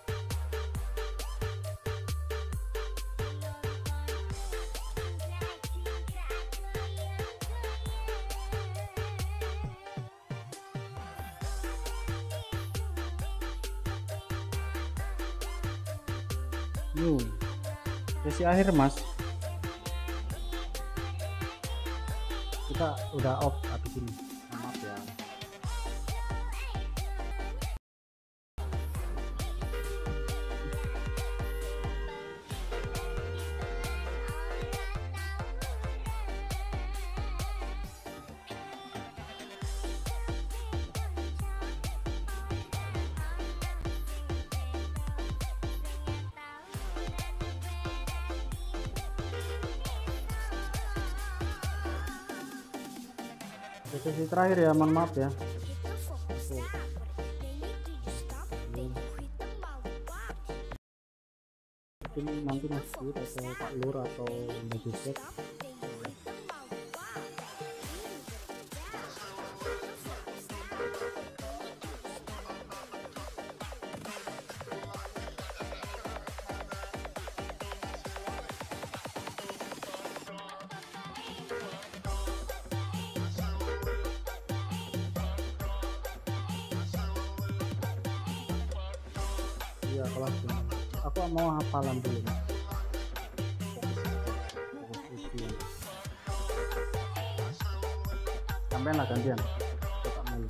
S1: Yuk, sesi akhir mas. Kita udah off habis ini. Maaf ya. Sesi terakhir ya, mohon maaf ya. Mungkin nanti Mas Lur atau Pak Lur atau Mbak Joset ya kelas. Aku aku mau hafalan dulu. Fokus ujian. Sampai lah gantian. Coba main.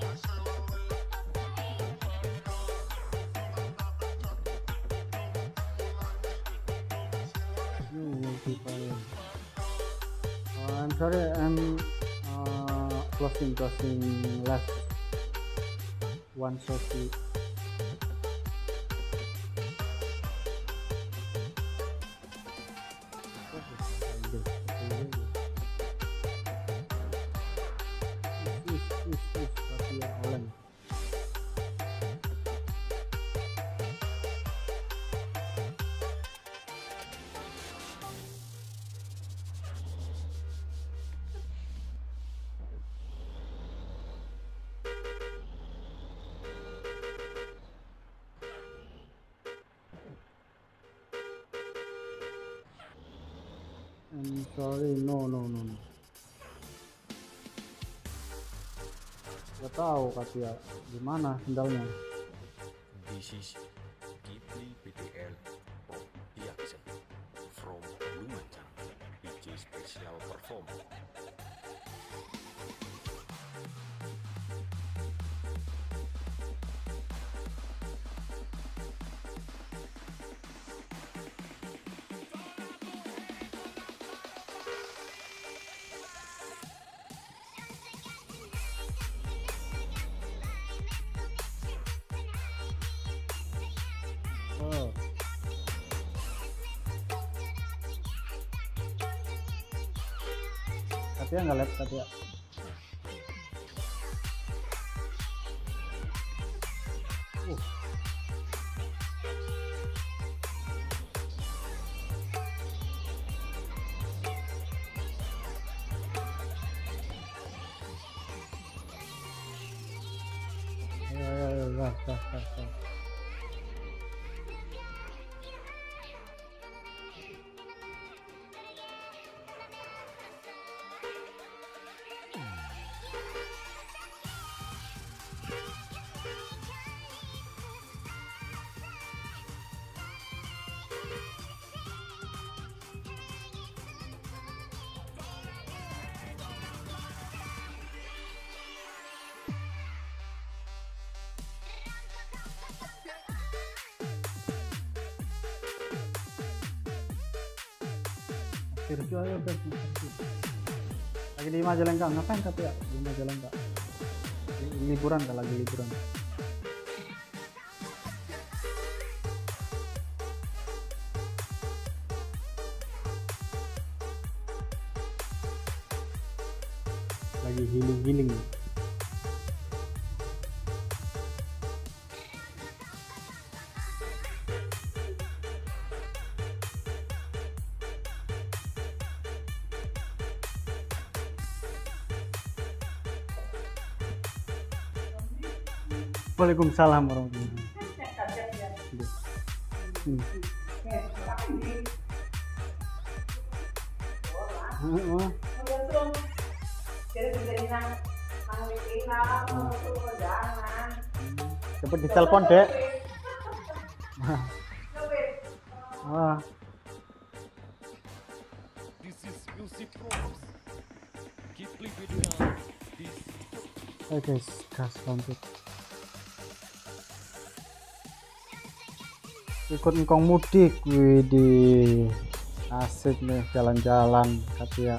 S1: Oh, I'm sorry, I'm uh, closing closing last one sesi. I'm sorry, no no no no. Gak tahu Katia, gimana sendalnya?
S4: This is Ghibli B T L Production from Lumajang D J Special Perform.
S1: Oh. Katia nggak lihat Katia. Uh. Ayo ayo ayo, gas gas gas gas. Virtual ya best. Lagi di Majalengka, ngapain tapi ya di Majalengka? Li- liburan kan, lagi liburan. Lagi healing-healing. Waalaikumsalam warahmatullahi wabarakatuh. Hmm. Oh, oh. Cepet ditelepon dek. Wah.
S5: This is music props. Ghibli B T L. This
S1: Oke guys, gas lanjut. Ikut ngkong mudik, widih asik nih jalan-jalan Katia.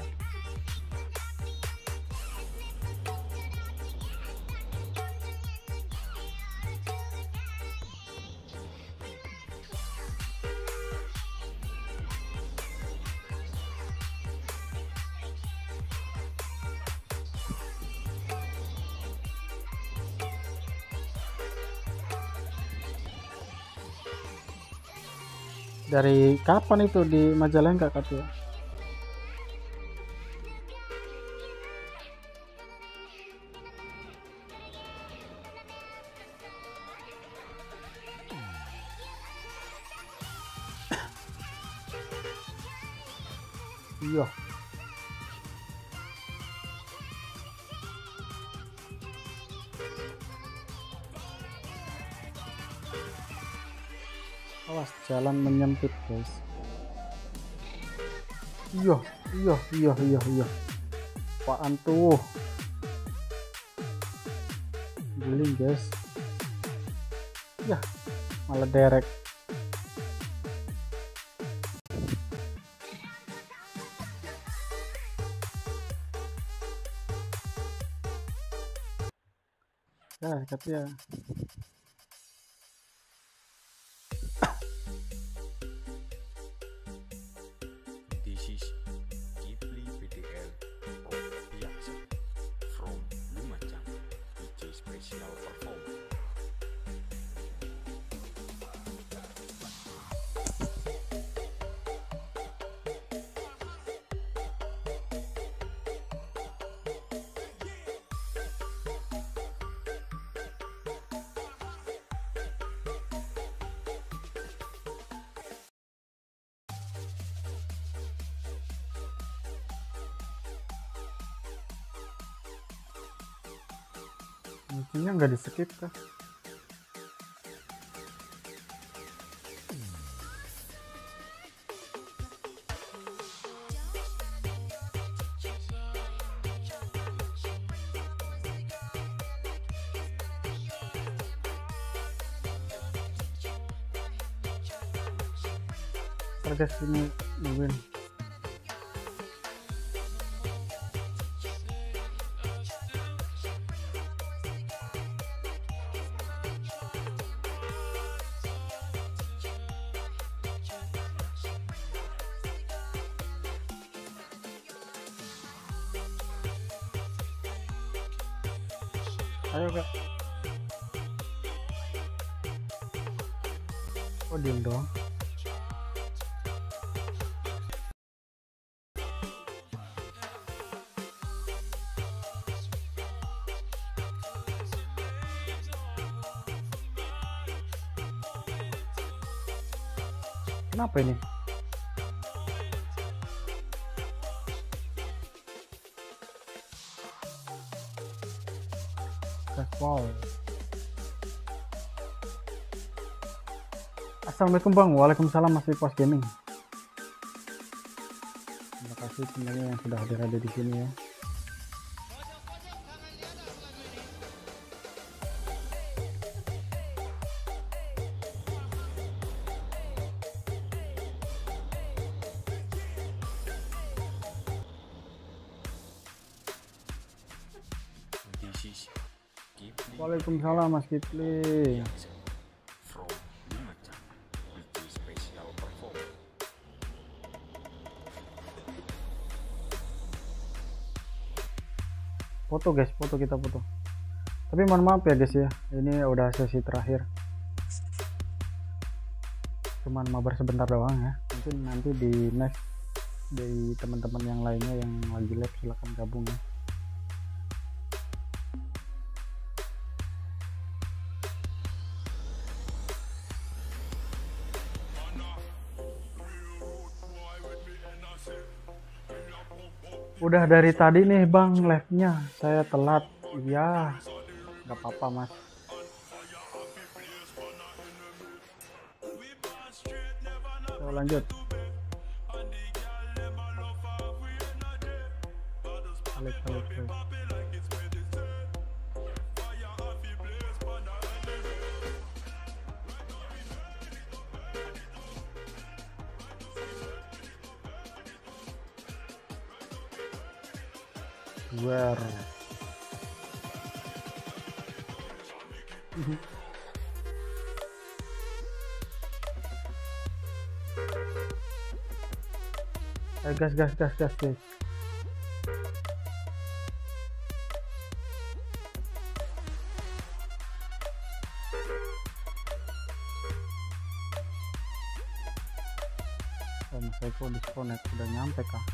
S1: Dari kapan itu di Majalengka Katia? Iya. Awas jalan menyempit guys. Iya iya iya iya iya apaan tuh, guling guys. Ya malah derek. Ya katanya
S4: This is Ghibli B D L Production from Lumajang D J Special Performance.
S1: mungkinnya nggak di skip kah? Harga sini nungguin. Ayo kak. Oh diem dong. Kenapa ini? Wow. Assalamualaikum bang. Waalaikumsalam Mas Pos Gaming. Terima kasih semuanya yang sudah hadir ada di sini ya.
S4: This is Ghibli
S1: Waalaikumsalam Mas Kipli.
S4: Production from Lumajang D J Special Performance.
S1: Foto guys, foto kita foto. Tapi mohon maaf ya guys ya, ini udah sesi terakhir. Cuman mabar sebentar doang ya. Mungkin nanti di next dari teman-teman yang lainnya yang lagi live silahkan gabung ya. Udah dari tadi nih bang live-nya, saya telat. Iya, nggak apa-apa mas. So, lanjut. Balik, balik, balik. Where? Ayo gas gas gas gas guys. Oh, Mas Eko disconnect, udah nyampe kah?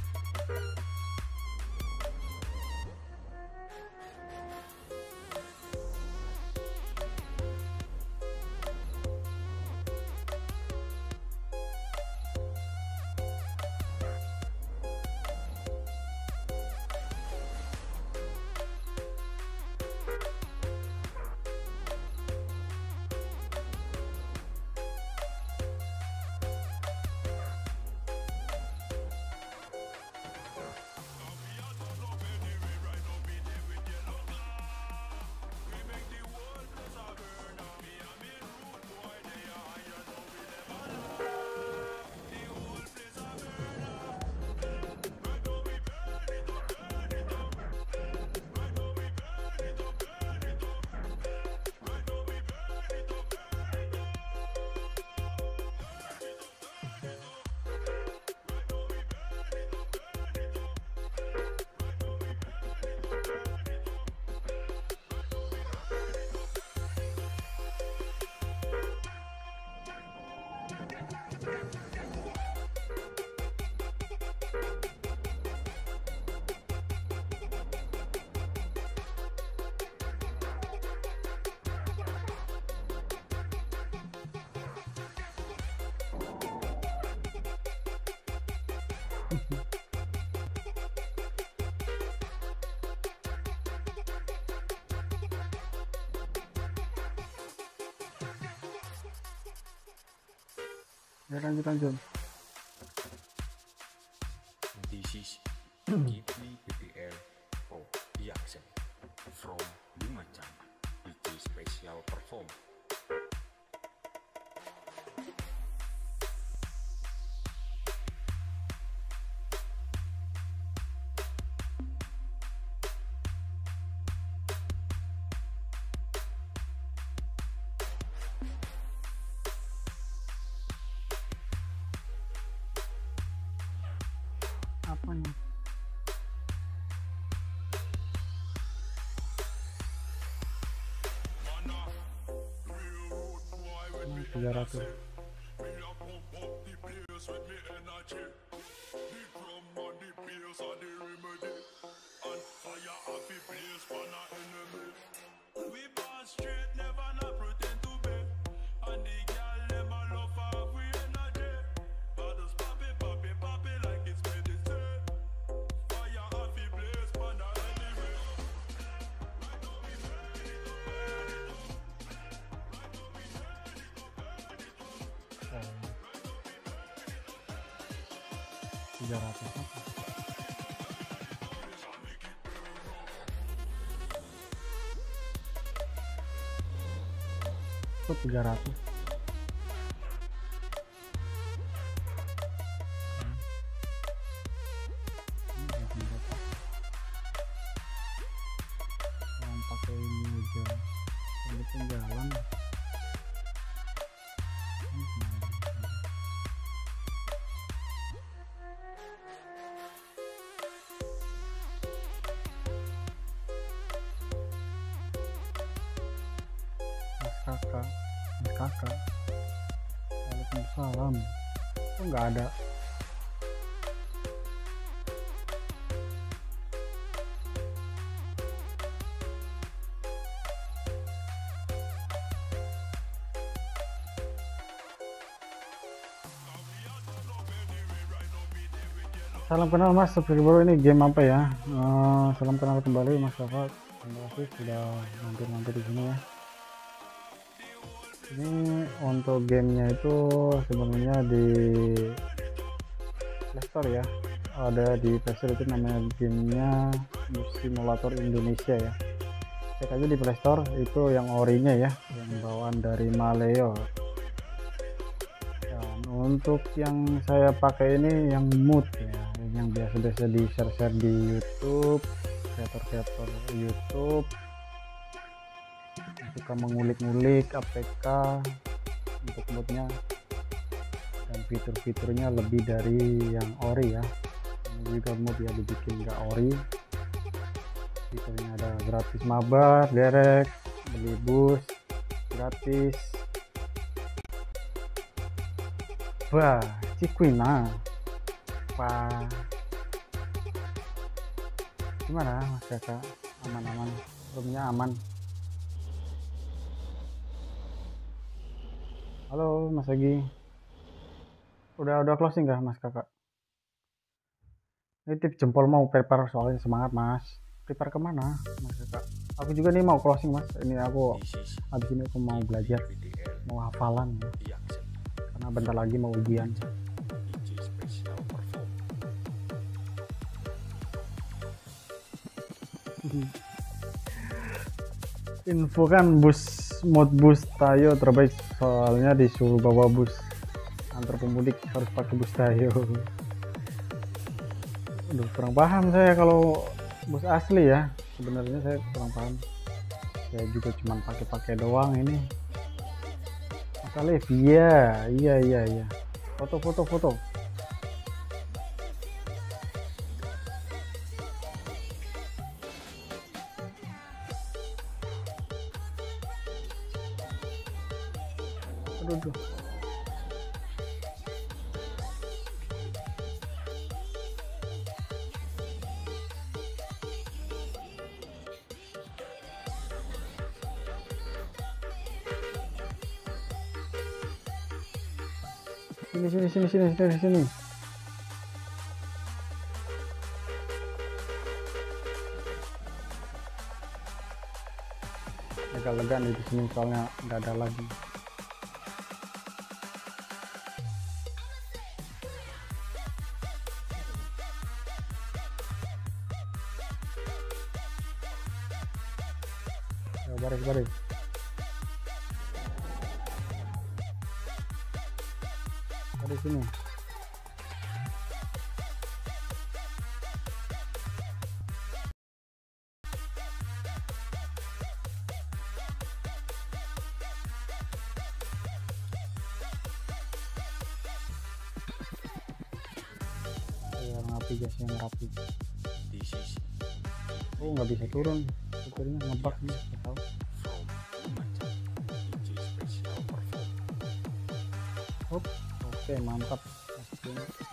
S1: Ya lanjut lanjut.
S4: This is Ghibli B D L Pro Reaction from Lumajang D J Special Perform.
S1: Apa nih? Nah, tiga ratus. Tiga ratus. Itu tiga ratus. Yang pakai ini aja, ini tinggalan. Kakak, kakak, waalaikumsalam. Kok nggak ada? Salam kenal Mas, seperti baru ini game apa ya? Uh, salam kenal kembali Mas Kakak. Terima kasih sudah mampir-mampir di sini ya. Ini untuk gamenya itu sebenarnya di Play Store ya, ada di Play Store itu namanya gamenya Simulator Indonesia ya. Cek aja di Play Store, itu yang orinya ya, yang bawaan dari Maleo. Dan untuk yang saya pakai ini yang mood ya, yang biasa-biasa di share-share di YouTube, kreator-kreator YouTube suka mengulik-ngulik A P K untuk modnya, dan fitur-fiturnya lebih dari yang ori ya. Ini juga mod ya dibikin nggak ori. Fiturnya ada gratis mabar, derek, beli bus gratis. Wah, Cikuina. Wah, gimana Mas Kakak? Aman-aman, roomnya aman. Halo Mas Agi, udah udah closing nggak Mas Kakak? Ini tip jempol mau prepare soalnya, semangat Mas. Prepare kemana Mas Kakak? Aku juga nih mau closing Mas. Ini aku habis ini aku mau belajar, mau hafalan ya. Karena bentar lagi mau ujian. Info kan bus mod bus Tayo terbaik, soalnya disuruh bawa bus antar pemudik harus pakai bus Tayo. Aduh, kurang paham saya kalau bus asli ya, sebenarnya saya kurang paham. Saya juga cuman pakai-pakai doang ini. Mas Alif, iya iya iya iya. Foto foto foto. Aduh, sini sini sini sini sini sini. agak lega nih di sini soalnya nggak ada lagi. Ya, baris baris. Baris sini. Yang rapi guys, yang rapi.
S4: This is
S1: Oh nggak bisa turun, supirnya ngebug nih, nggak tahu.
S4: from Lumajang D J Special Perform.
S1: Hop, oke mantap. Oke.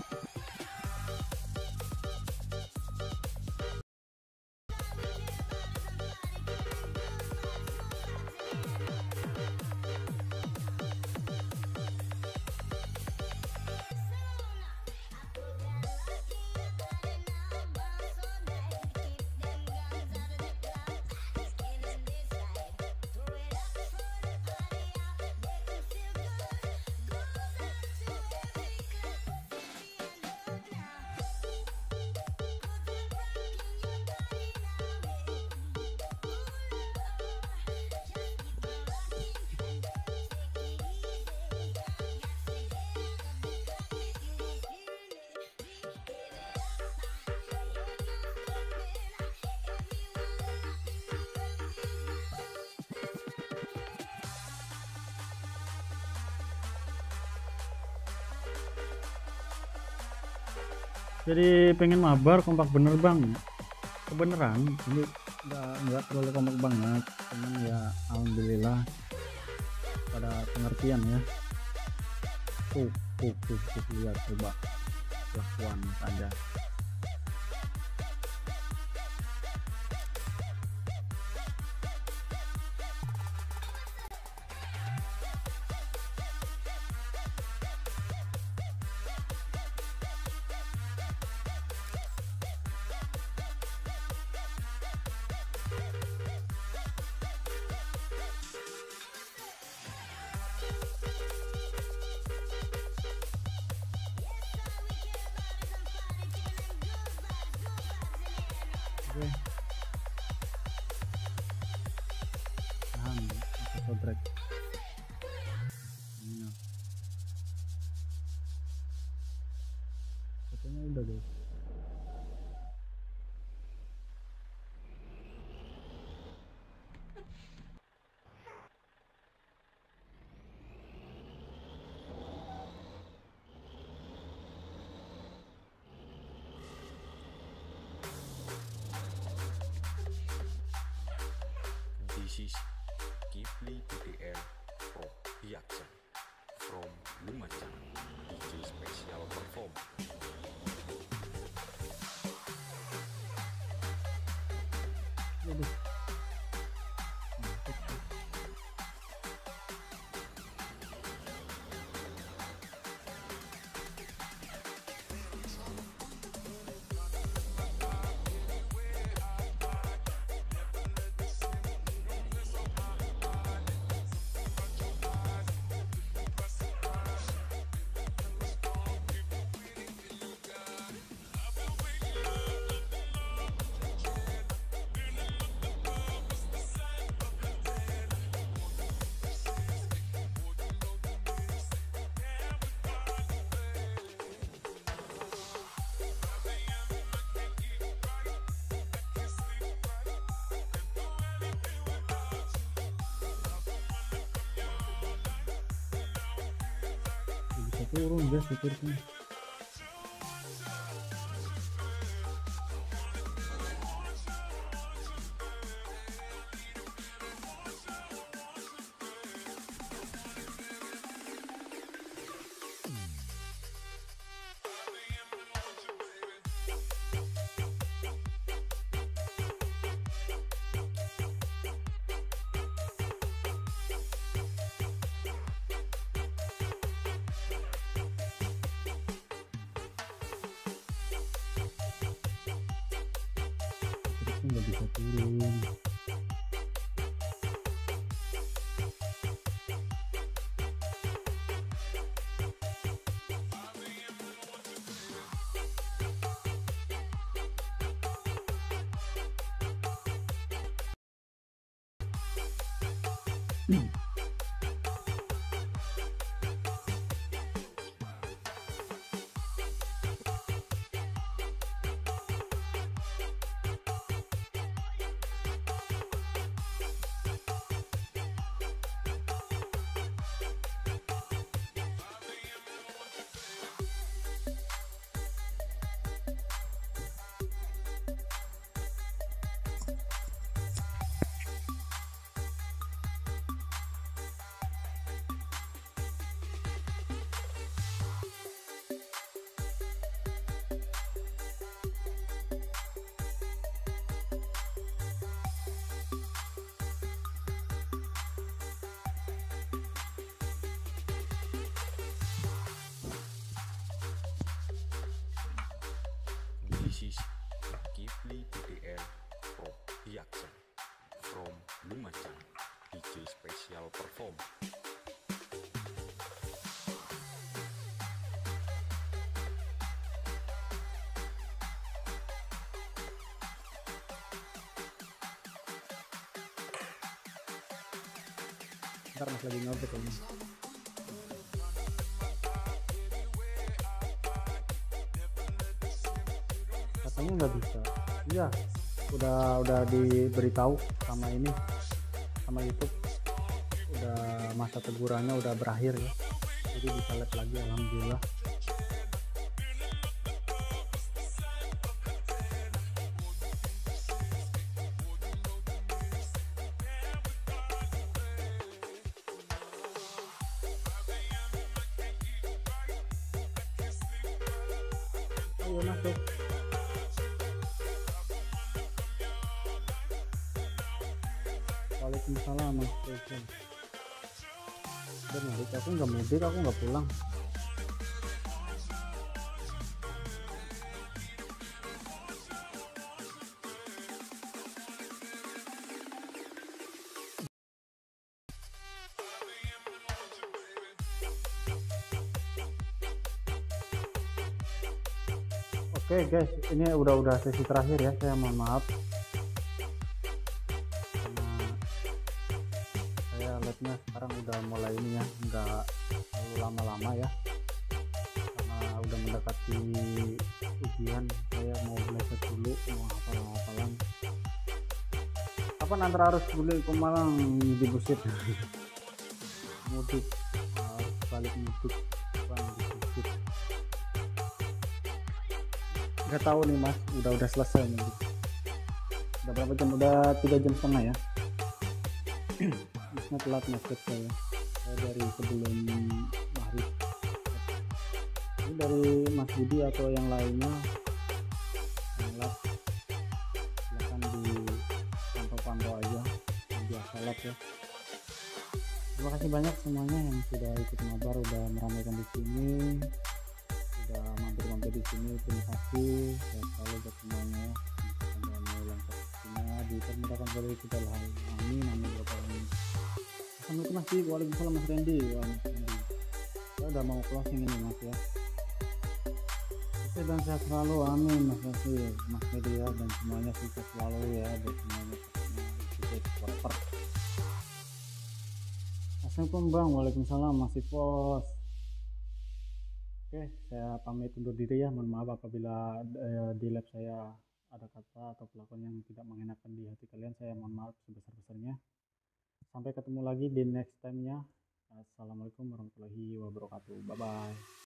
S1: Jadi pengen mabar kompak bener bang, kebeneran ini nggak nggak terlalu kompak banget, cuman ya alhamdulillah pada pengertian ya. Tuh tuh tuh, tuh lihat coba kelakuan saja. Oke. Tahan, aku sobrek. Ini. Fotonya udah deh.
S4: This is Kifli B D R Production from Lumajang D J Special Perform.
S1: Waduh. Bisa turun guys supirnya. Nggak bisa turun.
S4: This is Kifli B D L Pro Reaction from Lumajang D J Special Perform.
S1: Ntar mas lagi ngobet ini. Katanya nggak bisa. Iya, udah udah diberitahu sama ini, sama YouTube. Udah masa tegurannya udah berakhir ya. Jadi bisa live lagi, alhamdulillah. Ayo masuk. Waalaikumsalam mas Faisal. Udah mudik, aku nggak mudik, aku nggak pulang. Oke guys, ini udah udah sesi terakhir ya, saya mohon maaf karena saya live-nya sekarang udah mulai ini ya, nggak terlalu lama-lama ya, karena udah mendekati ujian. Saya mau belajar dulu, mau hafal-hafalan. Kapan antar harus dulu ke Malang di Busit mudik, harus balik mudik bang di Busit. Nggak tahu nih mas, udah udah selesai nih. Udah berapa jam? Udah tiga jam setengah ya. Masnya telat masuk saya. Saya dari sebelum maghrib. Ini dari Mas Budi atau yang lainnya yang live, silahkan di pantau-pantau aja, biasa live ya. Terima kasih banyak semuanya yang sudah ikut mabar, udah meramaikan di sini, udah mampir-mampir di sini. Terima kasih. Saya selalu buat semuanya ya. Sampai mau lancar semua dipermudahkan oleh kita lah. Amin amin ya rabbal alamin. Assalamualaikum Mas Di. Waalaikumsalam Mas Randy. Wah, Mas Randy. Saya udah mau closing ini Mas ya. Oke, dan sehat selalu. Amin Mas Randy, Mas Media dan semuanya sukses selalu ya buat semuanya. Sukses proper. Assalamualaikum Bang. Waalaikumsalam Mas Ipos. Oke, saya pamit undur diri ya. Mohon maaf apabila eh, di lab saya ada kata atau pelakon yang tidak mengenakan di hati kalian. Saya mohon maaf sebesar-besarnya. Sampai ketemu lagi di next time-nya. Assalamualaikum warahmatullahi wabarakatuh. Bye bye.